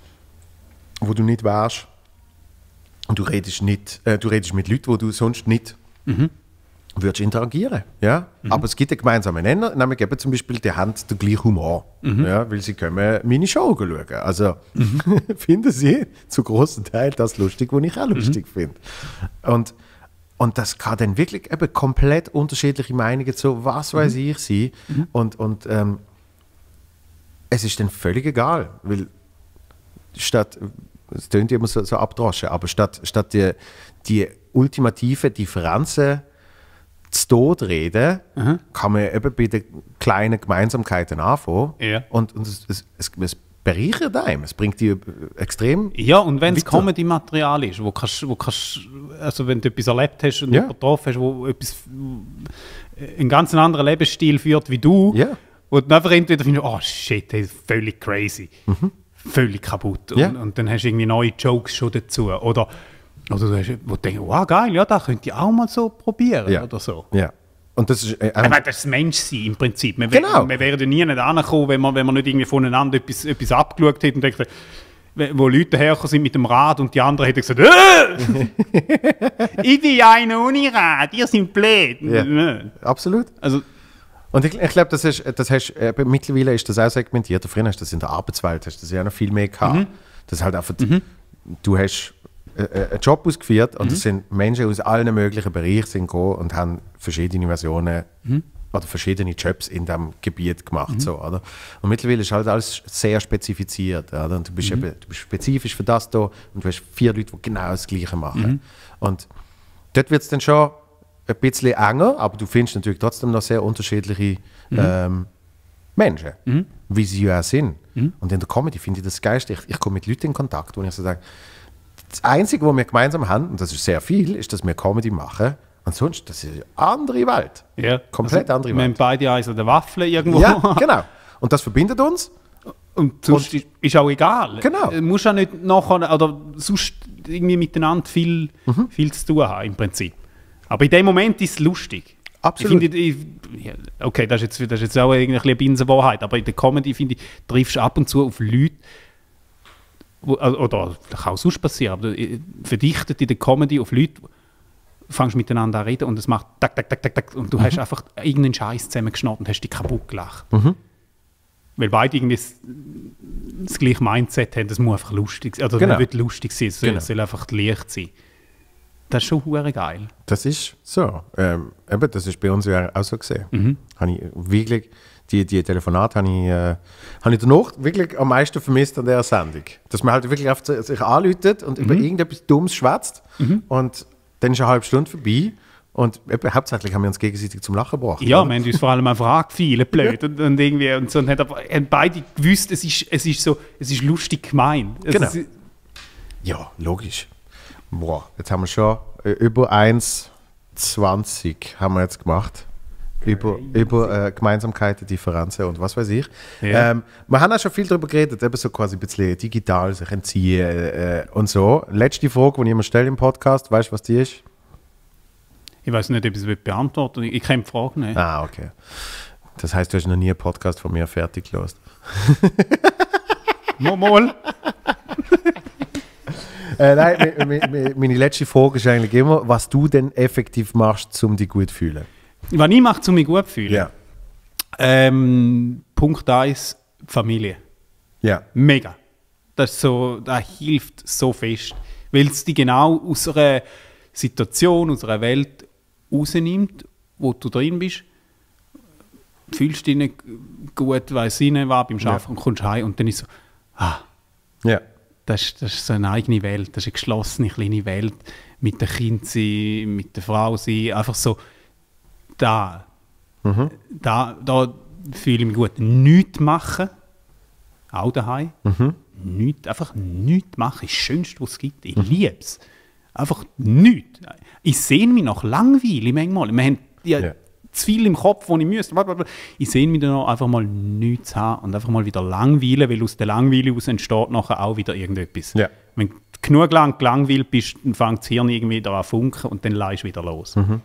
wo du nicht wärst und du redest, nicht, äh, du redest mit Leuten, die du sonst nicht
Mhm.
würdest interagieren. Ja? Mhm. Aber es gibt einen gemeinsamen Nenner, nämlich eben zum Beispiel, die haben den gleichen Humor,
Mhm.
ja? Weil sie können meine Show schauen. Also finden sie zu großen Teil das lustig, was ich auch lustig
Mhm.
finde. Und, und das kann dann wirklich eben komplett unterschiedliche Meinungen zu was weiß
Mhm.
ich sein. Und, und ähm, es ist dann völlig egal, weil statt, es klingt immer so, so abdroschen, aber statt, statt die, die ultimative Differenzen zu Tod reden,
Mhm.
kann man eben bei den kleinen Gemeinsamkeiten anfangen.
Ja.
Und, und es, es, es, es bereichert einem, es bringt die extrem.
Ja, und wenn es
weiter.
Comedy-Material ist, wo kannst, wo kannst, also wenn du etwas erlebt hast und
Ja.
jemanden getroffen hast, wo etwas, einen ganz anderen Lebensstil führt wie du,
Ja.
wo du einfach entweder findest, oh shit, das ist völlig crazy, völlig kaputt. Und,
Ja.
und dann hast du irgendwie neue Jokes schon dazu. Oder, oder du hast, wo du denkst, wow, geil, ja, das könnte ich auch mal so probieren.
Ja.
Oder so.
Ja. Und das ist äh,
Ich meine, das ist das Menschsein im Prinzip. Wir,
Genau.
wir wären ja nie nicht angekommen, wenn man, wenn man nicht irgendwie voneinander etwas, etwas abgeschaut hätte und denkt, wo Leute hergekommen sind mit dem Rad und die anderen hätten gesagt, äh, ich bin ja einer ohne Rad, ihr seid blöd.
Ja. absolut.
Also,
Und ich, ich glaube, das ist, das hast, äh, mittlerweile ist das auch segmentiert. Früher hast du das in der Arbeitswelt, hast du das ja noch viel mehr gehabt.
Mhm.
Das ist halt einfach, du hast äh, äh, einen Job ausgeführt und es sind Menschen aus allen möglichen Bereichen sind gekommen und haben verschiedene Versionen oder verschiedene Jobs in diesem Gebiet gemacht. So, oder? Und mittlerweile ist halt alles sehr spezifiziert. Oder? Und du, bist eben, du bist spezifisch für das da und du hast vier Leute, die genau das Gleiche machen. Und dort wird es dann schon ein bisschen enger, aber du findest natürlich trotzdem noch sehr unterschiedliche ähm, Menschen, wie sie ja auch sind. Und in der Comedy finde ich das geilste. Ich, ich komme mit Leuten in Kontakt, wo ich so sage, das Einzige, was wir gemeinsam haben, und das ist sehr viel, ist, dass wir Comedy machen. Ansonsten, das ist eine andere Welt.
ja.
Komplett andere
Wir haben
Welt.
beide eins an der Waffel irgendwo.
Ja, genau. Und das verbindet uns.
Und sonst ist, ist auch egal.
Genau.
Du musst auch nicht nachher, oder sonst irgendwie miteinander viel, viel zu tun haben, im Prinzip. Aber in dem Moment ist es lustig.
Absolut.
Ich finde, ich, ja, okay, das ist, jetzt, das ist jetzt auch irgendwie eine Binsenwahrheit, aber in der Comedy, finde ich, triffst du ab und zu auf Leute, wo, oder das kann auch sonst passieren, aber du verdichtet in der Comedy auf Leute, fängst miteinander an reden und es macht tak, tak, tak, tak, tak und du hast einfach irgendeinen Scheiß zusammengeschnurrt und hast dich kaputt gelacht. Weil beide irgendwie das, das gleiche Mindset haben, das muss einfach lustig sein. Oder
Genau.
nicht lustig sein, es soll,
Genau.
es soll einfach leicht sein. Das ist schon hure geil.
Das ist so. Ähm, eben, das ist bei uns ja auch so gesehen.
Mhm.
Habe ich wirklich, die, die Telefonate habe ich, äh, habe ich danach wirklich am meisten vermisst an dieser Sendung. Dass man halt wirklich auf sich anläutet und
Mhm.
über irgendetwas Dummes schwätzt und dann ist eine halbe Stunde vorbei und eben, hauptsächlich haben wir uns gegenseitig zum Lachen gebracht.
Ja,
oder?
wir haben uns vor allem einfach angefeilt, blöd. Und, und irgendwie und so. Und haben, aber, haben beide gewusst, es ist, es ist so, es ist lustig gemeint. Es
Genau.
ist-
Ja, logisch. Boah, jetzt haben wir schon äh, über eins zwanzig haben wir jetzt gemacht. Über, über äh, Gemeinsamkeiten, Differenzen und was weiß ich.
Ja.
Ähm, wir haben auch schon viel darüber geredet, eben so quasi ein bisschen digital sich entziehen äh, und so. Letzte Frage, die ich immer stelle im Podcast, weißt du, was die ist?
Ich weiß nicht, ob ich es beantworten will. Ich kenne die Frage nicht.
Ah, okay. Das heißt, du hast noch nie einen Podcast von mir fertig gelesen.
Mal, mal.
Äh, nein, mi- mi- mi- meine letzte Frage ist eigentlich immer, was du denn effektiv machst, um dich gut zu fühlen.
Was ich mache, um mich gut zu fühlen?
Ja.
Ähm, Punkt eins, Familie.
Ja.
Mega. Das, ist so, das hilft so fest. Weil es dich genau aus einer Situation, aus einer Welt rausnimmt, wo du drin bist. Fühlst dich nicht gut, weiss ich nicht, was beim Arbeiten und kommst heim und dann ist so, ah,
Ja.
das ist, das ist so eine eigene Welt, das ist eine geschlossene kleine Welt, mit dem Kind sein, mit der Frau sein, einfach so, da, da, da fühle ich mich gut. Nichts machen, auch daheim, nichts, einfach nichts machen, ist das Schönste, was es gibt, ich liebe es. Einfach nichts. Ich sehe mich nach Langweile manchmal. Wir haben ja,
Ja.
zu viel im Kopf, wo ich müsste. Ich sehe mich dann auch einfach mal nichts haben und einfach mal wieder langweilen, weil aus der Langweile aus entsteht nachher auch wieder irgendetwas.
Ja.
Wenn du genug lang gelangweilt bist, dann fängt das Hirn irgendwie wieder an zu funken und dann leist du wieder los.
Mhm.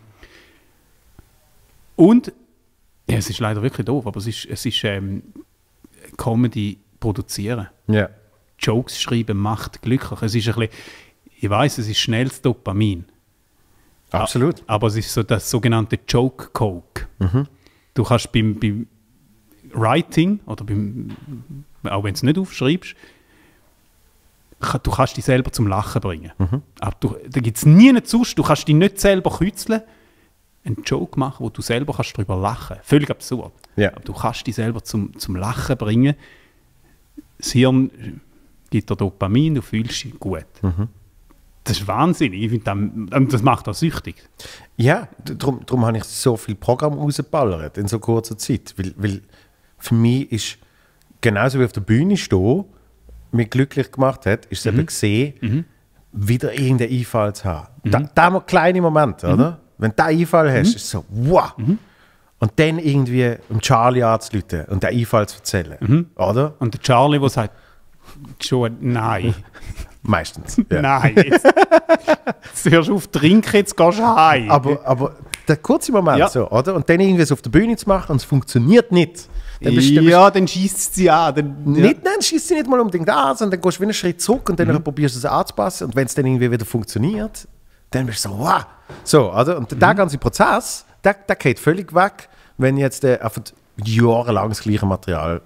Und, ja, es ist leider wirklich doof, aber es ist, es ist ähm, Comedy produzieren.
Ja.
Jokes schreiben macht glücklich. Es ist ein bisschen, ich weiss, es ist schnelles Dopamin.
Absolut.
Aber es ist so das sogenannte Joke Coke.
Mhm.
Du kannst beim, beim Writing, oder beim, auch wenn du es nicht aufschreibst, ka- du kannst dich selber zum Lachen bringen.
Mhm.
Aber du, da gibt es nie einen Zustand, du kannst dich nicht selber kützeln, einen Joke machen, wo du selber kannst darüber lachen kannst. Völlig absurd.
Ja.
Aber du kannst dich selber zum, zum Lachen bringen. Das Hirn gibt dir Dopamin, du fühlst dich gut.
Mhm.
Das ist wahnsinnig. Ich finde, das, das macht auch süchtig.
Ja, darum, darum habe ich so viel Programm rausgeballert in so kurzer Zeit. Weil, weil für mich ist, genauso wie auf der Bühne stehen, mich glücklich gemacht hat, ist es eben gesehen,
Mhm.
wieder irgendeinen Einfall zu haben. Da, da haben wir kleine Momente, oder? Wenn du einen Einfall hast, ist es so, wow! Und dann irgendwie um Charlie anzurufen und den Einfall zu erzählen, oder?
Und der Charlie, der sagt, schon, nein,
Meistens. Ja.
nein, jetzt, jetzt hörst du auf zu trinken, jetzt gehst du heim.
Aber, aber der kurze Moment
Ja.
so, oder? Und dann irgendwie so auf der Bühne zu machen und es funktioniert nicht. Dann bist, dann bist
ja, dann schießt sie an. Dann,
nicht, nein, schießt sie nicht mal unbedingt an, sondern dann gehst du wieder einen Schritt zurück und dann
Mhm.
probierst du es anzupassen. Und wenn es dann irgendwie wieder funktioniert, dann bist du so, wow. So, oder? Und
Mhm.
der ganze Prozess, der, der geht völlig weg, wenn jetzt äh, einfach jahrelang das gleiche Material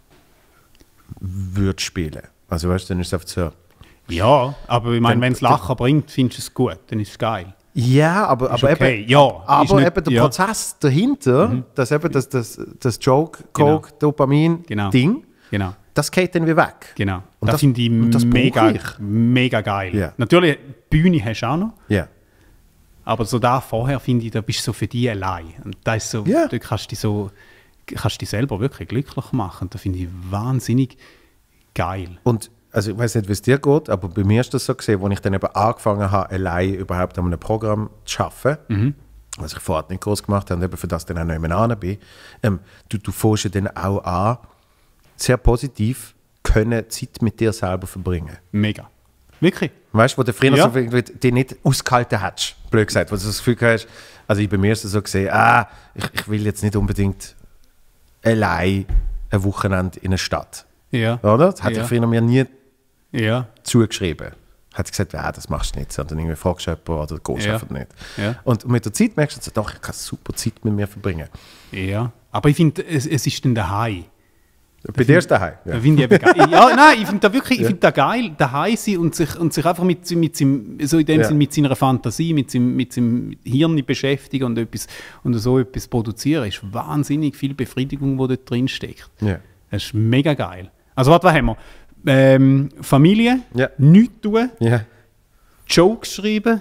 würde spielen. Also weißt du, dann ist es einfach so.
Ja, aber ich meine,
Dann-
wenn es Lachen bringt, findest du es gut, dann ist es geil.
Ja, aber, aber
okay,
eben,
ja, ist
aber
nicht-
eben der
ja.
Prozess dahinter, dass eben das, das, das Joke, Coke, Dopamin
Genau.
Ding,
Genau,
das geht dann wieder weg.
genau.
Und
das
das-
finde ich
und das
mega,
brauche ich.
mega geil.
Ja.
Natürlich, die Bühne hast du auch noch,
Ja.
aber so da vorher finde ich, da bist du so für dich allein. Und da ist so,
Ja.
da kannst du dich so, kannst du dich selber wirklich glücklich machen. Und das finde ich wahnsinnig geil.
Und also ich weiß nicht, wie es dir geht, aber bei mir ist das so gesehen, als ich dann eben angefangen habe, allein überhaupt an einem Programm zu arbeiten, was ich vorher nicht groß gemacht habe und eben für das dann auch noch immer bin, ähm, du, du fängst ja dann auch an, sehr positiv können Zeit mit dir selber verbringen.
Mega. Wirklich.
Weißt du, wo du früher
Ja.
so irgendwie die nicht ausgehalten hättest, blöd gesagt, wo du das Gefühl hast, also ich bei mir ist es so gesehen, ah, ich, ich will jetzt nicht unbedingt allein ein Wochenende in eine Stadt.
Ja.
Oder? Das hat
Ja.
ich früher mir nie
Ja.
zugeschrieben. Hat gesagt, ja, das machst du nicht, sondern irgendwie fragst du jemanden oder gehst
Ja.
einfach nicht.
Ja.
Und mit der Zeit merkst du, so, doch, ich kann super Zeit mit mir verbringen.
Ja. Aber ich finde, es, es ist dann daheim.
Bei dir ist daheim. Ja.
Ja. Finde ich eben geil. Ja, nein, ich finde da wirklich, ich finde da geil, daheim sein und sich, und sich einfach mit, mit, seinem, so in dem
Ja.
Sinn, mit seiner Fantasie, mit seinem, mit seinem Hirn beschäftigen und, etwas, und so etwas produzieren, ist wahnsinnig viel Befriedigung, die dort drin steckt.
Ja.
Das ist mega geil. Also warte, was haben wir? Ähm, Familie,
Ja.
nichts tun,
Ja.
Jokes schreiben,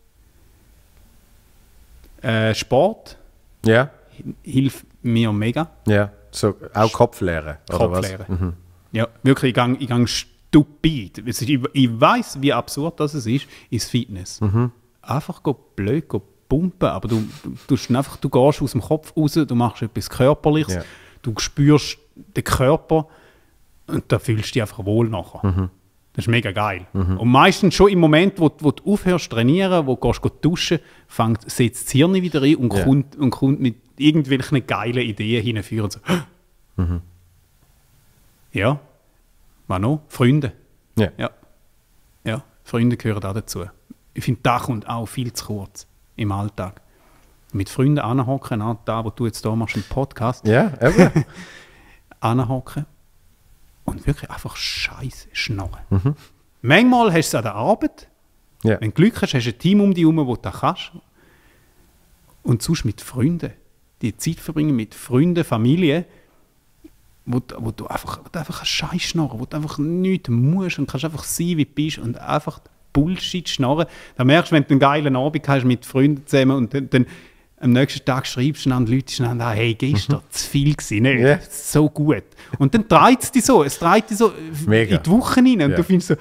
äh, Sport,
Ja.
hilft mir mega.
Ja. So, auch Kopflehre. Oder
Kopf
was?
leeren.
Mhm.
Ja, wirklich, ich gehe ich gang stupid. Es ist- Ich, ich weiß, wie absurd das ist, ist Fitness.
Mhm.
Einfach go blöd go pumpen, aber du, du, tust einfach, du gehst aus dem Kopf raus, du machst etwas Körperliches,
Ja.
du spürst den Körper und da fühlst du dich einfach wohl nachher.
Mhm.
Das ist mega geil. Und meistens schon im Moment, wo, wo du aufhörst zu trainieren, wo du gehst, gehst duschen, fängt, setzt das Hirn wieder ein und,
Ja.
kommt, und kommt mit irgendwelchen geilen Ideen hinführen. So. Ja, was noch? Freunde.
Ja.
Ja. Ja, Freunde gehören auch dazu. Ich finde, das kommt auch viel zu kurz im Alltag. Mit Freunden anhocken, auch da, wo du jetzt da machst im Podcast,
Ja, eben.
anhocken und wirklich einfach Scheiße schnarren. Manchmal hast du es an der Arbeit.
ja.
Wenn du Glück hast, hast du ein Team um dich herum, wo du das kannst. Und sonst mit Freunden. Die Zeit verbringen mit Freunden, Familie, wo, du- wo du einfach, wo du einfach Scheiß schnarren, wo du einfach nichts musst und kannst einfach sein, wie du bist und einfach Bullshit schnarren. Dann merkst du, wenn du einen geilen Abend hast mit Freunden zusammen und dann, dann am nächsten Tag schreibst du an die Leute an, hey, gestern zu viel gewesen, nicht?
Ja.
So gut. Und dann dreht es dich so, es dreht dich so
Mega.
in die Woche rein und
Ja.
du findest so,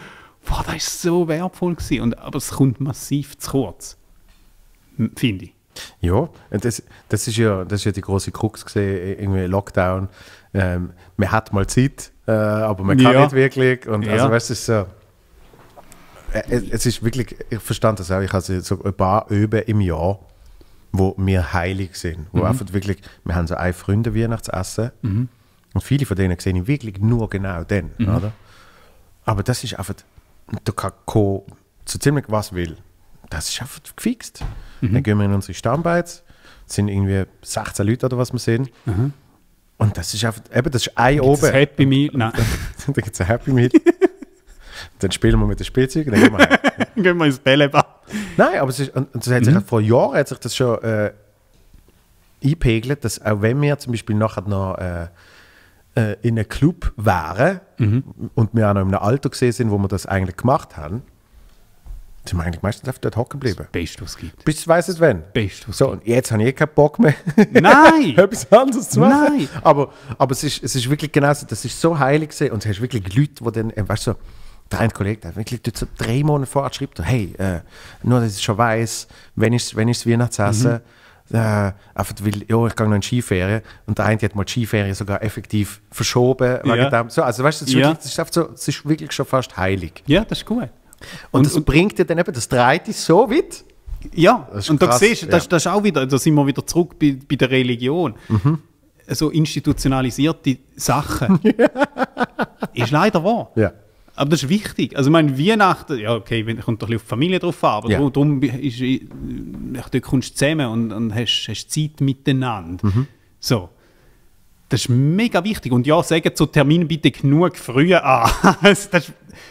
boah, das war so wertvoll gewesen. Und, aber es kommt massiv zu kurz, m- finde ich.
Ja, und das, das, ist ja, das ist ja die große Krux gesehen, irgendwie Lockdown. Ähm, man hat mal Zeit, äh, aber man kann
Ja.
nicht wirklich. Und
Ja.
also, weißt du, es ist so. Äh, es, es ist wirklich, ich verstand das auch, ich habe so ein paar Öben im Jahr, wo wir heilig sind. Wo
Mhm.
einfach wirklich, wir haben so ein Freunde Weihnachtsessen
Mhm.
und viele von denen sehe ich wirklich nur genau dann.
Mhm.
Oder? Aber das ist einfach, da kann kommen, so ziemlich was will. Das ist einfach gefixt.
Mhm.
Dann gehen wir in unsere Stammbeiz, es sind irgendwie sechzehn Leute oder was wir sehen.
Mhm.
Und das ist einfach, eben, das ist ein
Das
oben.
Happy Meal, nein.
Dann gibt es ein Happy Meal. Dann spielen wir mit den Spielzeugen, dann gehen wir heim.
Gehen wir ins Bällebad.
Nein, aber es ist, und, und das hat sich, vor Jahren hat sich das schon äh, eingepegelt, dass auch wenn wir zum Beispiel nachher noch äh, äh, in einem Club wären und wir auch noch in einem Alter gesehen sind, wo wir das eigentlich gemacht haben, sind wir eigentlich meistens einfach dort hocken geblieben.
Beste, was es gibt.
Bis du weißt, wenn.
Beste, was
So, und jetzt habe ich eh keinen Bock mehr,
Nein!
etwas anderes zu machen.
Nein!
Aber, aber es, ist, es ist wirklich genau so, das ist so heilig gewesen. Und du hast wirklich Leute, die dann, äh, weißt du, so, der eine Kollege, der hat wirklich dort so drei Monate vorher schreibt, hey, äh, nur dass ich schon weiss, wenn ist wenn ist das Weihnachtsessen,
Mhm.
äh, einfach weil, ja, ich gehe noch in Skiferien. Und der eine hat mal die Skiferien sogar effektiv verschoben. Wegen
Ja.
dem. So, also weißt du, es ist,
Ja.
wirklich, das ist einfach so, es ist wirklich schon fast heilig.
Ja, das ist gut.
Und,
Und-
das
und-
bringt dir dann eben, das dreht dich so weit.
Ja,
Das ist
und da
krass,
siehst du, das,
ja.
das ist auch wieder, da sind wir wieder zurück bei, bei der Religion.
Mhm.
So institutionalisierte Sachen. Ist leider wahr.
Ja.
Aber das ist wichtig. Also ich meine, Weihnachten, ja okay, wenn- kommt doch ein bisschen auf die Familie drauf an, aber
Ja.
darum, darum ist, äh, dort kommst du zusammen und, und hast, hast Zeit miteinander.
Mhm.
So. Das ist mega wichtig. Und ja, sagen so Termin bitte genug früher an. das, das,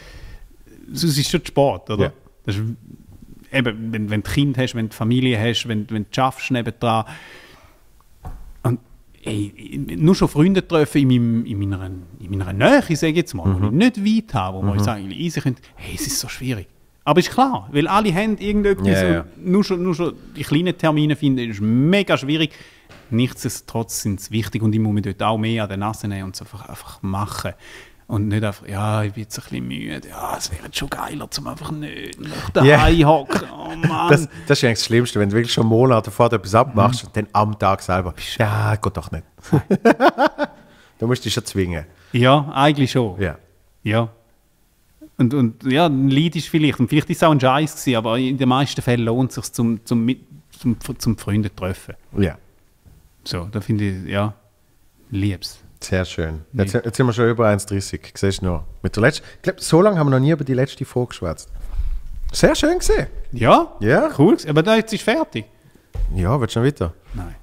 das ist schon Sport, oder?
Ja.
Das ist, eben, wenn, wenn du Kind hast, wenn du Familie hast, wenn, wenn du schaffst nebendran. Und ey, nur schon Freunde treffen in, meinem, in, meiner, in meiner Nähe, sage ich jetzt mal, wo ich nicht weit habe, wo man uns eigentlich easy könnte, hey, es ist so schwierig. Aber ist klar, weil alle haben irgendetwas
Ja, ja.
und nur schon, nur schon die kleinen Termine finden, ist mega schwierig. Nichtsdestotrotz sind es wichtig und ich muss mich dort auch mehr an den Nase nehmen und es einfach, einfach machen. Und nicht einfach, ja, ich bin jetzt ein bisschen müde, ja, es wäre jetzt schon geiler, zum einfach nicht nach daheim
Ja.
hocken. Oh Mann.
Das, das ist eigentlich das Schlimmste, wenn du wirklich schon Monate vorher etwas abmachst und dann am Tag selber, ja, geht doch nicht. Du musst dich schon zwingen.
ja, eigentlich schon.
Ja.
Ja. Und, und ja, ein Lied ist vielleicht, und vielleicht ist es auch ein Scheiß gewesen, aber in den meisten Fällen lohnt es sich zum, zum, mit- zum, zum Freunde treffen.
Ja,
So, da finde ich, ja, lieb's.
sehr schön. Jetzt, jetzt sind wir schon über eins Komma dreißig, siehst du noch. Mit der letzten, ich glaube, so lange haben wir noch nie über die letzte Folge geschwätzt. Sehr schön gesehen.
Ja,
Ja.
cool gewesen. Aber da, jetzt ist fertig.
Ja, willst du noch weiter?
Nein.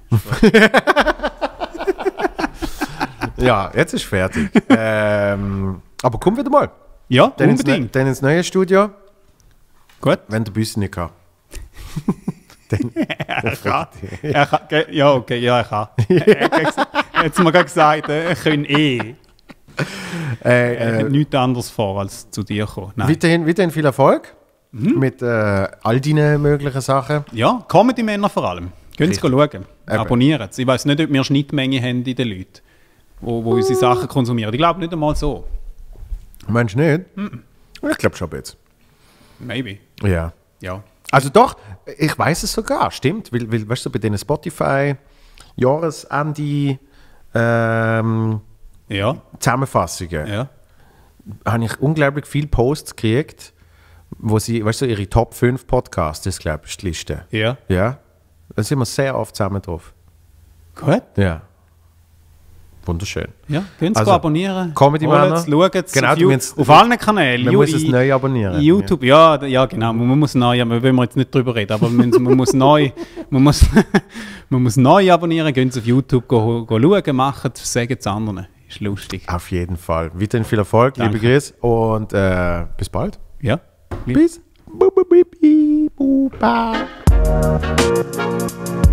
Ja, jetzt ist fertig. ähm, aber komm wieder mal.
Ja,
Dann ins,
unbedingt.
dann ins neue Studio,
Gut.
wenn der Büsse nicht kann. dann,
Er kann. Er kann. ge- Ja, okay, ja, er kann. Er hat gesagt- er hat mir gerade gesagt, er kann eh.
äh,
Er
äh,
hat nichts anderes vor, als zu dir kommen. Nein.
weiterhin, weiterhin viel Erfolg
Mhm.
mit äh, all deinen möglichen Sachen.
Ja, Comedy-Männer vor allem. Gehen Sie schauen. Abonnieren Sie. Ich weiß nicht, ob wir Schnittmenge haben in den Leuten, wo, wo unsere Sachen konsumieren. Ich glaube nicht einmal so.
Meinst du nicht? Ich glaube schon jetzt.
Maybe.
Ja.
Ja.
Also doch, ich weiß es sogar, stimmt. Weil, weil weißt du, bei den Spotify Jahresende ähm,
Ja.
Zusammenfassungen
Ja.
habe ich unglaublich viele Posts gekriegt, wo sie, weißt du, ihre Top fünf Podcasts, das glaube ich, ist die Liste.
Ja.
Ja. Da sind wir sehr oft zusammen drauf.
Gut.
Ja. Wunderschön.
Ja, gehen Sie
Also,
abonnieren.
Comedy Männer.
Schauen Sie
Genau,
auf,
du
You-
meinst-
auf allen Kanälen.
Man
You-
muss es
i-
neu abonnieren.
YouTube, ja, d- ja genau. Man muss neu, aber wollen wir jetzt nicht drüber reden, aber man, man muss neu, man muss, man muss neu abonnieren. Gehen Sie auf YouTube go, go schauen, machen, sagen es anderen. Ist lustig.
Auf jeden Fall. Weiterhin viel Erfolg,
Danke.
liebe Grüße und äh, bis bald.
Ja.
Peace. Bu- bu- bi- bi- bu- ba.